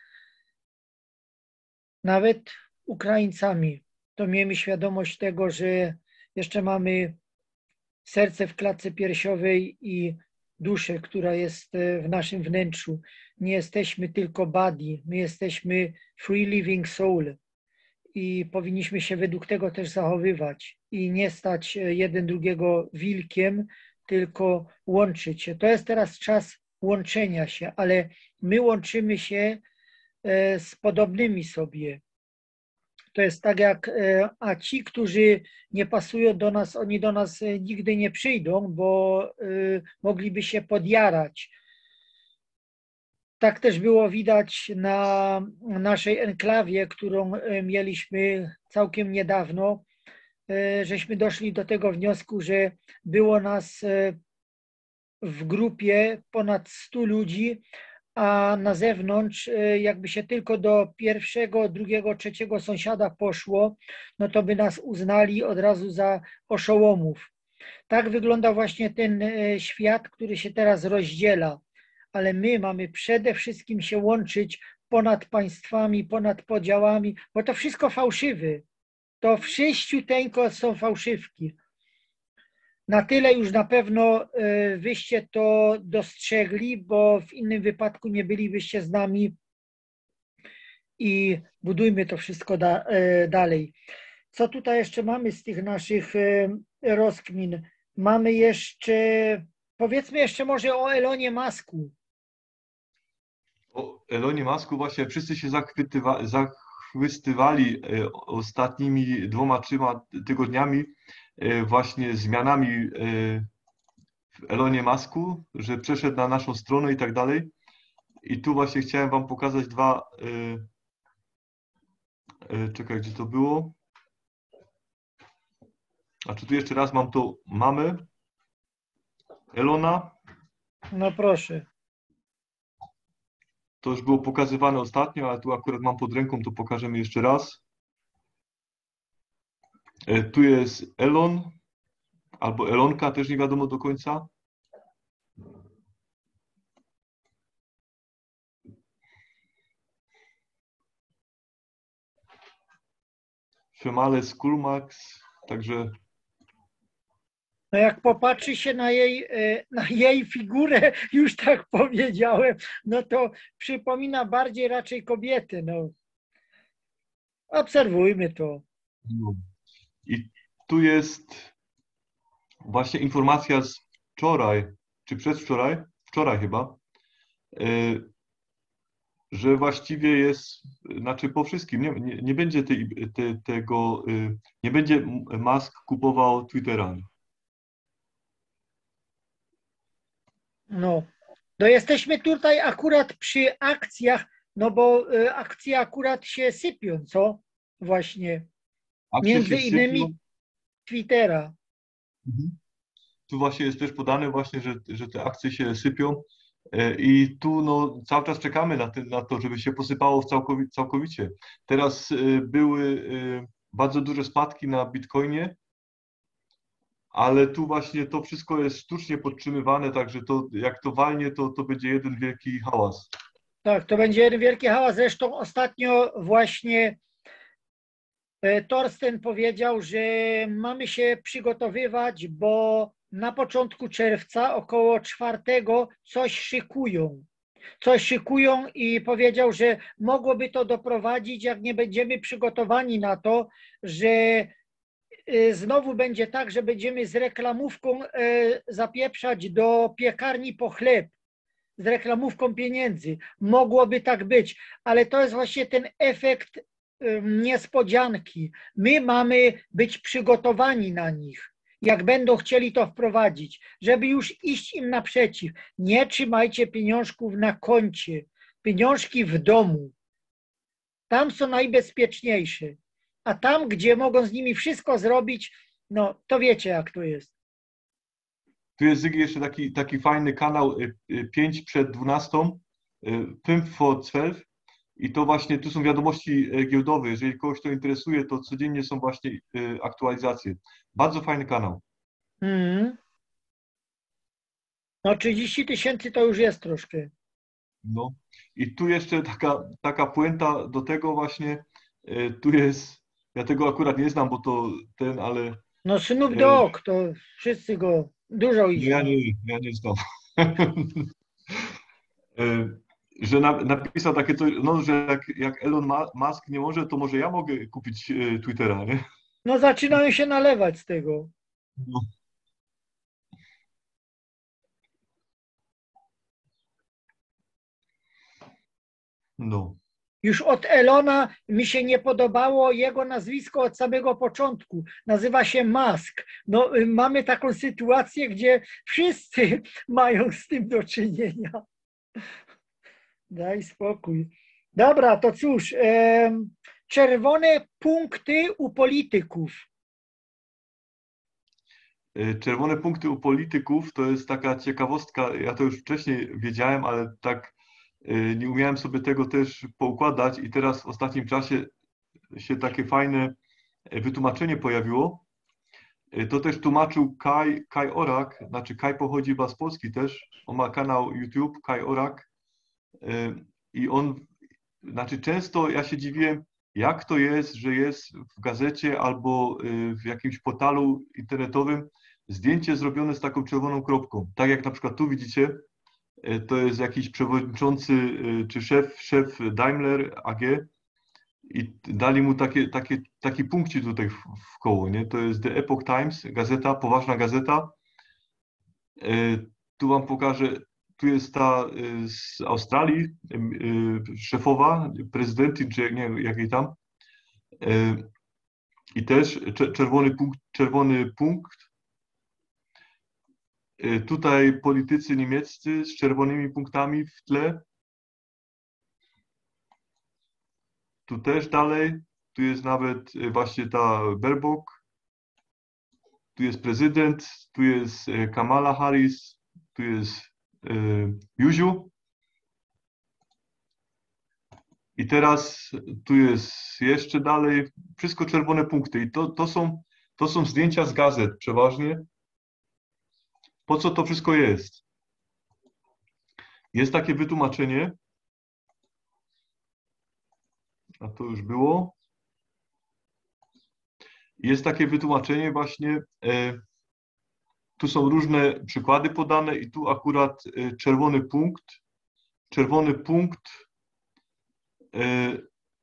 nawet Ukraińcami, to miejmy świadomość tego, że jeszcze mamy serce w klatce piersiowej i duszę, która jest w naszym wnętrzu. Nie jesteśmy tylko body, my jesteśmy free living soul i powinniśmy się według tego też zachowywać i nie stać jeden drugiego wilkiem, tylko łączyć się. To jest teraz czas łączenia się, ale my łączymy się z podobnymi sobie. To to jest tak jak, e, a ci, którzy nie pasują do nas, oni do nas e, nigdy nie przyjdą, bo e, mogliby się podjarać. Tak też było widać na naszej enklawie, którą e, mieliśmy całkiem niedawno, e, żeśmy doszli do tego wniosku, że było nas e, w grupie ponad stu ludzi, a na zewnątrz e, jakby się tylko do pierwszego, drugiego, trzeciego sąsiada poszło, no to by nas uznali od razu za oszołomów. Tak wygląda właśnie ten e, świat, który się teraz rozdziela. Ale my mamy przede wszystkim się łączyć ponad państwami, ponad podziałami, bo to wszystko fałszywy. To wszyściuteńko są fałszywki. Na tyle już na pewno e, wyście to dostrzegli, bo w innym wypadku nie bylibyście z nami i budujmy to wszystko da, e, dalej. Co tutaj jeszcze mamy z tych naszych e, rozkmin? Mamy jeszcze, powiedzmy jeszcze może o Elonie Musku. O Elonie Musku właśnie wszyscy się zachwytywa, zachwystywali e, ostatnimi dwoma, trzema tygodniami e, właśnie zmianami e, w Elonie Musku, że przeszedł na naszą stronę i tak dalej. I tu właśnie chciałem wam pokazać dwa, e, e, czekaj, gdzie to było? A czy tu jeszcze raz mam to, mamy Elona. No proszę. To już było pokazywane ostatnio, ale tu akurat mam pod ręką, to pokażemy jeszcze raz. E, tu jest Elon, albo Elonka, też nie wiadomo do końca. Female Skulmax, także... No jak popatrzy się na jej, na jej figurę, już tak powiedziałem, no to przypomina bardziej raczej kobiety. No. Obserwujmy to. No. I tu jest właśnie informacja z wczoraj, czy przedwczoraj, wczoraj chyba, że właściwie jest, znaczy po wszystkim, nie, nie, nie będzie tej, te, tego, nie będzie Musk kupował Twittera. No, no jesteśmy tutaj akurat przy akcjach, no bo y, akcje akurat się sypią, co? Właśnie. Akcje Między się innymi sypią. Twittera. Mhm. Tu właśnie jest też podane właśnie, że, że te akcje się sypią i tu no, cały czas czekamy na, ty, na to, żeby się posypało całkowicie. całkowicie. Teraz y, były y, bardzo duże spadki na Bitcoinie, ale tu właśnie to wszystko jest sztucznie podtrzymywane, także to jak to walnie, to, to będzie jeden wielki hałas. Tak, to będzie jeden wielki hałas. Zresztą ostatnio właśnie Torsten powiedział, że mamy się przygotowywać, bo na początku czerwca, około czwartego, coś szykują. Coś szykują i powiedział, że mogłoby to doprowadzić, jak nie będziemy przygotowani na to, że znowu będzie tak, że będziemy z reklamówką zapieprzać do piekarni po chleb, z reklamówką pieniędzy. Mogłoby tak być, ale to jest właśnie ten efekt niespodzianki. My mamy być przygotowani na nich, jak będą chcieli to wprowadzić, żeby już iść im naprzeciw. Nie trzymajcie pieniążków na koncie, pieniążki w domu. Tam są najbezpieczniejsze. A tam, gdzie mogą z nimi wszystko zrobić, no to wiecie, jak to jest. Tu jest Zygi jeszcze taki, taki fajny kanał pięć przed dwunastą, pięć for zwölf. I to właśnie, tu są wiadomości giełdowe. Jeżeli kogoś to interesuje, to codziennie są właśnie aktualizacje. Bardzo fajny kanał. Mm. No trzydzieści tysięcy to już jest troszkę. No. I tu jeszcze taka, taka puenta do tego właśnie, tu jest, ja tego akurat nie znam, bo to ten, ale... No Snoop Dogg, to wszyscy go, dużo ich Ja nie, ja nie znam. Że na, napisał takie coś, no, że jak, jak Elon Musk nie może, to może ja mogę kupić e, Twittera, nie? No zaczynają się nalewać z tego. No. No. Już od Elona mi się nie podobało jego nazwisko od samego początku. Nazywa się Musk. No, mamy taką sytuację, gdzie wszyscy mają z tym do czynienia. Daj spokój. Dobra, to cóż, e, czerwone punkty u polityków. Czerwone punkty u polityków to jest taka ciekawostka, ja to już wcześniej wiedziałem, ale tak nie umiałem sobie tego też poukładać i teraz w ostatnim czasie się takie fajne wytłumaczenie pojawiło. To też tłumaczył Kaj, Kaj Orak, znaczy Kaj pochodzi chyba z Polski też, on ma kanał YouTube, Kaj Orak i on, znaczy często ja się dziwiłem, jak to jest, że jest w gazecie albo w jakimś portalu internetowym zdjęcie zrobione z taką czerwoną kropką. Tak jak na przykład tu widzicie, to jest jakiś przewodniczący czy szef, szef Daimler A G i dali mu takie, takie, taki punkcik tutaj w, w koło. Nie? To jest The Epoch Times, gazeta, poważna gazeta. Tu wam pokażę, tu jest ta z Australii szefowa, prezydentin, czy nie wiem jakiej tam. I też czerwony punkt, czerwony punkt. Tutaj politycy niemieccy z czerwonymi punktami w tle. Tu też dalej. Tu jest nawet właśnie ta Baerbock. Tu jest prezydent. Tu jest Kamala Harris. Tu jest Juziu. I teraz tu jest jeszcze dalej. Wszystko czerwone punkty. I to, to, są, to są zdjęcia z gazet przeważnie. Po co to wszystko jest? Jest takie wytłumaczenie, a to już było. Jest takie wytłumaczenie właśnie, e, tu są różne przykłady podane i tu akurat e, czerwony punkt, czerwony punkt e,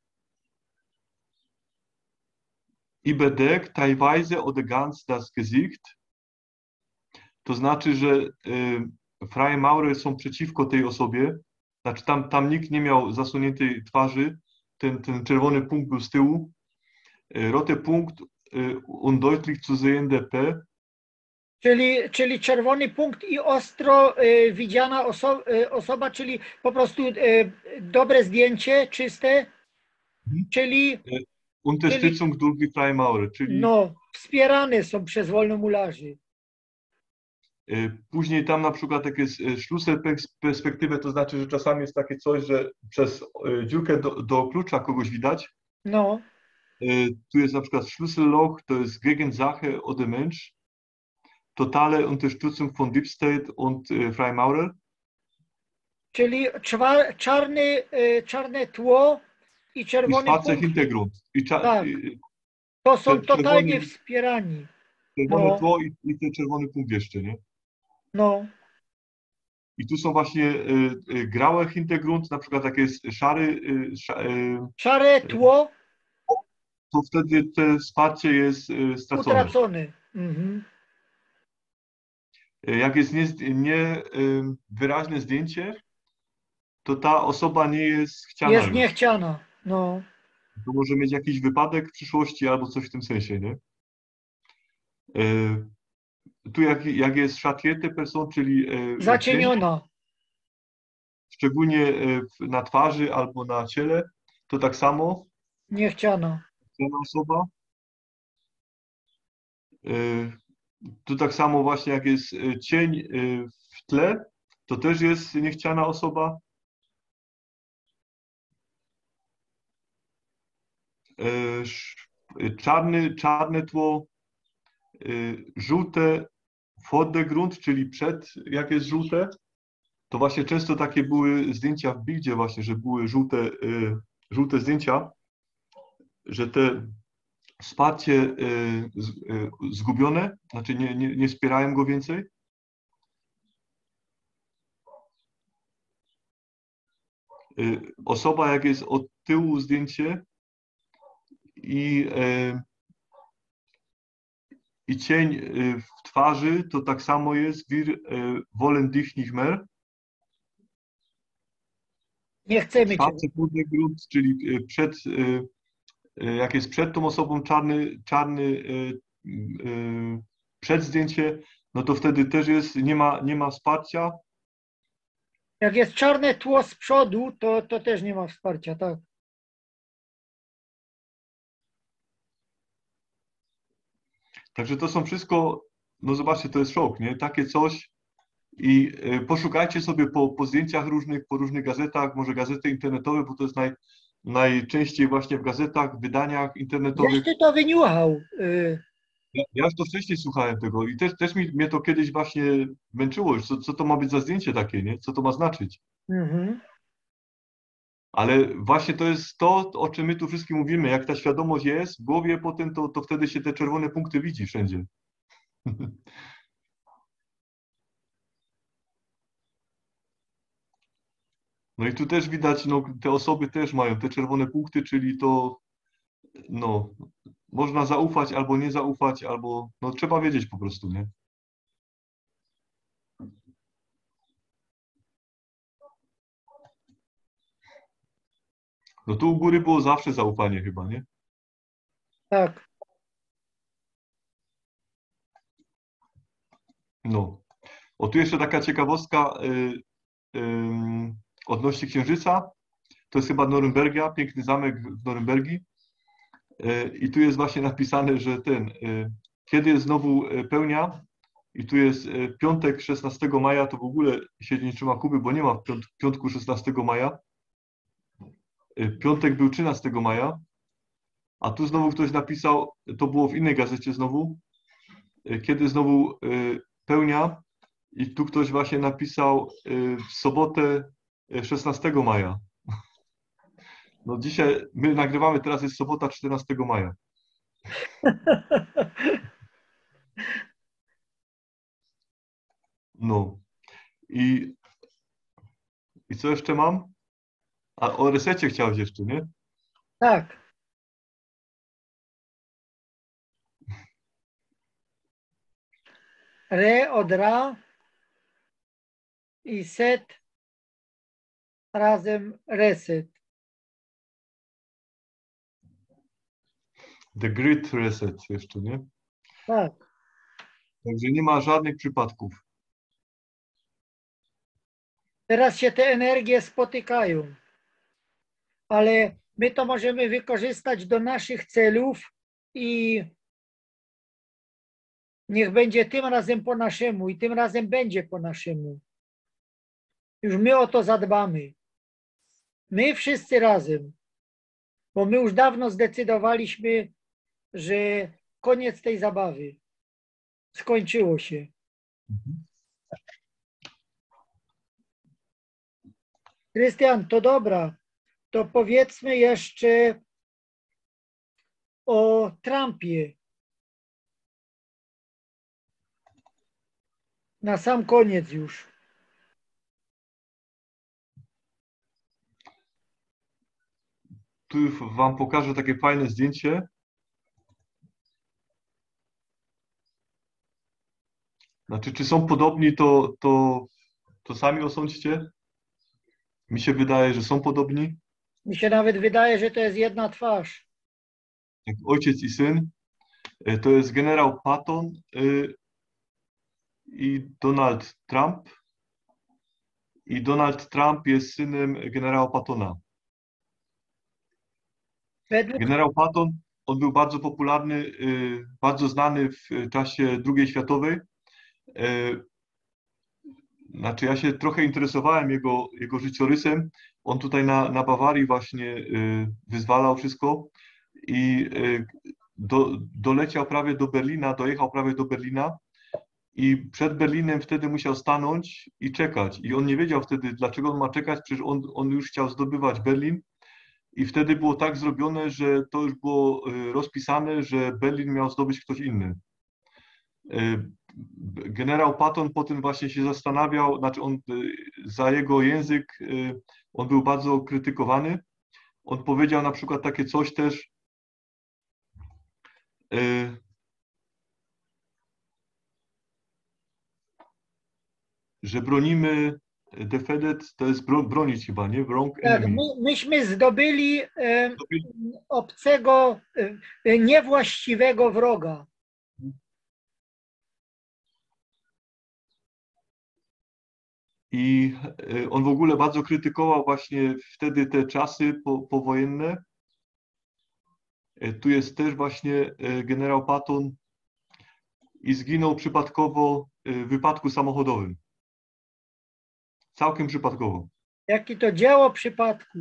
I bedeckt teilweise oder ganz das Gesicht. To znaczy, że y, Freie Maurer są przeciwko tej osobie. Znaczy tam, tam nikt nie miał zasłoniętej twarzy. Ten, ten czerwony punkt był z tyłu. Y, rote Punkt y, undeutlich zu sehende P. Czyli, czyli czerwony punkt i ostro y, widziana oso y, osoba, czyli po prostu y, dobre zdjęcie, czyste. Mhm. Czyli... Y, Unterstützung czyli, durch die Freie Maurer. Czyli, no, wspierane są przez wolnomularzy. Później tam na przykład jak jest Schlüsselperspektywę, to znaczy, że czasami jest takie coś, że przez dziurkę do, do klucza kogoś widać. No. Tu jest na przykład Schlüsselloch, to jest Gegensache oder Mensch. Totale Unterstützung von Deep State und Freie Maurer. Czyli czarny, czarne tło i czerwony I schwarze punkt. Hintergrund. I tak. To są totalnie czerwony, wspierani. Czerwone no. tło i, i ten czerwony punkt jeszcze, nie? No. I tu są właśnie y, y, grałe Hintergrund, na przykład jak jest szary, y, sz, y, szare tło, to wtedy to wsparcie jest y, stracone. Utracone. Mhm. Jak jest nie, nie y, wyraźne zdjęcie, to ta osoba nie jest chciana. Jest już. niechciana, no. To może mieć jakiś wypadek w przyszłości albo coś w tym sensie, nie? Y, tu jak, jak jest szatiete person, czyli y, zacieniona. Cień, szczególnie na twarzy albo na ciele, to tak samo. Niechciana. Niechciana osoba. Tu tak samo właśnie jak jest cień w tle, to też jest niechciana osoba. Czarny, czarne tło, żółte Vordergrund, czyli przed, jak jest żółte, to właśnie często takie były zdjęcia w bildzie właśnie, że były żółte, y, żółte zdjęcia, że te wsparcie y, z, y, zgubione, znaczy nie, nie, nie wspierają go więcej. Y, osoba jak jest od tyłu zdjęcie i, y, i cień y, w twarzy, to tak samo jest wir y, wollen dich nicht mehr. Nie chcemy Szarcy cię. trudny grunt, czyli y, przed, y, y, jak jest przed tą osobą czarny, czarny y, y, przed zdjęcie, no to wtedy też jest, nie ma, nie ma wsparcia. Jak jest czarne tło z przodu, to, to też nie ma wsparcia, tak. Także to są wszystko, no zobaczcie, to jest szok, nie? Takie coś i y, poszukajcie sobie po, po zdjęciach różnych, po różnych gazetach, może gazety internetowe, bo to jest naj, najczęściej właśnie w gazetach, wydaniach internetowych. Gdzieś ty to wyniuchał? Y, Ja, ja już to wcześniej słuchałem tego i też, też mi, mnie to kiedyś właśnie męczyło, co, co to ma być za zdjęcie takie, nie? Co to ma znaczyć? mhm. Ale właśnie to jest to, o czym my tu wszystkim mówimy. Jak ta świadomość jest w głowie potem, to, to wtedy się te czerwone punkty widzi wszędzie. No i tu też widać, no, te osoby też mają te czerwone punkty, czyli to, no, można zaufać albo nie zaufać, albo, no, trzeba wiedzieć po prostu, nie? No tu u góry było zawsze zaufanie chyba, nie? Tak. No. O, tu jeszcze taka ciekawostka y, y, odnośnie Księżyca. To jest chyba Norymbergia, piękny zamek w Norymbergii. Y, I tu jest właśnie napisane, że ten, y, kiedy jest znowu y, pełnia, i tu jest y, piątek szesnastego maja, to w ogóle się nie trzyma Kuby, bo nie ma w piąt, piątku szesnastego maja. Y, piątek był trzynastego maja, a tu znowu ktoś napisał, to było w innej gazecie znowu, y, kiedy znowu y, pełnia, i tu ktoś właśnie napisał y, w sobotę y, szesnastego maja. No dzisiaj, my nagrywamy, teraz jest sobota czternastego maja. No. I, i co jeszcze mam? A o resecie chciałeś jeszcze, nie? Tak. Re od ra i set razem reset. The Great Reset jeszcze, nie? Tak. Także nie ma żadnych przypadków. Teraz się te energie spotykają, ale my to możemy wykorzystać do naszych celów i niech będzie tym razem po naszemu i tym razem będzie po naszemu. Już my o to zadbamy. My wszyscy razem, bo my już dawno zdecydowaliśmy, że koniec tej zabawy. Skończyło się. Krystian, to dobra. To powiedzmy jeszcze o Trumpie. Na sam koniec już. Tu wam pokażę takie fajne zdjęcie. Znaczy, czy są podobni, to, to, to sami osądźcie. Mi się wydaje, że są podobni. Mi się nawet wydaje, że to jest jedna twarz. Jak ojciec i syn. To jest generał Patton i Donald Trump. I Donald Trump jest synem generała Pattona. Generał Patton, on był bardzo popularny, bardzo znany w czasie drugiej światowej. Znaczy, ja się trochę interesowałem jego, jego życiorysem. On tutaj na, na Bawarii właśnie wyzwalał wszystko i do, doleciał prawie do Berlina, dojechał prawie do Berlina i przed Berlinem wtedy musiał stanąć i czekać. I on nie wiedział wtedy, dlaczego on ma czekać, przecież on, on już chciał zdobywać Berlin. I wtedy było tak zrobione, że to już było rozpisane, że Berlin miał zdobyć ktoś inny. Generał Patton potem właśnie się zastanawiał, znaczy on za jego język, on był bardzo krytykowany. On powiedział na przykład takie coś też, że bronimy defeated to jest bro, bronić chyba, nie? Wrong Tak, enemy. my, myśmy zdobyli e, obcego, e, niewłaściwego wroga. I on w ogóle bardzo krytykował właśnie wtedy te czasy po, powojenne. Tu jest też właśnie generał Patton i zginął przypadkowo w wypadku samochodowym. Całkiem przypadkowo. Jakie to dzieło przypadku.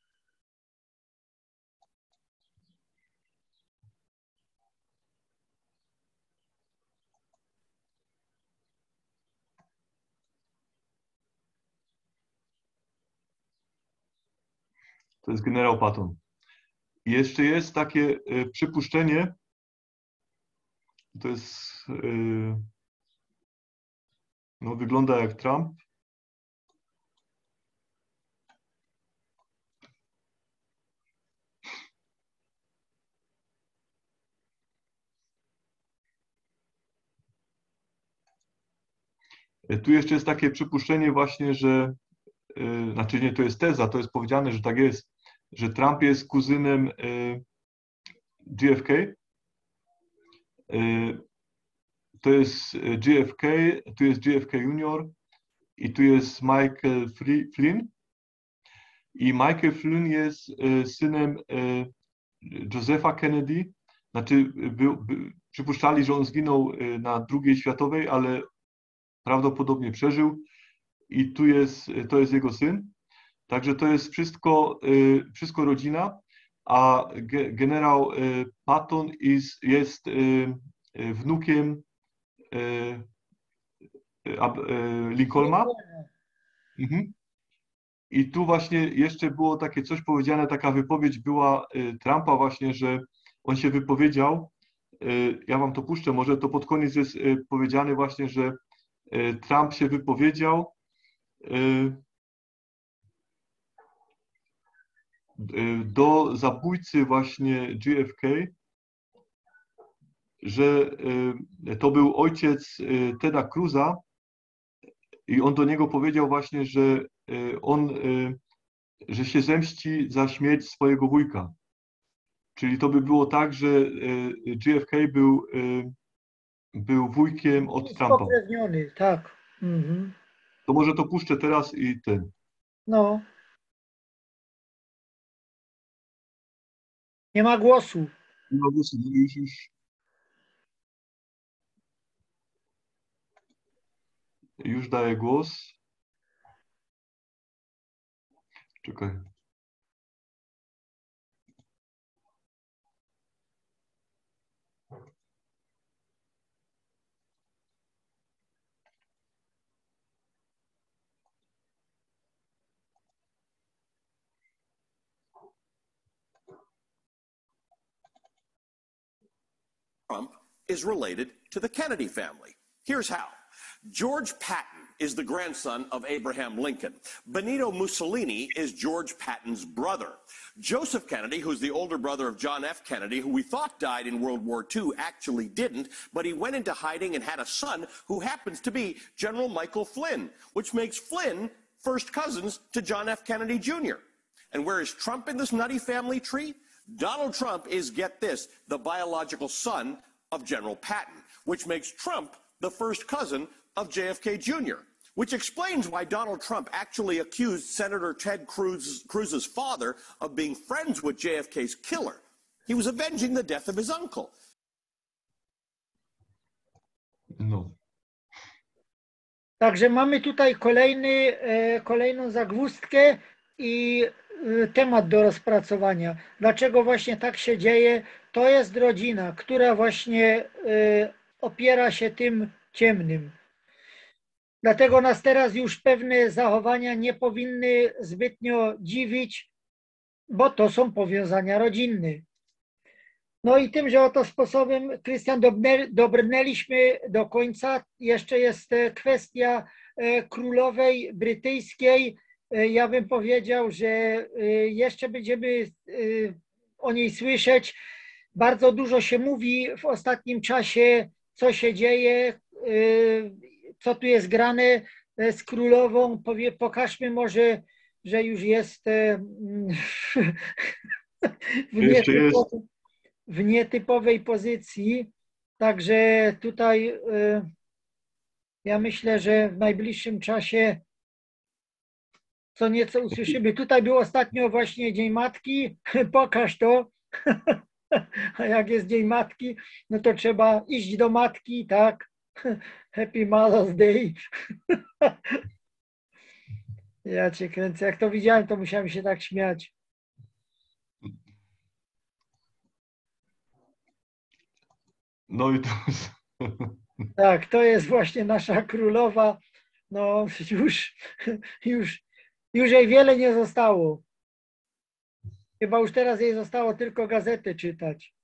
To jest generał Patton. I jeszcze jest takie y, przypuszczenie, to jest, y, no wygląda jak Trump. Tu jeszcze jest takie przypuszczenie właśnie, że, y, znaczy nie, to jest teza, to jest powiedziane, że tak jest, że Trump jest kuzynem y, J F K. Y, to jest J F K, tu jest J F K Junior i tu jest Michael Flynn. I Michael Flynn jest y, synem y, Josepha Kennedy. Znaczy, by, by, przypuszczali, że on zginął y, na drugiej światowej, ale prawdopodobnie przeżył. I tu jest, to jest jego syn. Także to jest wszystko, y, wszystko rodzina, a ge, generał y, Patton is, jest y, y, wnukiem y, y, y, Lincolna. Mhm. I tu właśnie jeszcze było takie coś powiedziane, taka wypowiedź była y, Trumpa właśnie, że on się wypowiedział, y, ja wam to puszczę, może to pod koniec jest y, powiedziane właśnie, że y, Trump się wypowiedział y, do zabójcy właśnie J F K, że to był ojciec Teda Cruza i on do niego powiedział właśnie, że on, że się zemści za śmierć swojego wujka. Czyli to by było tak, że J F K był, był wujkiem od Trumpa. Spokrewniony, tak. Mhm. To może to puszczę teraz i ten. No. Nie ma głosu. Nie ma głosu, już, już. Już daję głos. Czekaj. Trump is related to the Kennedy family. Here's how. George Patton is the grandson of Abraham Lincoln. Benito Mussolini is George Patton's brother. Joseph Kennedy, who's the older brother of John F. Kennedy, who we thought died in World War Two, actually didn't, but he went into hiding and had a son who happens to be General Michael Flynn, which makes Flynn first cousins to John F. Kennedy Junior And where is Trump in this nutty family tree? Donald Trump is, get this, the biological son of General Patton, which makes Trump the first cousin of J F K Junior, which explains why Donald Trump actually accused Senator Ted Cruz, Cruz's father of being friends with J F K's killer. He was avenging the death of his uncle. No. Także mamy tutaj kolejny, kolejną zagwozdkę i temat do rozpracowania. Dlaczego właśnie tak się dzieje? To jest rodzina, która właśnie opiera się tym ciemnym. Dlatego nas teraz już pewne zachowania nie powinny zbytnio dziwić, bo to są powiązania rodzinne. No i tymże oto sposobem, Krystian, dobrnęliśmy do końca. Jeszcze jest kwestia królowej brytyjskiej. Ja bym powiedział, że jeszcze będziemy o niej słyszeć. Bardzo dużo się mówi w ostatnim czasie, co się dzieje, co tu jest grane. z królową. Powie, pokażmy może, że już jest w nietypowej, w nietypowej pozycji. Także tutaj ja myślę, że w najbliższym czasie co nieco usłyszymy. Tutaj był ostatnio właśnie Dzień Matki. Pokaż to. A jak jest Dzień Matki, no to trzeba iść do matki, tak? Happy Mother's Day. Ja cię kręcę. Jak to widziałem, to musiałem się tak śmiać. No i to... Tak, to jest właśnie nasza królowa. No już, już, już jej wiele nie zostało. Chyba już teraz jej zostało tylko gazetę czytać.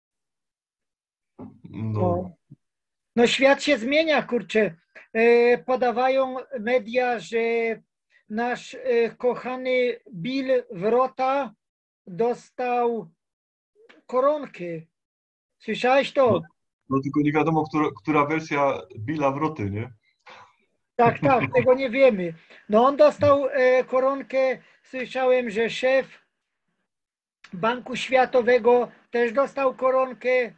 No, no świat się zmienia, kurczę. E, podawają media, że nasz e, kochany Bill Wrota dostał koronkę. Słyszałeś to? No, no tylko nie wiadomo, która, która wersja Billa Wroty, nie? Tak, tak, tego nie wiemy. No on dostał e, koronkę. Słyszałem, że szef Banku Światowego też dostał koronkę.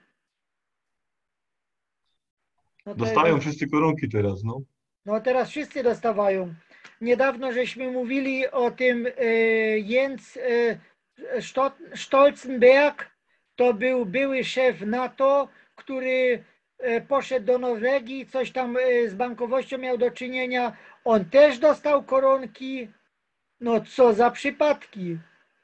No Dostają jest... wszyscy koronki teraz, no. No teraz wszyscy dostawają. Niedawno żeśmy mówili o tym e, Jens e, Stoltenberg, to był były szef NATO, który e, poszedł do Norwegii, coś tam e, z bankowością miał do czynienia. On też dostał koronki. No co za przypadki.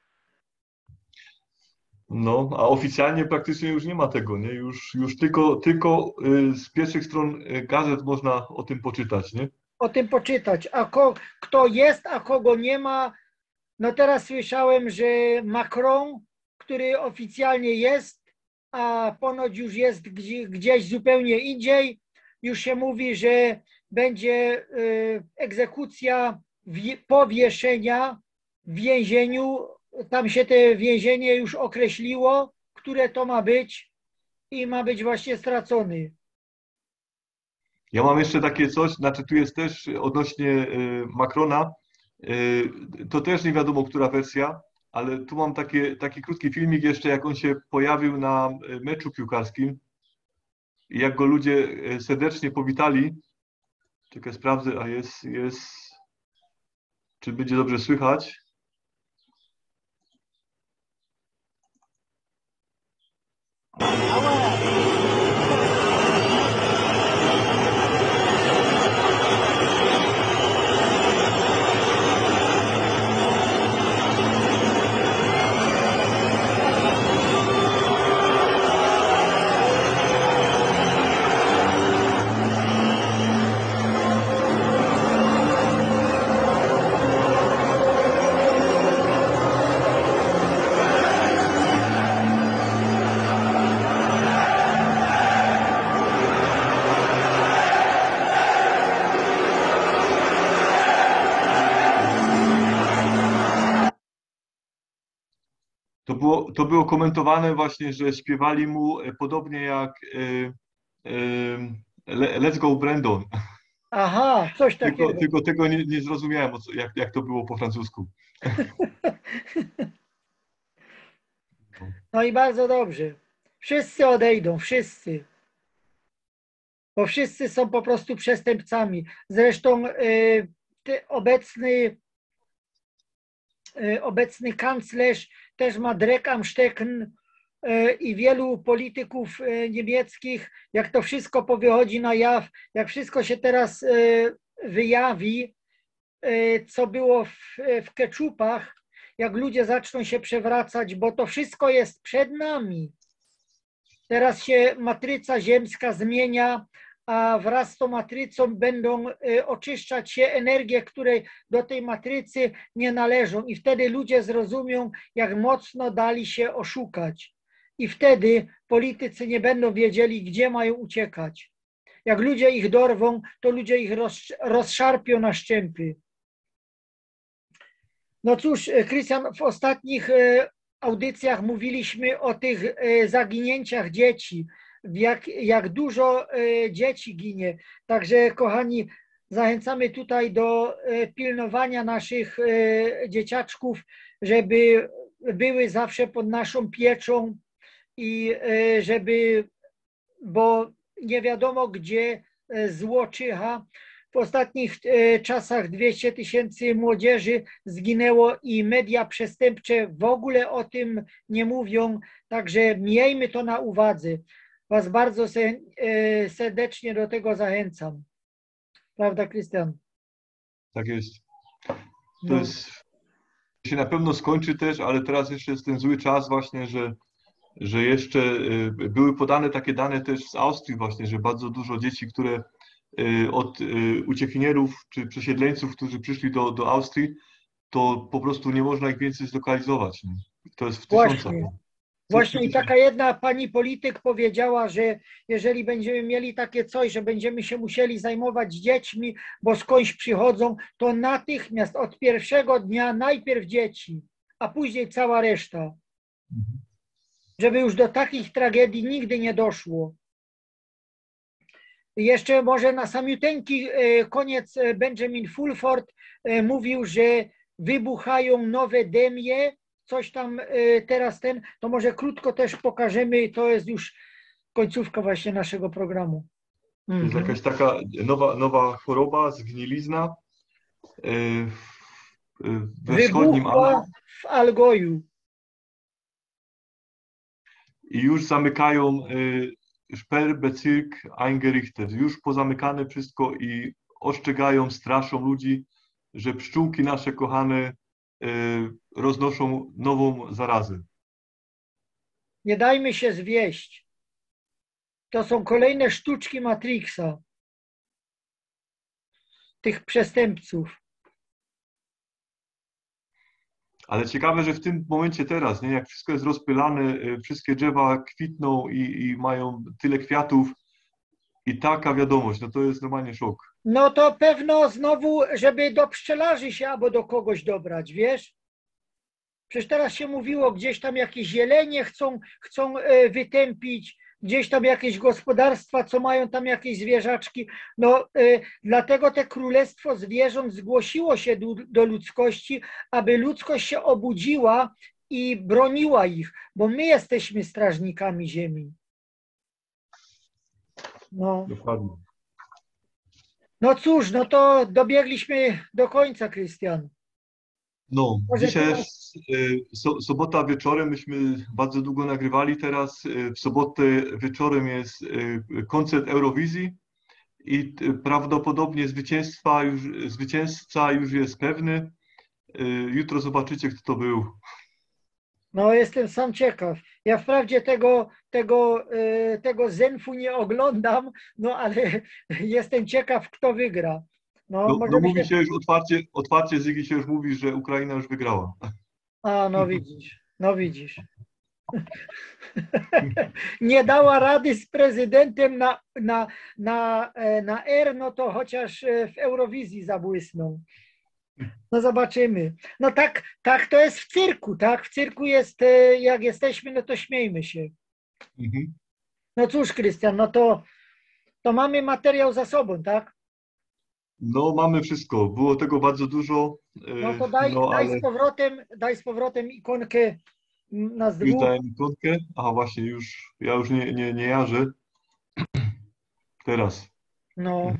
No, a oficjalnie praktycznie już nie ma tego, nie? Już, już tylko, tylko z pierwszych stron gazet można o tym poczytać, nie? O tym poczytać. A ko, kto jest, a kogo nie ma. No teraz słyszałem, że Macron, który oficjalnie jest, a ponoć już jest gdzieś, gdzieś zupełnie indziej, już się mówi, że będzie y, egzekucja powieszenia w więzieniu. Tam się te więzienie już określiło, które to ma być i ma być właśnie stracony. Ja mam jeszcze takie coś, znaczy tu jest też odnośnie y, Macrona, y, to też nie wiadomo, która wersja, ale tu mam takie, taki krótki filmik jeszcze, jak on się pojawił na meczu piłkarskim i jak go ludzie serdecznie powitali. Czekaj, sprawdzę, a jest, jest, czy będzie dobrze słychać. To było, to było komentowane właśnie, że śpiewali mu podobnie jak y, y, Let's Go Brandon. Aha, coś takiego. Tylko, tylko tego nie, nie zrozumiałem, jak, jak to było po francusku. No i bardzo dobrze. Wszyscy odejdą, wszyscy. Bo wszyscy są po prostu przestępcami. Zresztą y, ty, obecny, y, obecny kanclerz też ma Dreck am Stecken y, i wielu polityków y, niemieckich, jak to wszystko powychodzi na jaw, jak wszystko się teraz y, wyjawi, y, co było w, w keczupach, jak ludzie zaczną się przewracać, bo to wszystko jest przed nami. Teraz się matryca ziemska zmienia, a wraz z tą matrycą będą oczyszczać się energie, które do tej matrycy nie należą. I wtedy ludzie zrozumią, jak mocno dali się oszukać. I wtedy politycy nie będą wiedzieli, gdzie mają uciekać. Jak ludzie ich dorwą, to ludzie ich rozszarpią na szczępy. No cóż, Krystian, w ostatnich audycjach mówiliśmy o tych zaginięciach dzieci, jak, jak dużo dzieci ginie. Także, kochani, zachęcamy tutaj do pilnowania naszych dzieciaczków, żeby były zawsze pod naszą pieczą i żeby, bo nie wiadomo gdzie zło czyha. W ostatnich czasach dwieście tysięcy młodzieży zginęło i media przestępcze w ogóle o tym nie mówią, także miejmy to na uwadze. Was bardzo serdecznie do tego zachęcam. Prawda, Krystian? Tak jest. To No. jest, się na pewno skończy też, ale teraz jeszcze jest ten zły czas właśnie, że, że jeszcze y, były podane takie dane też z Austrii właśnie, że bardzo dużo dzieci, które y, od y, uciekinierów czy przesiedleńców, którzy przyszli do, do Austrii, to po prostu nie można ich więcej zlokalizować. Nie? To jest w tysiącach. Właśnie. Właśnie i taka jedna pani polityk powiedziała, że jeżeli będziemy mieli takie coś, że będziemy się musieli zajmować dziećmi, bo skądś przychodzą, to natychmiast od pierwszego dnia najpierw dzieci, a później cała reszta. Żeby już do takich tragedii nigdy nie doszło. I jeszcze może na samiuteńki koniec Benjamin Fulford mówił, że wybuchają nowe demie, coś tam teraz ten, to może krótko też pokażemy, to jest już końcówka właśnie naszego programu. To jest jakaś taka nowa, nowa choroba, zgnilizna we wschodnim Wybuchła w Allgäu. I już zamykają Sperrbezirk eingerichtet, już pozamykane wszystko i ostrzegają, straszą ludzi, że pszczółki nasze kochane roznoszą nową zarazę. Nie dajmy się zwieść. To są kolejne sztuczki Matrixa. Tych przestępców. Ale ciekawe, że w tym momencie teraz, nie, jak wszystko jest rozpylane, wszystkie drzewa kwitną i, i mają tyle kwiatów i taka wiadomość, no to jest normalnie szok. No to pewno znowu, żeby do pszczelarzy się albo do kogoś dobrać, wiesz? Przecież teraz się mówiło, gdzieś tam jakieś jelenie chcą, chcą wytępić, gdzieś tam jakieś gospodarstwa, co mają tam jakieś zwierzaczki. No y, dlatego te królestwo zwierząt zgłosiło się do, do ludzkości, aby ludzkość się obudziła i broniła ich, bo my jesteśmy strażnikami ziemi. No. Dokładnie. No cóż, no to dobiegliśmy do końca, Krystian. No, Może dzisiaj teraz... jest so, sobota wieczorem, myśmy bardzo długo nagrywali teraz. W sobotę wieczorem jest koncert Eurowizji i prawdopodobnie zwycięstwa już, zwycięzca już jest pewny. Jutro zobaczycie, kto to był. No, jestem sam ciekaw. Ja wprawdzie tego, tego, tego Zenfu nie oglądam, no ale jestem ciekaw, kto wygra. No, no, może no mówi się... się już otwarcie, otwarcie Zygi się już mówi, że Ukraina już wygrała. A, no widzisz, no widzisz. Nie dała rady z prezydentem na, na, na, na R, no to chociaż w Eurowizji zabłysną. No zobaczymy. No tak, tak to jest w cyrku, tak? W cyrku jest, jak jesteśmy, no to śmiejmy się. Mhm. No cóż, Krystian, no to, to mamy materiał za sobą, tak? No mamy wszystko. Było tego bardzo dużo. No to daj, no, daj, ale... z powrotem, daj z powrotem ikonkę na Już dwóch. dałem ikonkę. Aha, właśnie, już ja już nie, nie, nie jarzę. Teraz. No.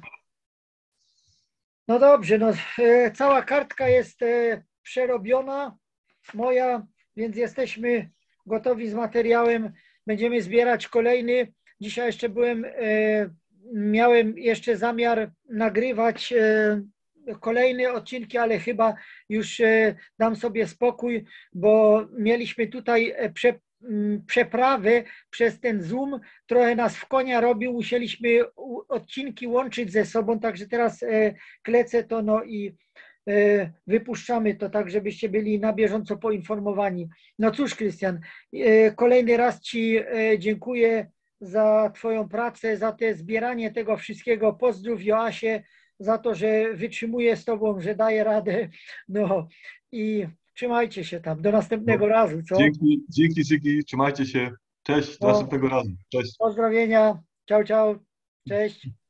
No dobrze, no e, cała kartka jest e, przerobiona, moja, więc jesteśmy gotowi z materiałem. Będziemy zbierać kolejny. Dzisiaj jeszcze byłem, e, miałem jeszcze zamiar nagrywać e, kolejne odcinki, ale chyba już e, dam sobie spokój, bo mieliśmy tutaj prze, m, przeprawę przez ten Zoom. Trochę nas w konia robił, musieliśmy odcinki łączyć ze sobą, także teraz e, klecę to no i e, wypuszczamy to tak, żebyście byli na bieżąco poinformowani. No cóż, Krystian, e, kolejny raz Ci e, dziękuję za Twoją pracę, za te zbieranie tego wszystkiego. Pozdrów Joasie za to, że wytrzymuje z Tobą, że daje radę. No i trzymajcie się tam. Do następnego no, razu, co? Dzięki, dzięki Zygi, trzymajcie się. Cześć, do No, następnego razu. Cześć. pozdrowienia. Ciao, ciao. Cześć.